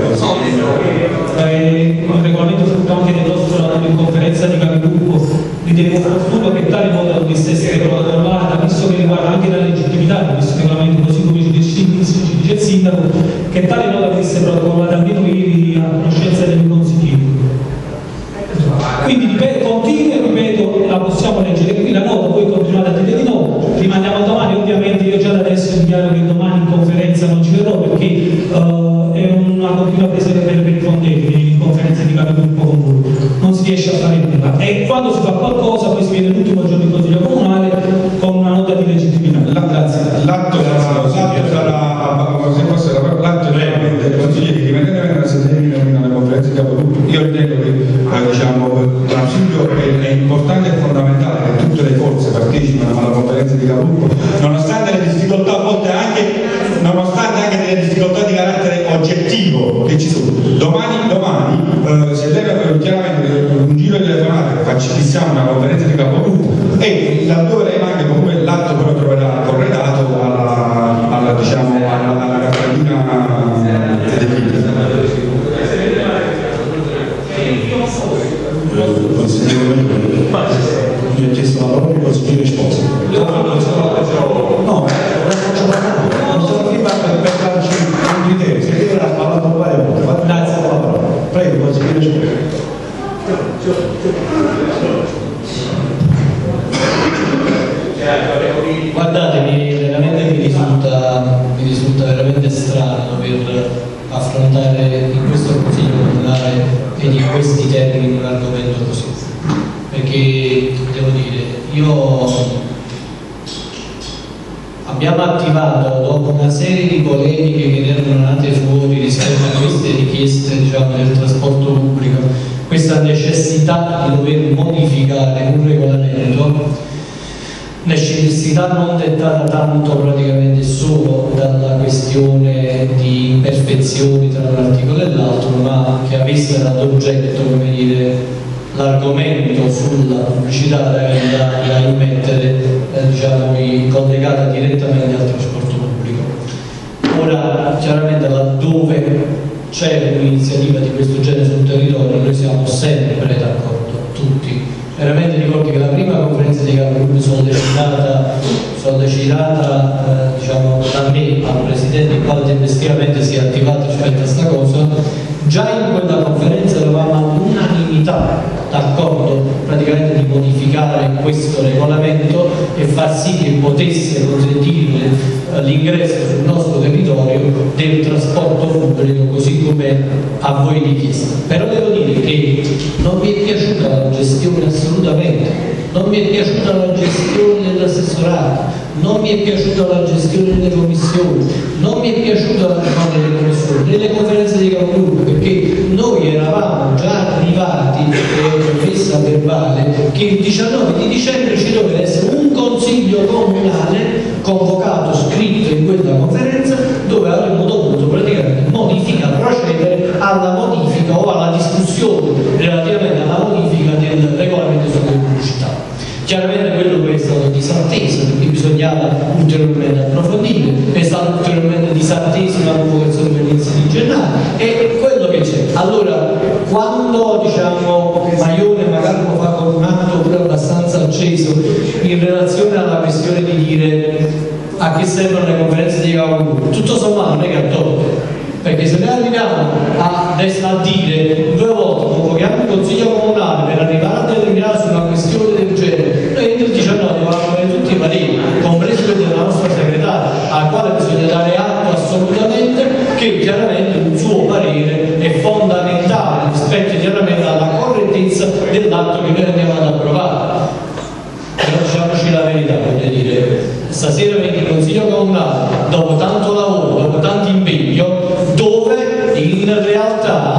eh, il regolamento frutto anche del nostro in conferenza di capigruppo, ritenevo opportuno che tale nota dovesse essere protocollata, visto che riguarda anche la legittimità di questo regolamento, così come ci dice, ci dice il sindaco, che tale nota dovesse protocollata almeno ieri a conoscenza dei consiglieri. Quindi ripeto, continuo e ripeto, la possiamo leggere qui la nota, voi continuate a dire di no, rimandiamo a domani. Ovviamente io già da adesso dichiaro che domani in conferenza non ci verrò, perché uh, è una continua presa per i fondelli in conferenza di capigruppo con voi, non si riesce a fare nulla, e quando si fa qualcosa poi si viene l'ultimo giorno in consiglio comunale con una nota di legittimità. Grazie. L'atto sarà, se fosse l'atto veramente dei consiglieri che vengono a sedere nella conferenza di capigruppo. Io ritengo che eh, diciamo, l'ausilio è, è importante e fondamentale che tutte le forze partecipino alla conferenza di capigruppo, nonostante le difficoltà, a volte anche, nonostante anche delle difficoltà di carattere oggettivo che ci sono. Domani, domani eh, se lei chiaramente un giro di telefonate, facci fissiamo una conferenza di capigruppo e laddove lei manca comunque l'atto però troverà corredato alla, alla diciamo alla, alla cartellina televisiva. Mi ha chiesto la parola il consigliere Sposi. No, non faccio parlare, non sono qui per farci un criterio, se lei ha parlato varie volte, grazie per la parola. Prego, consigliere Sposi. Guardatemi, veramente mi risulta, mi risulta veramente strano dover affrontare in questo consiglio comunale e in questi termini un argomento così, perché devo dire, io abbiamo attivato dopo una serie di polemiche che erano nate fuori rispetto a queste richieste, diciamo, del trasporto pubblico, questa necessità di dover modificare un regolamento, necessità non dettata tanto praticamente solo dalla questione di imperfezioni tra un articolo e l'altro, ma che avesse ad oggetto, come dire, l'argomento sulla pubblicità da, da immettere, eh, diciamo, collegata direttamente al trasporto pubblico. Ora, chiaramente laddove c'è un'iniziativa di questo genere sul territorio noi siamo sempre d'accordo, tutti. Veramente ricordo che la prima conferenza di capigruppo sollecitata, sollecitata eh, diciamo, da me al Presidente, il quale tempestivamente si è attivato rispetto a questa cosa, già in quella conferenza eravamo all'unanimità d'accordo praticamente di modificare questo regolamento e far sì che potesse consentire eh, l'ingresso sul nostro territorio del trasporto pubblico così come a voi richiesto. Però devo dire che non mi è piaciuta la gestione assolutamente, non mi è piaciuta la gestione dell'assessorato, non mi è piaciuta la gestione delle commissioni, non mi è piaciuta la gestione delle commissioni, delle conferenze di capigruppo, perché noi eravamo già arrivati, eh, fissa verbale, che il diciannove di dicembre ci doveva essere un consiglio comunale convocato, scritto in quella conferenza, dove avremmo dovuto praticamente modificare, procedere alla modifica o alla discussione relativamente alla modifica del regolamento sulle pubblicità. Chiaramente quello poi è stato disatteso perché bisognava ulteriormente approfondire, è stato ulteriormente disatteso la convocazione per l'inizio di gennaio e quello che c'è. Allora, quando diciamo Maione magari lo fa con un atto pure abbastanza acceso in relazione alla questione di dire a che servono le conferenze di capigruppo, tutto sommato non è che ha torto. Perché se noi arriviamo a, a dire due volte convochiamo il consiglio comunale per arrivare a determinare su una questione del genere, noi entro il diciannove dobbiamo avere tutti i pareri, compreso quello della nostra segretaria, al quale bisogna dare atto assolutamente che chiaramente un suo parere è fondamentale rispetto chiaramente alla correttezza dell'atto che noi andiamo ad approvare. Però diciamoci la verità, voglio dire, stasera viene il consiglio comunale, dopo tanto lavoro, dopo tanto impegno, dove in realtà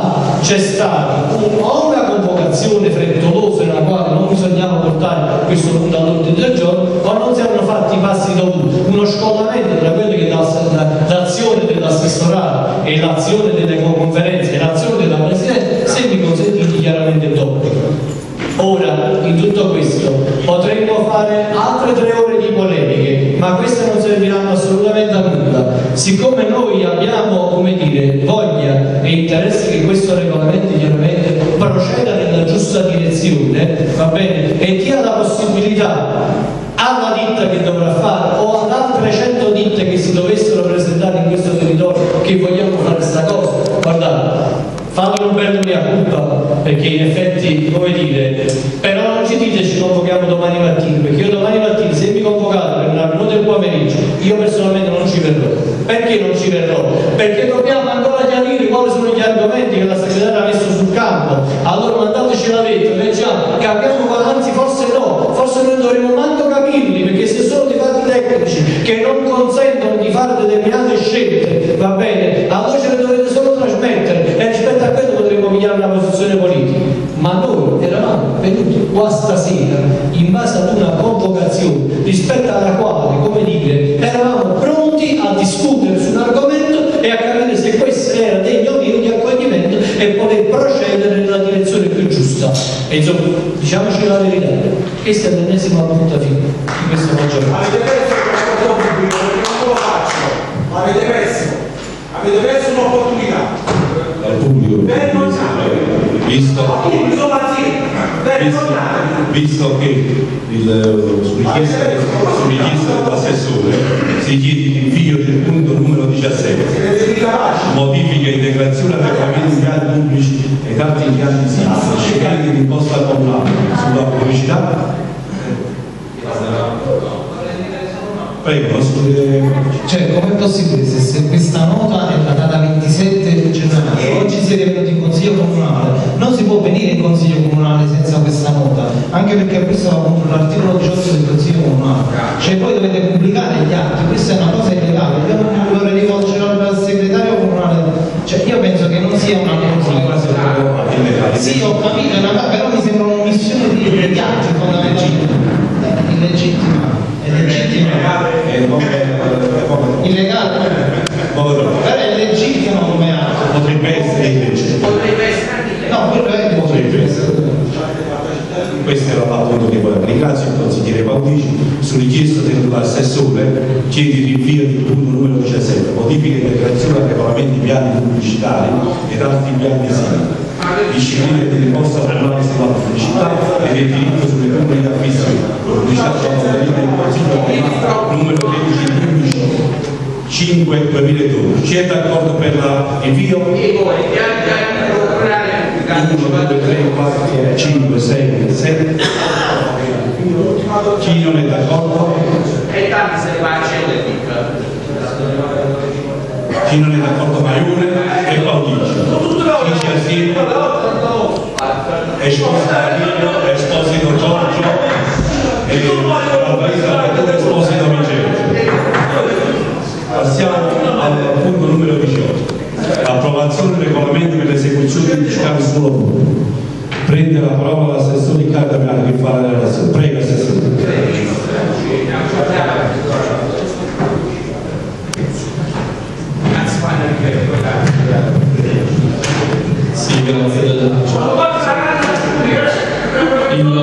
c'è stata o una convocazione frettolosa nella quale non bisognava portare questo punto all'ordine del giorno, o non si erano fatti i passi dovuti, uno scollamento tra quello che è l'azione dell'assessorato e l'azione delle conferenze e l'azione della Presidenza, se mi consentite chiaramente d'obbligo. Ora, in tutto questo, potremmo fare altre tre ore di polemiche, ma queste non serviranno assolutamente a nulla. Siccome noi abbiamo, come dire, voglia e interesse che questo regolamento chiaramente proceda nella giusta direzione, va bene, e dia la possibilità alla ditta che dovrà fare o ad altre cento ditte che si dovessero presentare in questo territorio che vogliamo fare questa cosa, guardate, fate un bel mea culpa, perché in effetti, come dire, però non ci dite ci convochiamo domani mattina, perché io domani mattina se mi convocate per una riunione del pomeriggio, io personalmente non ci verrò. Perché non ci verrò? Perché dobbiamo ancora chiarire quali sono gli argomenti che la segretaria ha messo sul campo. Allora mandateci la lettera, leggiamo, capiamo, anzi forse no, forse noi dovremmo manco capirli, perché se sono dei fatti tecnici che non consentono di fare determinate scelte, va bene, allora ce le dovete solo trasmettere e rispetto a questo potremmo pigliare una posizione politica. Ma noi eravamo venuti qua stasera in base ad una convocazione rispetto alla quale, come dire, eravamo pronti a discutere su un argomento e a capire se questo era degno o meno di accoglimento e poter procedere nella direzione più giusta. E insomma, diciamoci la verità, questa è l'ennesima punta fine di questo maggioranza. Avete perso il trasporto pubblico, perché non lo faccio, avete perso, avete perso un'opportunità. Dal pubblico, visto, visto, visto che il, su richiesta, su richiesta dell'assessore si chiede l'invio del punto numero diciassette, modifiche e integrazione al regolamento di piani pubblici ed altri impianti simili, carichi di imposta comunale sulla pubblicità. Prego, cioè com'è possibile se, se questa nota è datata ventisette gennaio, oggi siete venuti in consiglio comunale, non si può venire in consiglio comunale senza questa nota, anche perché questo va contro l'articolo diciotto del consiglio comunale, cioè voi dovete pubblicare gli atti, questa è una cosa illegale, io non vorrei rivolgere al segretario comunale, cioè io penso che non sia una cosa sì, ho capito, però mi sembra un'omissione di viaggio fondamentalmente illegittima. È legittima, illegale, però è legittima come atto. Potrebbe essere illegittima. Potrebbe essere, no, quello è potrebbe essere. Questo era l'appunto che volevo. Ringrazio il consigliere Paudici, su richiesta dell'assessore chiede il rinvio del punto numero diciassette, modifiche e integrazione al regolamento di piani pubblicitari ed altri piani simili. Discipline dell'imposta comunale sulla pubblicità e del diritto sulle pubbliche acquisti, pubblicità sulla modalità del Consiglio numero tredici undici cinque duemiladodici. Chi è d'accordo per l'invio? uno, due, tre, quattro, cinque, sei, sette. Chi non è d'accordo? E tanti se ne va a accendere. Chi non è d'accordo Maione e Paudici. Chi si assieme? Esposito, Esposito Giorgio e Esposito Michele. Passiamo al punto numero diciotto. Approvazione del regolamento per l'esecuzione di scavi suolo pubblico. Prende la parola l'assessore Cardamano che fa la relazione. Prego assessore. Sì, grazie. Il,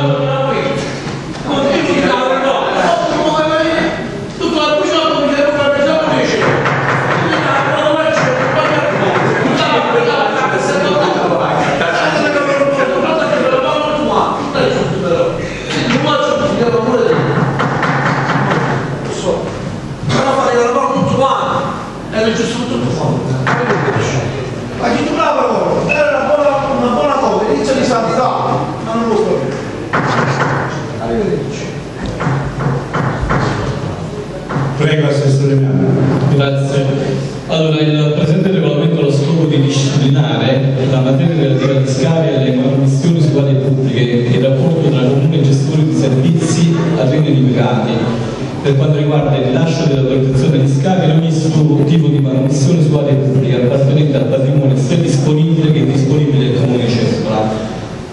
ma chi tu bravo era una buona, una buona cosa, inizio di santità, ma non lo so. Arrivederci. Prego assessore Miano. Grazie. Allora, il presente regolamento ha lo scopo di disciplinare la materia relativa agli scavi e alle manomissioni su aree pubbliche e il rapporto tra comune e gestori di servizi a rete liberati, per quanto riguarda il rilascio dell'autorizzazione di scavi in ogni tipo di manomissione su aree pubbliche appartenente al patrimonio sia disponibile che disponibile del Comune di Cefala.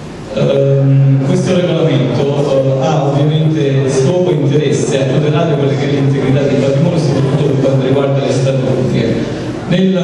Uh, questo regolamento uh, ha ovviamente scopo e interesse a tutelare quelle che è l'integrità del patrimonio, soprattutto per quanto riguarda le strade pubbliche. Nel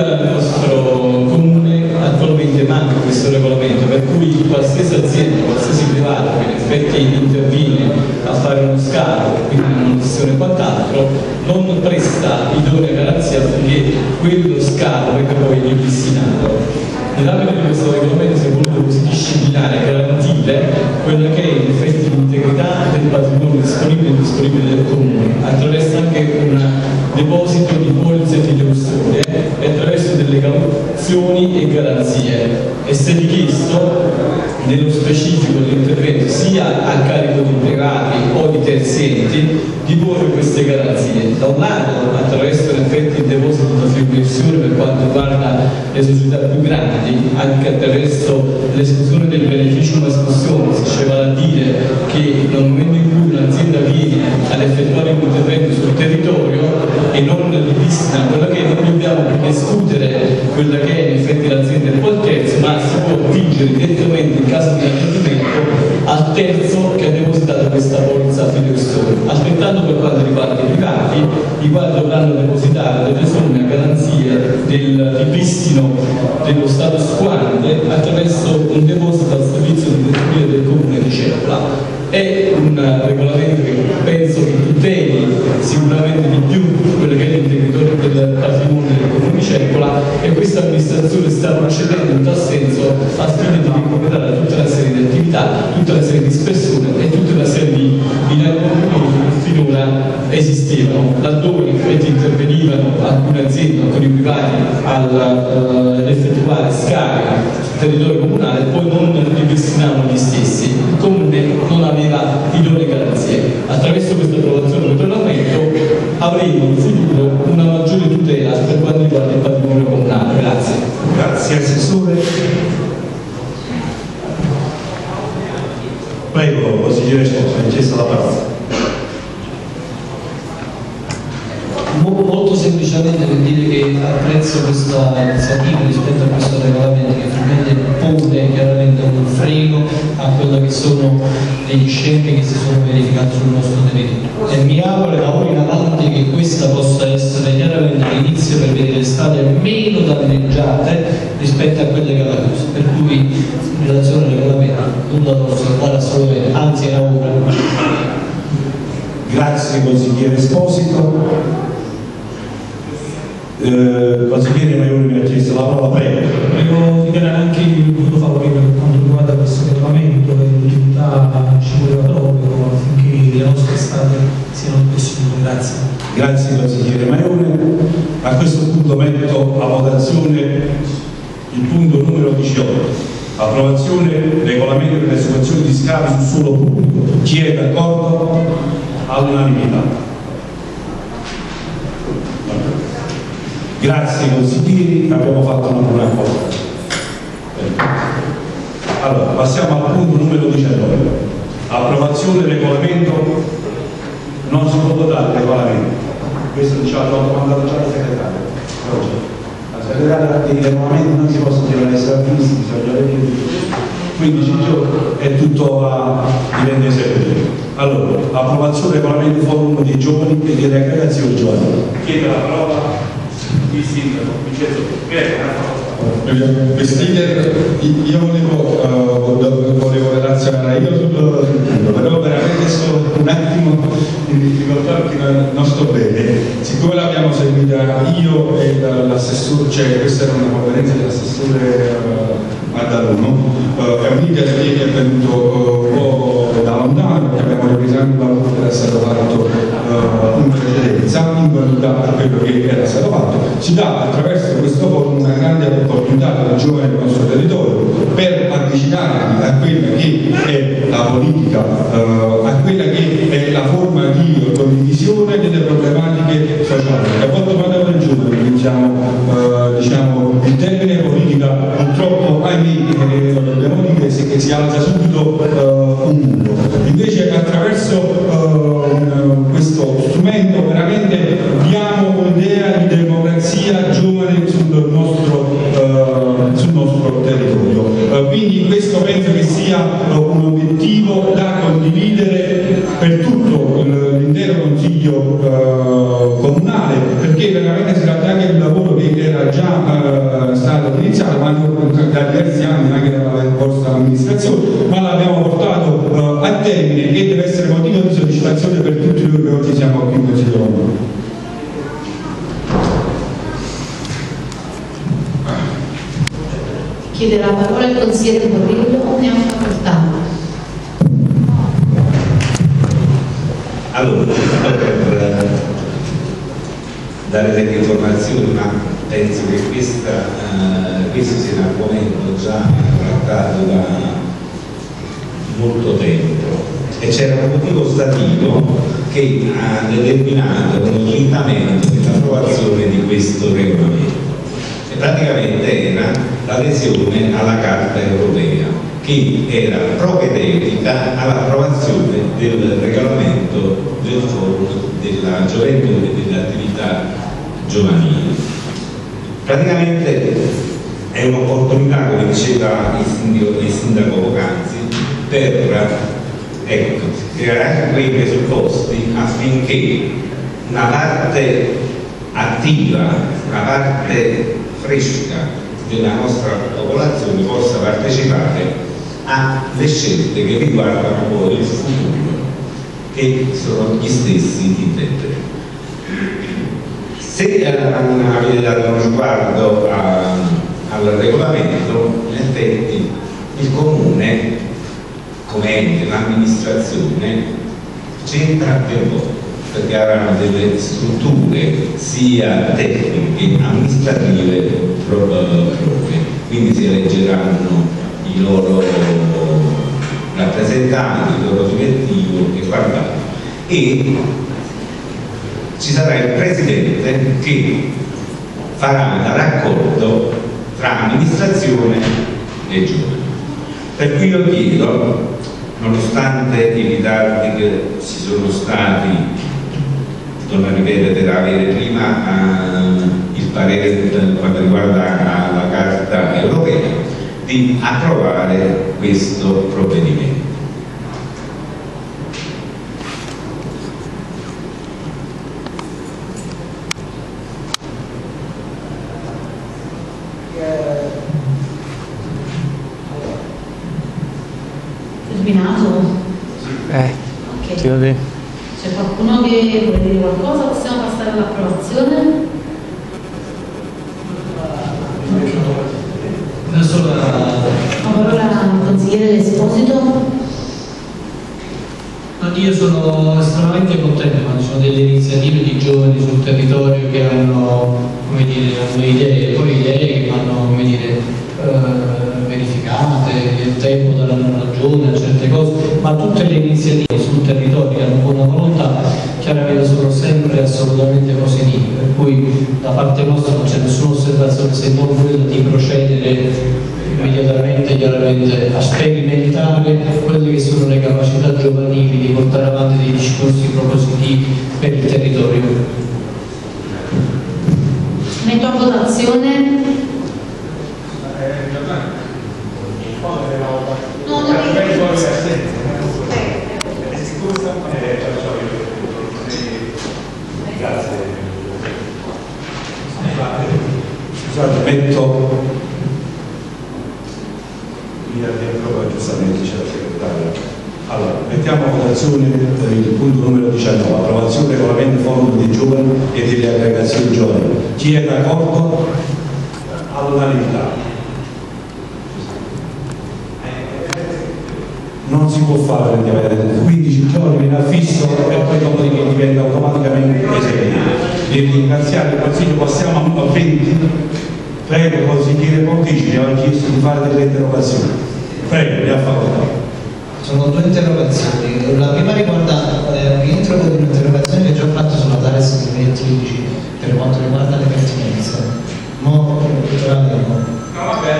nostro comune attualmente manca questo regolamento, per cui qualsiasi azienda, qualsiasi privato che in effetti interviene a fare uno scavo, quindi una manutenzione e quant'altro, non presta idonea garanzia affinché quello scavo venga poi ripristinato. Nell'ambito di questo regolamento si è voluto così disciplinare e garantire quella che è in effetti l'integrità del patrimonio disponibile e indisponibile del comune, attraverso anche un deposito di polizze antiusure e attraverso delle cauzioni e garanzie. E se richiesto nello specifico dell'intervento sia a carico di privati o di terzi enti di porre queste garanzie. Da un lato attraverso in effetti il deposito di fibromissione per quanto riguarda le società più grandi, anche attraverso l'esclusione del beneficio di esclusione, si diceva a dire che nel momento in cui un'azienda viene ad effettuare un intervento sul territorio e non ripristina quello che non dobbiamo escludere quella che è in effetti l'azienda del poi terzo, ma si può attingere direttamente in caso di accertamento al terzo che ha depositato questa polizza fideiussione. Altrettanto per quanto riguarda i privati, i quali dovranno depositare delle somme a garanzia del ripristino dello status quo attraverso un deposito al servizio di tesoreria del Comune di Cefala. È un regolamento che penso che tuteli sicuramente di più quello che è l'integrità del patrimonio del Comune di Cefala, e questa amministrazione sta procedendo in tal senso al fine di recuperare tutta una serie di attività, tutta una serie di persone e tutta una serie di binari che finora esistevano, laddove in effetti intervenivano alcune aziende, alcuni privati all'effettuare uh, scavi sul territorio comunale, poi non ripristinavano gli stessi. Il Comune non aveva idonee garanzie. Attraverso questa approvazione del regolamento avremo in futuro una maggiore tutela per quanto riguarda il patrimonio comunale. Grazie. Grazie Assessore. Prego, consigliere Sposa, è chiesta la parola. Molto semplicemente per dire che apprezzo questa iniziativa rispetto a questo regolamento che finalmente pone chiaramente un freno a quello che sono le scelte che si sono verificate sul nostro territorio, e mi auguro da ora in avanti che questa possa essere chiaramente l'inizio per vedere le strade meno danneggiate rispetto a quelle che la cosa, per cui in relazione al regolamento nulla da osservare assolutamente, anzi è auguro. Grazie consigliere Esposito. Eh, consigliere Maiori mi ha chiesto la parola, prego. Volevo dichiarare anche il voto favorevole per quanto riguarda questo regolamento, e l'utilità ci voleva proprio affinché le nostre strade siano il possibile. Grazie. Grazie consigliere Maione. A questo punto metto a votazione il punto numero diciotto, approvazione regolamento per l'esecuzione di scavi sul suolo pubblico. Chi è d'accordo? All'unanimità. Grazie consiglieri, abbiamo fatto una buona cosa. Allora, passiamo al punto numero diciannove. Approvazione del regolamento. Non si può votare il regolamento. Questo ci ha mandato già il segretario. La segretaria dei regolamenti non si possono tirare essere avvisti, bisogna vedere. quindici giorni è tutto a diventa eseguito. Allora, approvazione del regolamento forum dei giovani e delle aggregazioni giovanili. Chiedo la parola. Il sindaco, Vincenzo, Presidente, io volevo, uh, volevo relazionare io sul punto, però veramente sono un attimo in difficoltà perché non sto bene. Siccome l'abbiamo seguita io e l'assessore, cioè questa era una conferenza dell'assessore uh, Maddaleno, uh, è un iter che è venuto uh, un po' da lontano, perché abbiamo revisato un lavoro che era stato fatto uh, in precedenza, in qualità a quello che era stato fatto. Ci dà attraverso questo forum una grande opportunità per i giovani del nostro territorio per avvicinarli a quella che è la politica, uh, a quella che è la forma di condivisione delle problematiche sociali. A volte quando noi giovani diciamo, uh, diciamo il termine politica purtroppo ahimè, lo dobbiamo dire, che si alza subito uh, un muro. Invece attraverso uh, un, questo strumento questo penso che sia un obiettivo da condividere per tutto l'intero Consiglio eh, comunale, perché veramente si tratta anche di un lavoro che era già eh, stato iniziato ma da diversi anni anche dalla vostra amministrazione, ma l'abbiamo portato eh, a termine e deve essere motivo di soddisfazione per tutti noi che oggi siamo qui in Consiglio comunale. Chiede la parola il consigliere Borrillo, ne ha facoltà. Allora, per dare delle informazioni, ma penso che questa, uh, questo sia un argomento già trattato da molto tempo e c'era un motivo stativo che ha determinato un slittamento nell'approvazione di questo regolamento. E praticamente era l'adesione alla Carta europea, che era propedeutica all'approvazione del regolamento del forum della gioventù e delle attività giovanili. Praticamente è un'opportunità, come diceva il sindaco, il sindaco poc'anzi, per ecco, creare anche quei presupposti affinché una parte attiva, una parte fresca della nostra popolazione possa partecipare alle scelte che riguardano poi il futuro, che sono gli stessi di intendere. Se avete dato uno sguardo a, al regolamento, in effetti il comune, come ente, l'amministrazione, c'entra per poco, perché avranno delle strutture sia tecniche che amministrative proprie, quindi si eleggeranno i loro rappresentanti, il loro direttivo e quant'altro, e ci sarà il presidente che farà un raccordo tra amministrazione e giovani. Per cui io chiedo, nonostante i ritardi che ci sono stati, torno a ripetere, per avere prima uh, il parere per quanto riguarda la Carta europea, di approvare questo provvedimento. Terminato? Eh, ok. ti lo dico. C'è qualcuno che vuole dire qualcosa? Possiamo passare all'approvazione? Adesso la... La parola al consigliere Esposito. Io sono estremamente contento quando ci sono delle iniziative di giovani sul territorio che hanno, come dire, hanno idee, poi idee che vanno, come dire, eh, verificate, il tempo daranno ragione a certe cose, ma tutte le iniziative sul territorio che hanno buona volontà chiaramente sono sempre assolutamente positive, per cui da parte nostra non c'è nessuna osservazione se non quella di procedere immediatamente chiaramente a sperimentare quelle che sono le capacità giovanili di portare avanti dei discorsi propositivi per il territorio. Metto a votazione. No, non Scusate, metto proprio giustamente c'è la segretaria. Allora, mettiamo a votazione il punto numero diciannove, approvazione del regolamento forum dei giovani e delle aggregazioni giovani. Chi è d'accordo? All'unanimità. Non si può fare quindici giorni viene affisso e poi dopodiché diventa automaticamente eseguito. E ringraziare il Consiglio, passiamo a venti. Prego, consigliere Pontici, ho chiesto di fare delle interrogazioni. Prego, mi ha fatto. Sono due interrogazioni. La prima riguarda eh, rientro di un'interrogazione che ho già fatto sulla Tares duemilatredici per quanto riguarda le pertinenze. Mo, la abbiamo. No, vabbè,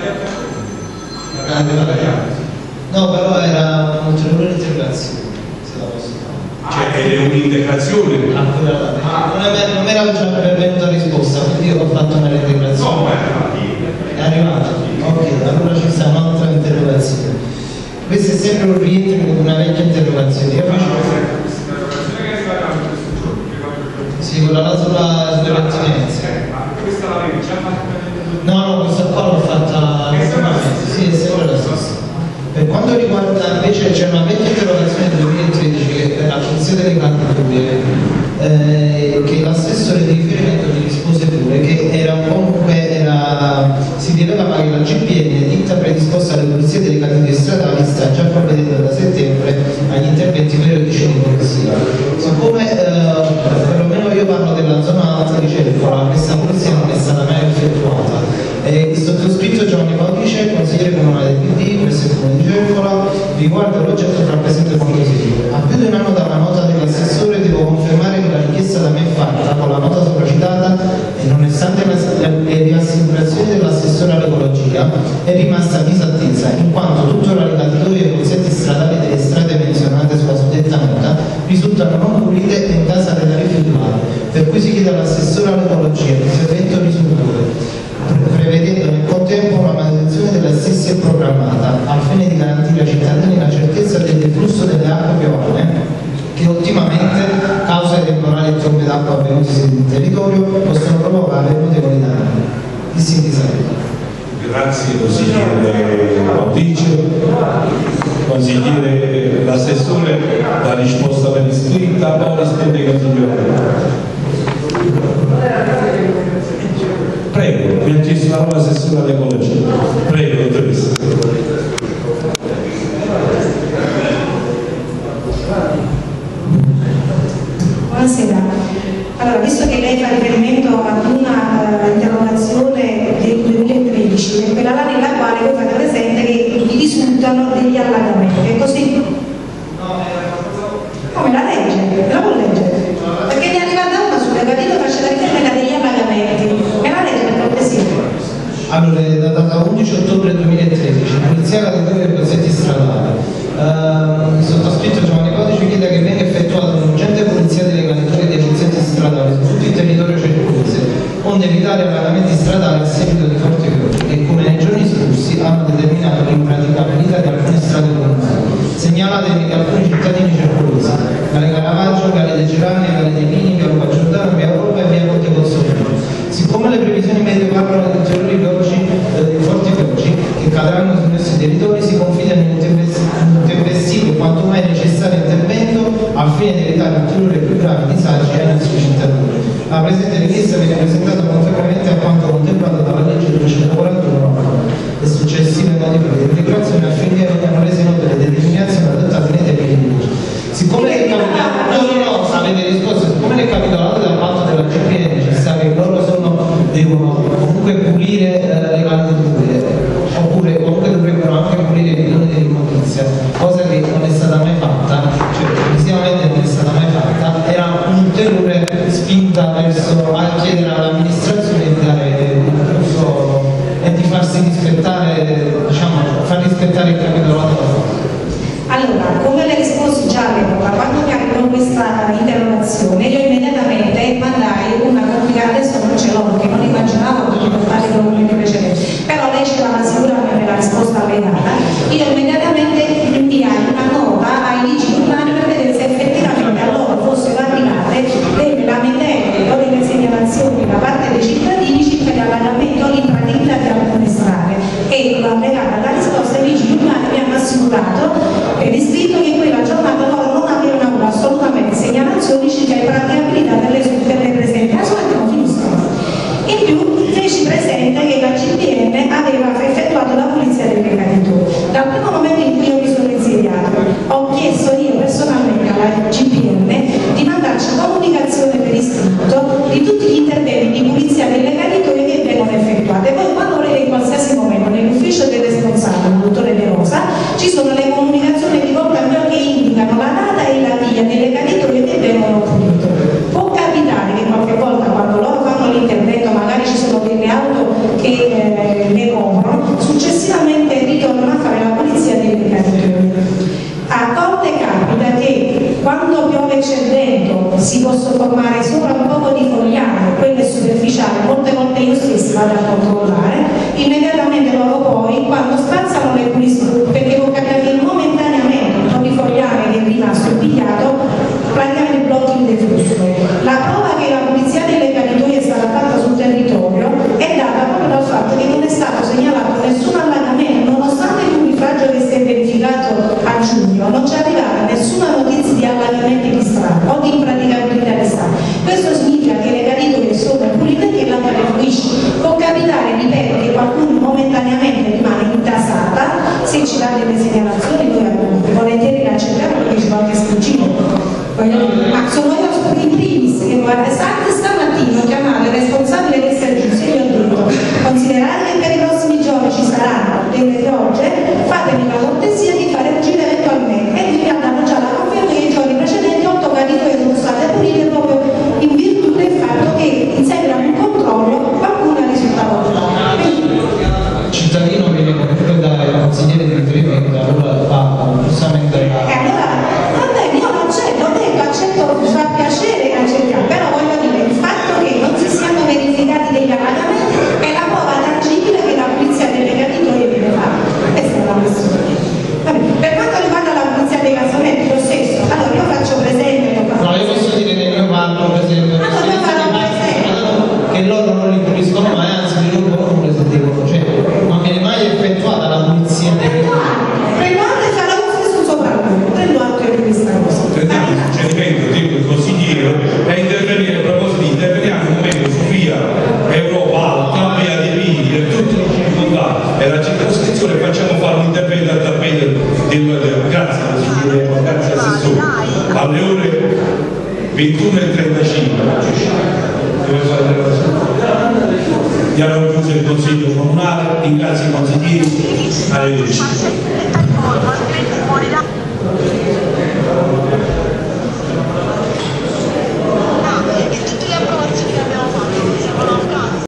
no, però era un'ulteriore interrogazione, se la posso fare. Cioè, è un'integrazione. Ah, non, è, non era già pervenuta risposta, quindi io ho fatto una reintegrazione. No, ma è arrivata. È arrivata? Ok, allora ci sta un'altra interrogazione. Questo è sempre un rientro di una vecchia interrogazione. Io faccio... Sì, quella là sulla, sulle pertinenze. Questa l'avevi già fatta? No, no, questa qua l'ho fatta ultimamente, sì, è sempre la stessa. Per quanto riguarda invece, c'è una vecchia interrogazione del duemilatredici che era la funzione delle candidature, eh, che l'assessore di riferimento mi rispose pure che era un po' era, si rilevava che la G P N, ditta predisposta alle pulizie delle candidature stradali, sta già provvedendo da settembre agli interventi periodici di polizia. Siccome eh, perlomeno io parlo della zona alta di Cercola, questa pulizia non è stata mai effettuata. Eh, il sottoscritto Giovanni Paudice, consigliere comunale del P D, presso il comune di Cercola, riguardo l'oggetto rappresenta quanto segue. A più di un anno dalla nota dell'assessore devo confermare che la richiesta da me fatta con la nota sopracitata e nonostante le rassicurazioni dell'assessore all'ecologia è rimasta disattesa, in quanto tuttora le categorie e concetti stradali delle strade menzionate sulla suddetta nota risultano non pulite e in casa della rifiutare, per cui si chiede all'assessore all'ecologia l'intervento risolutore, prevedendo nel contempo una manutenzione delle stesse programmata al fine di garantire ai cittadini la certezza del deflusso delle acque piovane che ultimamente, causa dei temporali e trombe d'acqua avvenuti sul territorio, possono provocare notevoli danni. Distinti saluti. Grazie consigliere Paudice. Consigliere l'assessore, la risposta per iscritta, poi risponde il consigliere. Prego, mi ha chiesto la parola l'assessore all'ecologia. Prego, dottoressa. Buonasera. Allora, visto che lei fa riferimento ad una uh, interrogazione del duemilatredici, è quella là nella quale voi fate presente che gli risultano degli allagamenti, è così? Come la legge? Me la può leggere? Perché ne è arrivata una sulle capito faceva riferimento a degli allagamenti. Me la legge per cortesia? Allora, è data undici ottobre duemilatredici, polizia categoria dei concetti stradali. Uh, il sottoscritto Giovanni Paudice chiede che venga effettuata un'urgente pulizia delle categorie dei concetti stradali su tutto il territorio circondante, onde evitare allagamenti stradali a seguito di forti piogge che, come nei giorni scorsi, hanno determinato l'impraticabilità di alcune strade comunali, segnalate da alcuni cittadini circolosi, Viale Caravaggio, Viale dei Gerani, Viale dei Pini, Via Luca Giordano, Via Europa e Via Ponte Pozzoviano. Siccome le previsioni meteo parlano di ulteriori pioggi, eh, di forti pioggi che cadranno su questi territori, si confida in un tempestivo e quanto mai necessario intervento al fine di evitare ulteriori più gravi disagi ai nostri cittadini. La presente richiesta viene presentata conformemente a quanto contemplato dalla legge duecentoquarantuno e successive modifiche di integrazione affinché vengano rese note le determinazioni adottate nei termini di legge. Siccome è capitolato, no, no, no, avete risposto, siccome è capitolato dal patto della G P N, ci sa che loro sono, devono comunque pulire eh, le candidature, oppure comunque dovrebbero anche pulire i bidoni dell'immondizia, cosa che non è stata mai fatta, cioè visivamente non è stata mai fatta, era un'ulteriore spinta verso a chiedere all'amministrazione di dare un uso e di farsi rispettare, diciamo, far rispettare il capitolato. Allora, come le risposi già all'epoca, quando mi arrivò questa interrogazione, io immediatamente mandai una comunicazione, adesso non ce l'ho perché non immaginavo di portare i documenti precedenti, però lei ce l'ha assicurato che la risposta allegata, io immediatamente inviai una nota ai vigili urbani per vedere se effettivamente a loro fossero arrivate delle lamentele o delle segnalazioni da parte dei cittadini circa gli allagamenti o l'impraticabilità di alcune strade, e allegata alla risposta i vigili urbani mi hanno assicurato per iscritto che in quella giornata loro non avevano avuto assolutamente segnalazioni circa l'impraticabilità delle delle presenti. Adesso non finiscono. In più feci presente che la G P N aveva effettuato la pulizia delle categorie. Dal primo momento in cui io mi sono insediato ho chiesto io personalmente alla G P N di mandarci comunicazione per iscritto di tutti gli interventi di pulizia delle categorie che vengono effettuate. Voi quando volete in qualsiasi momento nell'ufficio delle se ci dà delle segnalazioni noi volentieri le accettiamo perché ci qualche sfuggito. Ma sono io in primis che stamattina ho chiamato il responsabile del servizio e gli ho detto considerate che per i prossimi giorni ci saranno delle piogge, fatemi la cortesia di fare un giro eventualmente, e mi hanno dato già la conferma che i giorni precedenti otto caricole sono state pulite proprio in virtù del fatto che in seguito a un controllo qualcuno risultava portato. Il cittadino viene comunque dal consigliere di riferimento, allora fa giustamente la... E allora, vabbè, io non accetto, ho detto, accetto, fa piacere che accettiamo, però voglio dire, il fatto che non si siano verificati degli allagamenti è la prova tangibile che la pulizia delle caditoie deve fare. Questa è la questione. Vabbè, per quanto riguarda la pulizia dei cassonetti, lo stesso, allora io faccio presente... No, io posso dire che io parlo, per esempio, che loro non li puliscono mai, anzi li rompono pure se devono, cioè non viene mai effettuata la pulizia. Prenate farà lo stesso sopralluogo, prendo anche questa cosa. Prendiamo il suggerimento del consigliere e intervenire a proposito di interveniamo un momento su via Europa Alta, via di Rimini e tutto il circondario e la circoscrizione facciamo fare un intervento a tappeto del, del grazie al suggerimento, grazie assessore, alle ore ventuno e trentacinque. Dove fare le cose? Gli hanno chiuso il consiglio comunale, ringrazio i consiglieri, arrivederci.